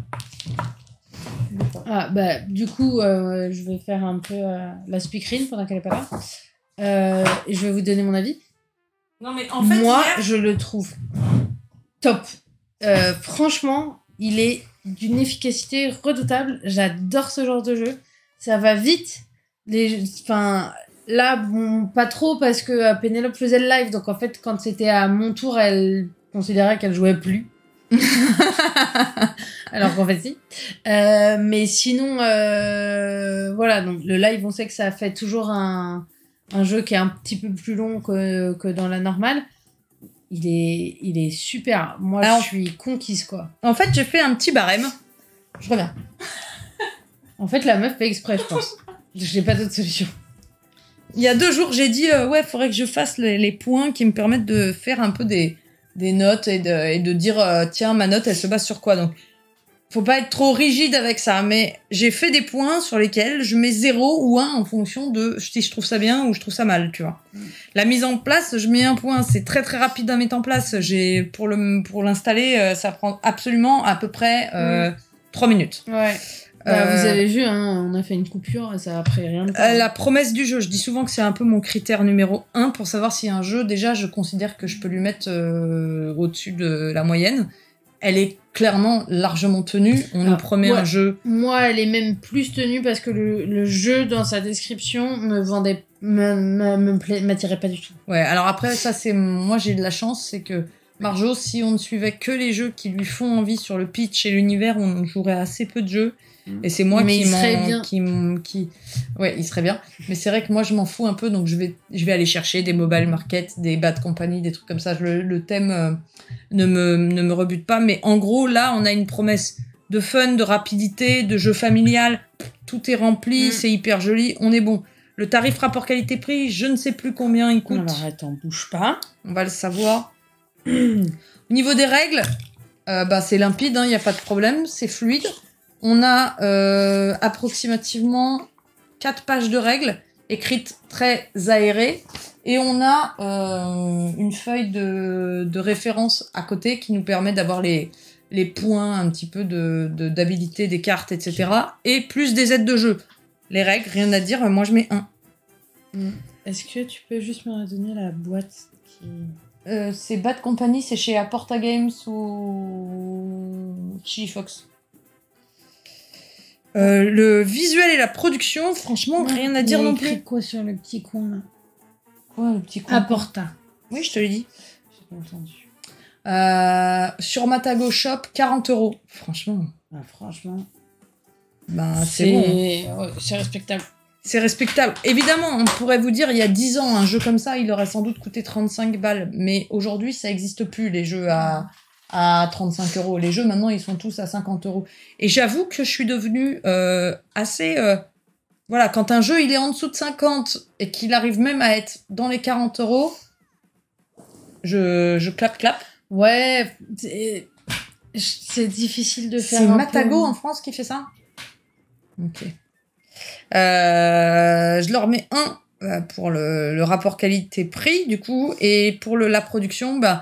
[SPEAKER 2] Ah, bah, du coup, euh, je vais faire un peu euh, la speakerine pendant qu'elle est pas là. Euh, et je vais vous donner mon avis.
[SPEAKER 1] Non, mais en fait,
[SPEAKER 2] moi,
[SPEAKER 1] hier...
[SPEAKER 2] je le trouve top. Euh, franchement, il est d'une efficacité redoutable. J'adore ce genre de jeu. Ça va vite. Les... Enfin... Là, bon, pas trop parce que euh, Pénélope faisait le live. Donc en fait, quand c'était à mon tour, elle considérait qu'elle jouait plus. Alors qu'en fait, si. Euh, mais sinon, euh, voilà. Donc le live, on sait que ça fait toujours un, un jeu qui est un petit peu plus long que, que dans la normale. Il est, il est super. Moi, Alors, je suis conquise, quoi.
[SPEAKER 1] En fait, j'ai fait un petit barème. Je reviens.
[SPEAKER 2] En fait, la meuf fait exprès, je pense. J'ai pas d'autre solution.
[SPEAKER 1] Il y a deux jours, j'ai dit, euh, ouais, faudrait que je fasse les, les points qui me permettent de faire un peu des, des notes et de, et de dire, euh, tiens, ma note, elle se base sur quoi. Donc, faut pas être trop rigide avec ça. Mais j'ai fait des points sur lesquels je mets zéro ou un en fonction de si je trouve ça bien ou je trouve ça mal, tu vois. Mm. La mise en place, je mets un point. C'est très, très rapide à mettre en place. J'ai, pour le, pour l'installer, euh, ça prend absolument à peu près euh, mm. trois minutes.
[SPEAKER 2] Ouais. Bah, euh, vous avez vu, hein, on a fait une coupure et ça a pris rien de temps.
[SPEAKER 1] Euh, la promesse du jeu, je dis souvent que c'est un peu mon critère numéro un pour savoir si un jeu, déjà, je considère que je peux lui mettre euh, au-dessus de la moyenne. Elle est clairement largement tenue. On ah, nous promet
[SPEAKER 2] ouais.
[SPEAKER 1] un jeu.
[SPEAKER 2] Moi, elle est même plus tenue parce que le, le jeu, dans sa description, me vendait, me, me, me m'attirait pas du tout.
[SPEAKER 1] Ouais, alors après, ça, c'est, moi, j'ai de la chance, c'est que Marjo, si on ne suivait que les jeux qui lui font envie sur le pitch et l'univers, on jouerait assez peu de jeux. Et c'est moi
[SPEAKER 2] mais
[SPEAKER 1] qui
[SPEAKER 2] il serait bien.
[SPEAKER 1] Qui, qui... Ouais, il serait bien. Mais c'est vrai que moi, je m'en fous un peu, donc je vais, je vais aller chercher des mobile market, des bad company, des trucs comme ça. Le, le thème euh, ne, me, ne me rebute pas. Mais en gros, là, on a une promesse de fun, de rapidité, de jeu familial. Tout est rempli, mm. c'est hyper joli, on est bon. Le tarif rapport qualité-prix, je ne sais plus combien il coûte.
[SPEAKER 2] Alors attends, bouge pas.
[SPEAKER 1] On va le savoir. Au niveau des règles, euh, bah, c'est limpide, il hein, n'y a pas de problème, c'est fluide. On a euh, approximativement quatre pages de règles, écrites très aérées, et on a euh, une feuille de, de référence à côté qui nous permet d'avoir les, les points un petit peu de, de, d'habilité des cartes, et cetera. Et plus des aides de jeu. Les règles, rien à dire, moi je mets un.
[SPEAKER 2] Est-ce que tu peux juste me redonner la boîte qui...
[SPEAKER 1] euh, C'est Bad Company, c'est chez Aporta Games ou Chili Fox. Euh, le visuel et la production, franchement, ouais, rien à dire non plus.
[SPEAKER 2] Quoi sur le petit coin là?
[SPEAKER 1] Quoi, le petit coin?
[SPEAKER 2] Aporta.
[SPEAKER 1] Oui, je te l'ai dit.
[SPEAKER 2] J'ai pas entendu.
[SPEAKER 1] Euh, sur Matago Shop, quarante euros. Franchement.
[SPEAKER 2] Ah, franchement.
[SPEAKER 1] Ben, c'est, c'est bon.
[SPEAKER 2] Ouais, c'est respectable.
[SPEAKER 1] C'est respectable. Évidemment, on pourrait vous dire, il y a dix ans, un jeu comme ça, il aurait sans doute coûté trente-cinq balles. Mais aujourd'hui, ça n'existe plus, les jeux à... à trente-cinq euros. Les jeux, maintenant, ils sont tous à cinquante euros. Et j'avoue que je suis devenue euh, assez... Euh, voilà, quand un jeu, il est en dessous de cinquante et qu'il arrive même à être dans les quarante euros, je, je clap, clap.
[SPEAKER 2] Ouais, c'est, c'est difficile de faire
[SPEAKER 1] C'est
[SPEAKER 2] un
[SPEAKER 1] Matago
[SPEAKER 2] peu...
[SPEAKER 1] en France qui fait ça? Ok. Euh, je leur mets un euh, pour le, le rapport qualité-prix, du coup, et pour le, la production, bah...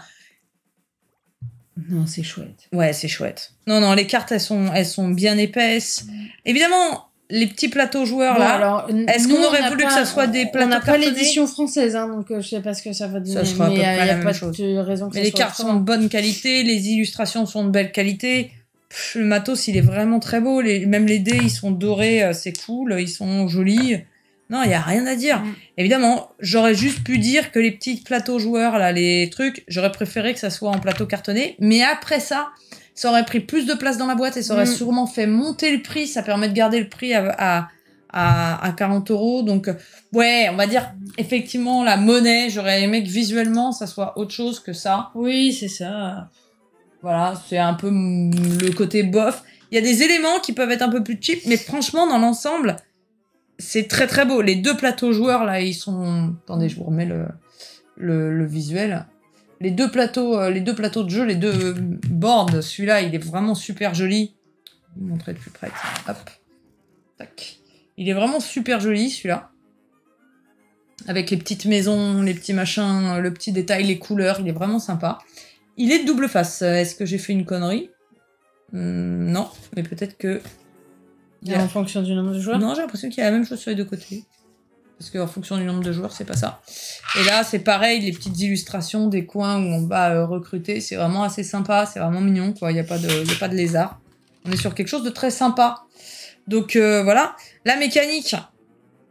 [SPEAKER 2] Non, c'est chouette.
[SPEAKER 1] Ouais, c'est chouette. Non, non, les cartes, elles sont, elles sont bien épaisses. Mmh. Évidemment, les petits plateaux joueurs, bon, là, alors, est-ce qu'on aurait voulu pas, que ça soit des plateaux cartonnés? On n'a
[SPEAKER 2] pas l'édition française, hein, donc euh, je sais pas ce que ça va donner.
[SPEAKER 1] Ça sera à peu près
[SPEAKER 2] mais il
[SPEAKER 1] la
[SPEAKER 2] n'y a
[SPEAKER 1] même
[SPEAKER 2] pas
[SPEAKER 1] chose.
[SPEAKER 2] de raison que
[SPEAKER 1] mais
[SPEAKER 2] ça
[SPEAKER 1] les
[SPEAKER 2] soit
[SPEAKER 1] cartes sont de bonne qualité, les illustrations sont de belle qualité. Pff, le matos, il est vraiment très beau. Les, même les dés, ils sont dorés, euh, c'est cool, ils sont jolis. Non, il n'y a rien à dire. Mm. Évidemment, j'aurais juste pu dire que les petits plateaux joueurs, là, les trucs, j'aurais préféré que ça soit en plateau cartonné. Mais après ça, ça aurait pris plus de place dans la boîte et ça aurait mm. sûrement fait monter le prix. Ça permet de garder le prix à, à, à, à quarante euros. Donc, ouais, on va dire, effectivement, la monnaie, j'aurais aimé que visuellement, ça soit autre chose que ça.
[SPEAKER 2] Oui, c'est ça.
[SPEAKER 1] Voilà, c'est un peu le côté bof. Il y a des éléments qui peuvent être un peu plus cheap, mais franchement, dans l'ensemble... c'est très très beau. Les deux plateaux joueurs, là, ils sont... Attendez, je vous remets le, le, le visuel. Les deux, plateaux, euh, les deux plateaux de jeu, les deux boards, celui-là, il est vraiment super joli. Je vais vous montrer de plus près. Hop. Tac. Il est vraiment super joli, celui-là. Avec les petites maisons, les petits machins, le petit détail, les couleurs, il est vraiment sympa. Il est de double face. Est-ce que j'ai fait une connerie? hum, Non, mais peut-être que...
[SPEAKER 2] Il y a... En fonction du nombre de joueurs?
[SPEAKER 1] Non, j'ai l'impression qu'il y a la même chose sur les deux côtés. Parce qu'en fonction du nombre de joueurs, c'est pas ça. Et là, c'est pareil, les petites illustrations des coins où on va euh, recruter. C'est vraiment assez sympa, c'est vraiment mignon, quoi. Il n'y a pas de, il y a pas de lézard. On est sur quelque chose de très sympa. Donc, euh, voilà. La mécanique,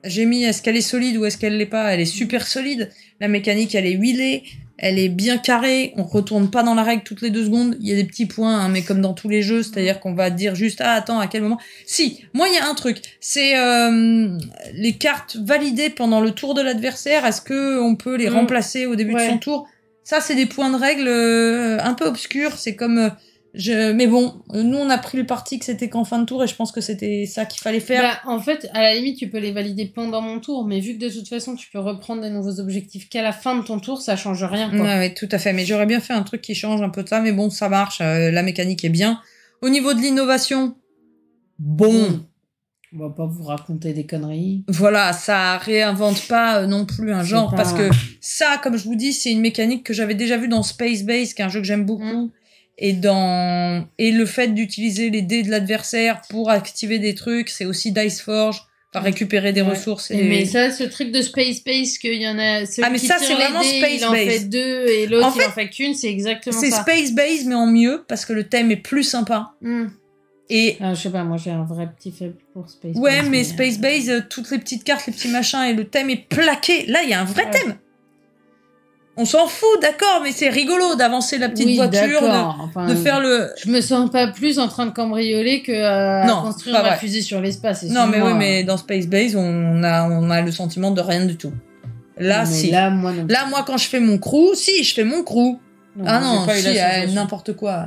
[SPEAKER 1] j'ai mis est-ce qu'elle est solide ou est-ce qu'elle l'est pas. Elle est super solide. La mécanique, elle est huilée. Elle est bien carrée. On retourne pas dans la règle toutes les deux secondes. Il y a des petits points, hein, mais comme dans tous les jeux, c'est-à-dire qu'on va dire juste ah attends à quel moment. Si, moi il y a un truc, c'est euh, les cartes validées pendant le tour de l'adversaire. Est-ce que on peut les mmh. remplacer au début ouais. de son tour? Ça, c'est des points de règle euh, un peu obscurs. C'est comme euh, Je... Mais bon, nous on a pris le parti que c'était qu'en fin de tour et je pense que c'était ça qu'il fallait faire.
[SPEAKER 2] Bah, en fait, à la limite, tu peux les valider pendant mon tour, mais vu que de toute façon tu peux reprendre des nouveaux objectifs qu'à la fin de ton tour, ça change rien. Quoi.
[SPEAKER 1] Ouais, ouais, tout à fait. Mais j'aurais bien fait un truc qui change un peu de ça, mais bon, ça marche. Euh, la mécanique est bien. Au niveau de l'innovation, bon. Mmh.
[SPEAKER 2] On va pas vous raconter des conneries.
[SPEAKER 1] Voilà, ça réinvente pas euh, non plus un genre, pas... parce que ça, comme je vous dis, c'est une mécanique que j'avais déjà vue dans Space Base, qui est un jeu que j'aime beaucoup. Mmh. Et dans et le fait d'utiliser les dés de l'adversaire pour activer des trucs, c'est aussi Dice Forge, pour récupérer des ouais. ressources. Et...
[SPEAKER 2] Mais ça, ce truc de Space Base, qu'il y en a ceux
[SPEAKER 1] ah mais
[SPEAKER 2] qui
[SPEAKER 1] ça c'est vraiment
[SPEAKER 2] dés,
[SPEAKER 1] Space
[SPEAKER 2] il en
[SPEAKER 1] Base.
[SPEAKER 2] fait deux et l'autre
[SPEAKER 1] en fait,
[SPEAKER 2] il en fait qu'une, c'est exactement
[SPEAKER 1] c'est
[SPEAKER 2] ça.
[SPEAKER 1] C'est Space Base mais en mieux parce que le thème est plus sympa.
[SPEAKER 2] Mm.
[SPEAKER 1] Et
[SPEAKER 2] ah, je sais pas, moi j'ai un vrai petit faible pour Space
[SPEAKER 1] ouais,
[SPEAKER 2] Base.
[SPEAKER 1] Ouais, mais, mais Space euh... Base, euh, toutes les petites cartes, les petits machins et le thème est plaqué. Là, il y a un vrai ouais. thème. On s'en fout, d'accord, mais c'est rigolo d'avancer la petite
[SPEAKER 2] oui,
[SPEAKER 1] voiture, de,
[SPEAKER 2] enfin,
[SPEAKER 1] de faire le...
[SPEAKER 2] Je me sens pas plus en train de cambrioler que euh,
[SPEAKER 1] non,
[SPEAKER 2] construire ma fusée sur l'espace.
[SPEAKER 1] Non, mais oui, mais dans Space Base, on a, on a le sentiment de rien du tout. Là,
[SPEAKER 2] non,
[SPEAKER 1] si.
[SPEAKER 2] Là, moi, non
[SPEAKER 1] là, moi, quand je fais mon crew, si, je fais mon crew. Non, ah non, pas si, euh, n'importe quoi.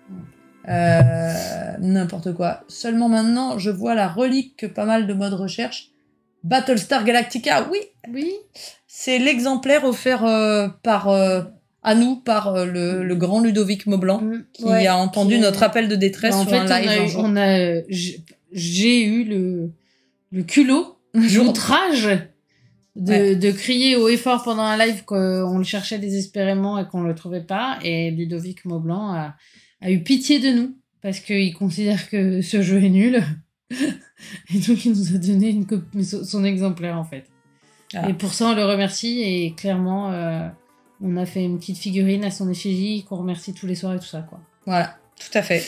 [SPEAKER 1] Euh, n'importe quoi. Seulement maintenant, je vois la relique que pas mal de modes recherche. Battlestar Galactica, oui.
[SPEAKER 2] Oui.
[SPEAKER 1] C'est l'exemplaire offert euh, par euh, à nous par euh, le, le grand Ludovic Maublanc mmh, qui ouais, a entendu qui... notre appel de détresse bah, sur
[SPEAKER 2] fait,
[SPEAKER 1] un live.
[SPEAKER 2] On a,
[SPEAKER 1] un
[SPEAKER 2] eu,
[SPEAKER 1] jour.
[SPEAKER 2] On a, j'ai eu le, le culot, l'outrage de, ouais. de crier haut et fort pendant un live qu'on le cherchait désespérément et qu'on le trouvait pas. Et Ludovic Maublanc a, a eu pitié de nous parce qu'il considère que ce jeu est nul. Et donc il nous a donné une copie, son exemplaire en fait. Ah. Et pour ça, on le remercie et clairement, euh, on a fait une petite figurine à son effigie qu'on remercie tous les soirs et tout ça, quoi.
[SPEAKER 1] Voilà, tout à fait.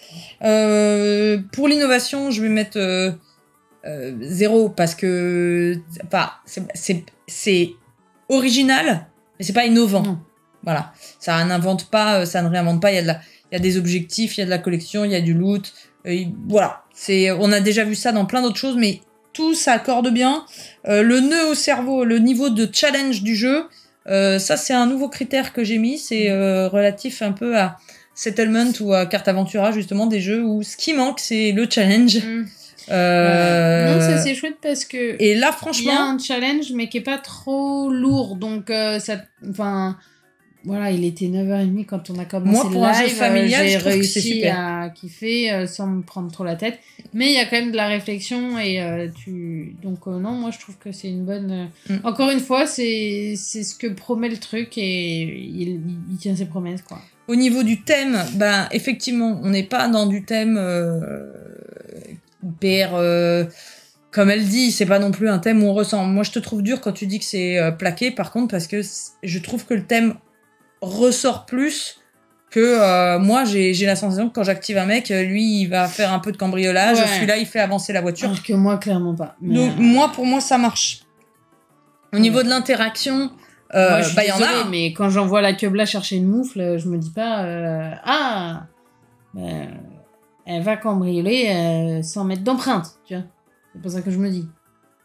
[SPEAKER 1] Euh, pour l'innovation, je vais mettre euh, euh, zéro parce que enfin, c'est, c'est, c'est original, mais c'est pas innovant. Non. Voilà, ça n'invente pas, ça ne réinvente pas. Il y a de la, il y a des objectifs, il y a de la collection, il y a du loot. Euh, voilà, c'est, on a déjà vu ça dans plein d'autres choses, mais tout s'accorde bien. Euh, le nœud au cerveau, le niveau de challenge du jeu, euh, ça c'est un nouveau critère que j'ai mis, c'est euh, relatif un peu à Settlement ou à Carte Aventura, justement, des jeux où ce qui manque c'est le challenge. Mmh. Euh...
[SPEAKER 2] Non, ça c'est chouette parce que
[SPEAKER 1] et là franchement,
[SPEAKER 2] il y a un challenge mais qui est pas trop lourd, donc euh, ça, enfin. Voilà, il était neuf heures trente quand on a commencé
[SPEAKER 1] Moi, pour
[SPEAKER 2] le live.
[SPEAKER 1] un jeu familial,
[SPEAKER 2] j'ai
[SPEAKER 1] je trouve
[SPEAKER 2] réussi
[SPEAKER 1] que c'est super.
[SPEAKER 2] à kiffer euh, sans me prendre trop la tête. Mais il y a quand même de la réflexion et euh, tu... Donc euh, non, moi je trouve que c'est une bonne... Mm. Encore une fois, c'est, c'est ce que promet le truc et il, il tient ses promesses, quoi.
[SPEAKER 1] Au niveau du thème, ben effectivement, on n'est pas dans du thème euh, hyper... Euh, comme elle dit, c'est pas non plus un thème où on ressent. Moi, je te trouve dur quand tu dis que c'est euh, plaqué, par contre, parce que je trouve que le thème ressort plus que euh, moi j'ai j'ai la sensation que quand j'active un mec, lui il va faire un peu de cambriolage, ouais. Celui-là il fait avancer la voiture.
[SPEAKER 2] Alors que moi clairement pas.
[SPEAKER 1] Mais donc euh... moi pour moi ça marche. Au ouais. niveau de l'interaction, euh,
[SPEAKER 2] moi,
[SPEAKER 1] bah il y en a.
[SPEAKER 2] Mais quand j'envoie la Keubla chercher une moufle, je me dis pas euh, ah ben, elle va cambrioler euh, sans mettre d'empreinte, tu vois. C'est pas ça que je me dis.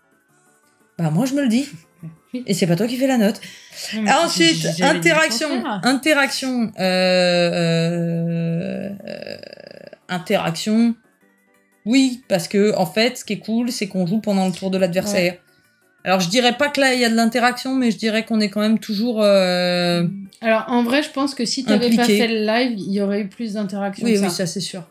[SPEAKER 1] Bah moi je me le dis. Et c'est pas toi qui fais la note. Ah, ensuite, interaction, interaction, euh, euh, euh, interaction. Oui, parce que en fait, ce qui est cool, c'est qu'on joue pendant le tour de l'adversaire. Ouais. Alors, je dirais pas que là il y a de l'interaction, mais je dirais qu'on est quand même toujours. Euh,
[SPEAKER 2] Alors, en vrai, je pense que si t'avais impliqué. Pas fait le live, il y aurait eu plus d'interaction.
[SPEAKER 1] Oui,
[SPEAKER 2] ça.
[SPEAKER 1] oui, ça c'est sûr.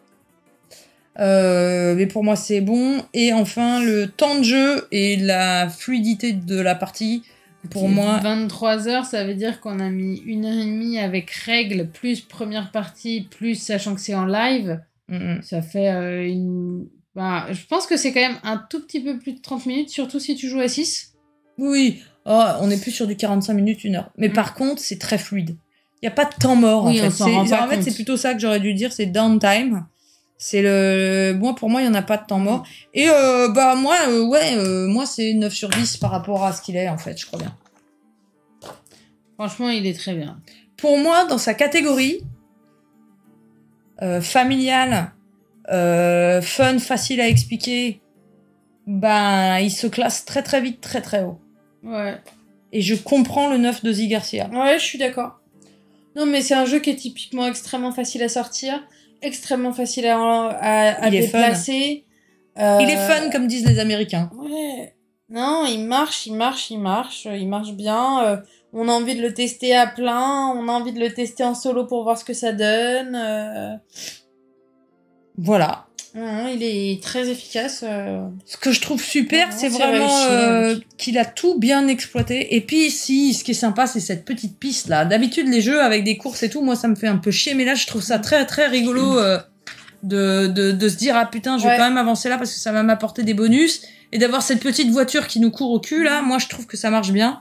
[SPEAKER 1] Euh, mais pour moi c'est bon. Et enfin le temps de jeu et la fluidité de la partie, pour et moi
[SPEAKER 2] vingt-trois heures, ça veut dire qu'on a mis une heure et demie avec règles plus première partie plus sachant que c'est en live. Mm-hmm. Ça fait euh, une bah, je pense que c'est quand même un tout petit peu plus de trente minutes, surtout si tu joues à six.
[SPEAKER 1] Oui, oh, on est plus sur du quarante-cinq minutes, une heure, mais mm. par contre c'est très fluide, il n'y a pas de temps mort.
[SPEAKER 2] Oui,
[SPEAKER 1] en fait,
[SPEAKER 2] on s'en rend pas
[SPEAKER 1] en fait
[SPEAKER 2] compte.
[SPEAKER 1] C'est plutôt ça que j'aurais dû dire, c'est downtime. C'est le... Moi, pour moi, il n'y en a pas de temps mort. Et euh, bah moi, euh, ouais, euh, moi, c'est neuf sur dix par rapport à ce qu'il est, en fait, je crois bien.
[SPEAKER 2] Franchement, il est très bien.
[SPEAKER 1] Pour moi, dans sa catégorie, euh, familiale, euh, fun, facile à expliquer, ben, il se classe très très vite, très très haut.
[SPEAKER 2] Ouais.
[SPEAKER 1] Et je comprends le neuf de Zee Garcia.
[SPEAKER 2] Ouais, je suis d'accord. Non, mais c'est un jeu qui est typiquement extrêmement facile à sortir, extrêmement facile à, à, à déplacer.
[SPEAKER 1] Euh... Il est fun, comme disent les Américains.
[SPEAKER 2] Ouais. Non, il marche, il marche, il marche, il marche bien. Euh, on a envie de le tester à plein, on a envie de le tester en solo pour voir ce que ça donne. Euh...
[SPEAKER 1] Voilà.
[SPEAKER 2] Ouais, il est très efficace. Euh...
[SPEAKER 1] Ce que je trouve super, ouais, c'est vraiment euh, qu'il a tout bien exploité. Et puis ici, ce qui est sympa, c'est cette petite piste là. D'habitude, les jeux avec des courses et tout, moi, ça me fait un peu chier. Mais là, je trouve ça très très rigolo euh, de, de, de se dire ah putain, je vais ouais. quand même avancer là parce que ça va m'apporter des bonus. Et d'avoir cette petite voiture qui nous court au cul là, moi, je trouve que ça marche bien.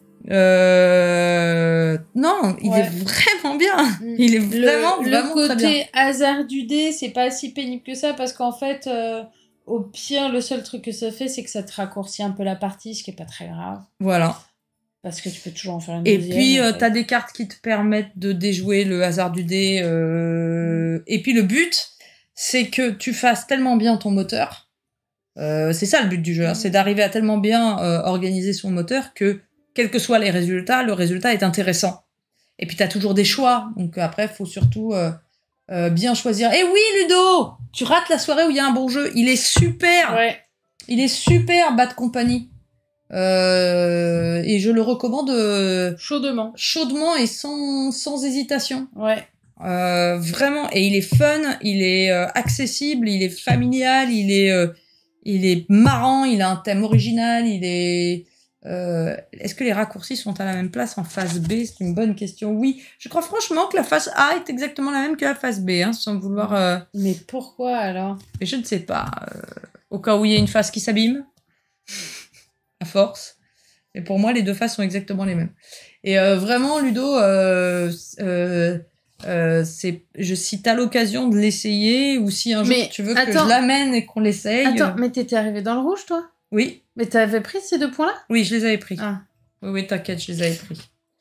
[SPEAKER 1] Euh... Non, il ouais. est vraiment bien. Il est vraiment,
[SPEAKER 2] le,
[SPEAKER 1] vraiment
[SPEAKER 2] le
[SPEAKER 1] très bien.
[SPEAKER 2] Le côté hasard du dé, c'est pas si pénible que ça parce qu'en fait, euh, au pire, le seul truc que ça fait, c'est que ça te raccourcit un peu la partie, ce qui est pas très grave.
[SPEAKER 1] Voilà.
[SPEAKER 2] Parce que tu peux toujours en faire une
[SPEAKER 1] Et
[SPEAKER 2] deuxième.
[SPEAKER 1] Et puis, euh, t'as des cartes qui te permettent de déjouer le hasard du dé. Euh... Mm. Et puis, le but, c'est que tu fasses tellement bien ton moteur. Euh, c'est ça le but du jeu, mm. hein, c'est d'arriver à tellement bien euh, organiser son moteur que quels que soient les résultats, le résultat est intéressant. Et puis, tu as toujours des choix. Donc, après, il faut surtout euh, euh, bien choisir. Eh oui, Ludo, tu rates la soirée où il y a un bon jeu. Il est super.
[SPEAKER 2] Ouais.
[SPEAKER 1] Il est super, Bad Company. Euh, et je le recommande euh,
[SPEAKER 2] chaudement.
[SPEAKER 1] Chaudement et sans, sans hésitation.
[SPEAKER 2] Ouais.
[SPEAKER 1] Euh, vraiment. Et il est fun, il est euh, accessible, il est familial, il est, euh, il est marrant, il a un thème original, il est... Euh, est-ce que les raccourcis sont à la même place en phase B? C'est une bonne question. Oui, je crois franchement que la phase A est exactement la même que la phase B, hein, sans vouloir... Euh...
[SPEAKER 2] Mais pourquoi alors?
[SPEAKER 1] Mais je ne sais pas. Euh, au cas où il y a une phase qui s'abîme, à force. Et pour moi, les deux phases sont exactement les mêmes. Et euh, vraiment, Ludo, euh, euh, euh, c'est, je, si t'as l'occasion de l'essayer, ou si un jour mais tu veux attends, que je l'amène et qu'on l'essaye...
[SPEAKER 2] Attends, mais t'étais arrivé dans le rouge, toi?
[SPEAKER 1] Oui.
[SPEAKER 2] Mais t'avais pris ces deux points-là?
[SPEAKER 1] Oui, je les avais pris.
[SPEAKER 2] Ah.
[SPEAKER 1] Oui, oui, t'inquiète, je les avais pris.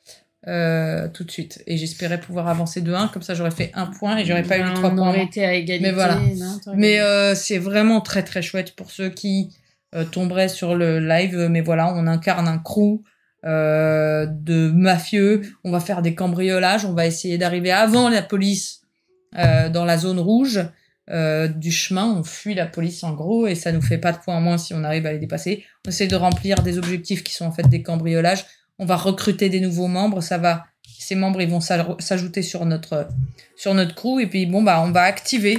[SPEAKER 1] Euh, tout de suite. Et j'espérais pouvoir avancer de un, comme ça j'aurais fait un point et j'aurais pas ben, eu les trois points.
[SPEAKER 2] On aurait été à égalité.
[SPEAKER 1] Mais voilà.
[SPEAKER 2] Non,
[SPEAKER 1] mais euh, c'est vraiment très très chouette pour ceux qui euh, tomberaient sur le live. Mais voilà, on incarne un crew euh, de mafieux. On va faire des cambriolages. On va essayer d'arriver avant la police euh, dans la zone rouge. Euh, du chemin, on fuit la police en gros et ça nous fait pas de points en moins si on arrive à les dépasser. On essaie de remplir des objectifs qui sont en fait des cambriolages. On va recruter des nouveaux membres, ça va, ces membres ils vont s'ajouter sur notre sur notre crew et puis bon bah on va activer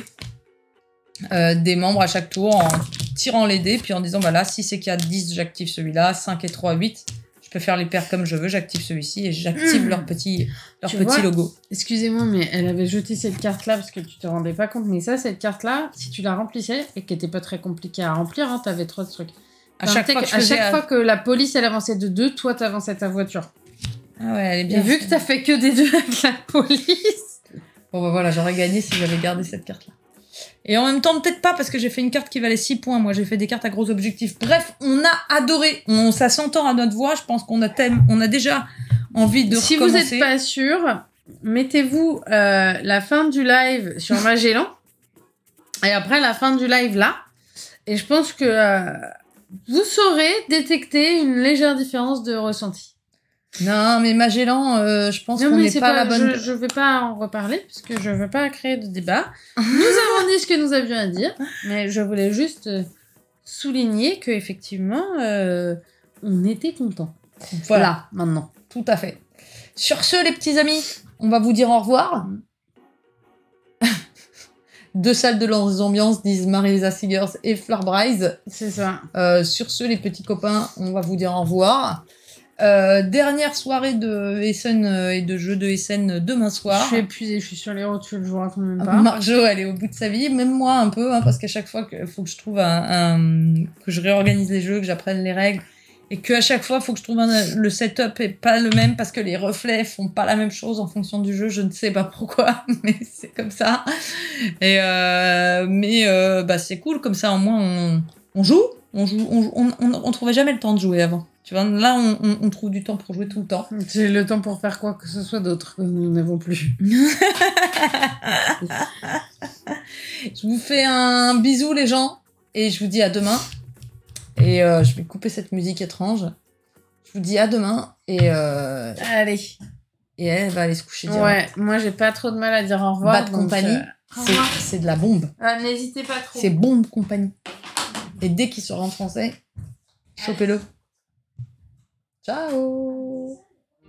[SPEAKER 1] euh, des membres à chaque tour en tirant les dés puis en disant bah là si c'est qu'il y a dix j'active celui-là, cinq et trois, huit. Je peux faire les paires comme je veux, j'active celui-ci et j'active mmh. leur petit, leur petit vois, logo.
[SPEAKER 2] Excusez-moi, mais elle avait jeté cette carte-là parce que tu te rendais pas compte. Mais ça, cette carte-là, si tu la remplissais et qui était pas très compliquée à remplir, hein, t'avais trois trucs.
[SPEAKER 1] À chaque, fois que,
[SPEAKER 2] à chaque à... fois que la police, elle avançait de deux, toi, t'avançais ta voiture.
[SPEAKER 1] Ah ouais, elle est bien.
[SPEAKER 2] Et vu que t'as fait que des deux avec la police...
[SPEAKER 1] Bon bah voilà, j'aurais gagné si j'avais gardé cette carte-là. Et en même temps, peut-être pas, parce que j'ai fait une carte qui valait six points. Moi, j'ai fait des cartes à gros objectifs. Bref, on a adoré. On, ça s'entend à notre voix. Je pense qu'on a, thème, on a déjà envie de
[SPEAKER 2] si
[SPEAKER 1] recommencer.
[SPEAKER 2] Si vous n'êtes pas sûr, mettez-vous euh, la fin du live sur Magellan. Et après, la fin du live là. Et je pense que euh, vous saurez détecter une légère différence de ressenti.
[SPEAKER 1] Non, mais Magellan, euh, je pense non, qu'on n'est pas, pas la bonne...
[SPEAKER 2] Je, je vais pas en reparler, parce que je veux pas créer de débat. Nous avons dit ce que nous avions à dire, mais je voulais juste souligner qu'effectivement, euh, on était contents.
[SPEAKER 1] Voilà,
[SPEAKER 2] là, maintenant.
[SPEAKER 1] Tout à fait. Sur ce, les petits amis, on va vous dire au revoir. Deux salles de ambiance, disent Marie-Lisa Seegers et Fleur Bryce.
[SPEAKER 2] C'est ça.
[SPEAKER 1] Euh, sur ce, les petits copains, on va vous dire au revoir. Euh, dernière soirée de Essen euh, et de jeux de Essen demain soir.
[SPEAKER 2] Je suis épuisée, je suis sur les rotules, je vous raconte même pas.
[SPEAKER 1] Marjo, elle est au bout de sa vie, même moi un peu, hein, parce qu'à chaque fois qu'il faut que je trouve un, un... que je réorganise les jeux, que j'apprenne les règles et qu'à chaque fois, il faut que je trouve un, le setup est pas le même parce que les reflets font pas la même chose en fonction du jeu. Je ne sais pas pourquoi, mais c'est comme ça. Et euh, mais euh, bah c'est cool, comme ça au moins on, on joue, on joue, on, on, on, on trouvait jamais le temps de jouer avant. Tu vois, là on, on, on trouve du temps pour jouer tout le temps.
[SPEAKER 2] C'est le temps pour faire quoi que ce soit d'autre que nous n'avons plus.
[SPEAKER 1] Je vous fais un bisou les gens et je vous dis à demain. Et euh, je vais couper cette musique étrange. Je vous dis à demain et euh...
[SPEAKER 2] allez.
[SPEAKER 1] Et elle va aller se coucher direct.
[SPEAKER 2] Ouais, moi j'ai pas trop de mal à dire au revoir.
[SPEAKER 1] Bad Company, euh... c'est de la bombe.
[SPEAKER 2] Ah, n'hésitez pas trop.
[SPEAKER 1] C'est Bombe Company. Et dès qu'il sera en français, chopez-le. Ciao.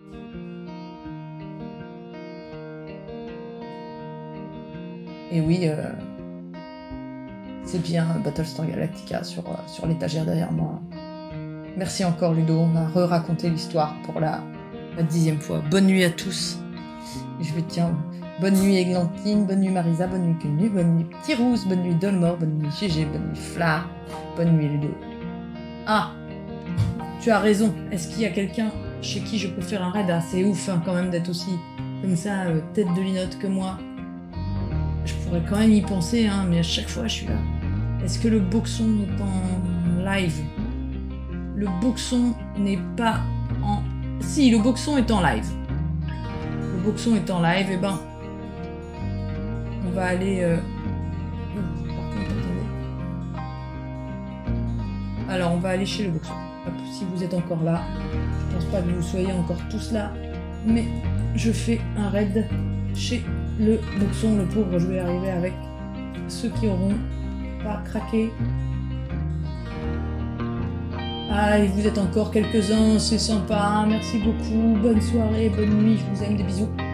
[SPEAKER 1] Et oui, euh... c'est bien Battlestar Galactica sur, euh, sur l'étagère derrière moi. Merci encore Ludo, on a re-raconté l'histoire pour la, la dixième fois. Bonne nuit à tous. Et je vais dire bonne nuit Églantine, bonne nuit Marisa, bonne nuit Cunu, bonne nuit Petit Rousse, bonne nuit Dolmor, bonne nuit Gégé, bonne nuit Fla, bonne nuit Ludo. Ah, tu as raison, est-ce qu'il y a quelqu'un chez qui je peux faire un raid? Ah, c'est ouf hein, quand même d'être aussi comme ça, euh, tête de linotte que moi. Je pourrais quand même y penser, hein, mais à chaque fois je suis là. Est-ce que le boxon est en live? Le boxon n'est pas en... Si, le boxon est en live. Le boxon est en live, et ben... On va aller... Euh... Par contre, attendez. Alors, on va aller chez le boxon. Hop, si vous êtes encore là. Je pense pas que vous soyez encore tous là. Mais je fais un raid chez le boxon. Le pauvre, je vais arriver avec ceux qui auront pas craqué. Ah, et vous êtes encore quelques-uns, c'est sympa, merci beaucoup, bonne soirée, bonne nuit, je vous aime, des bisous.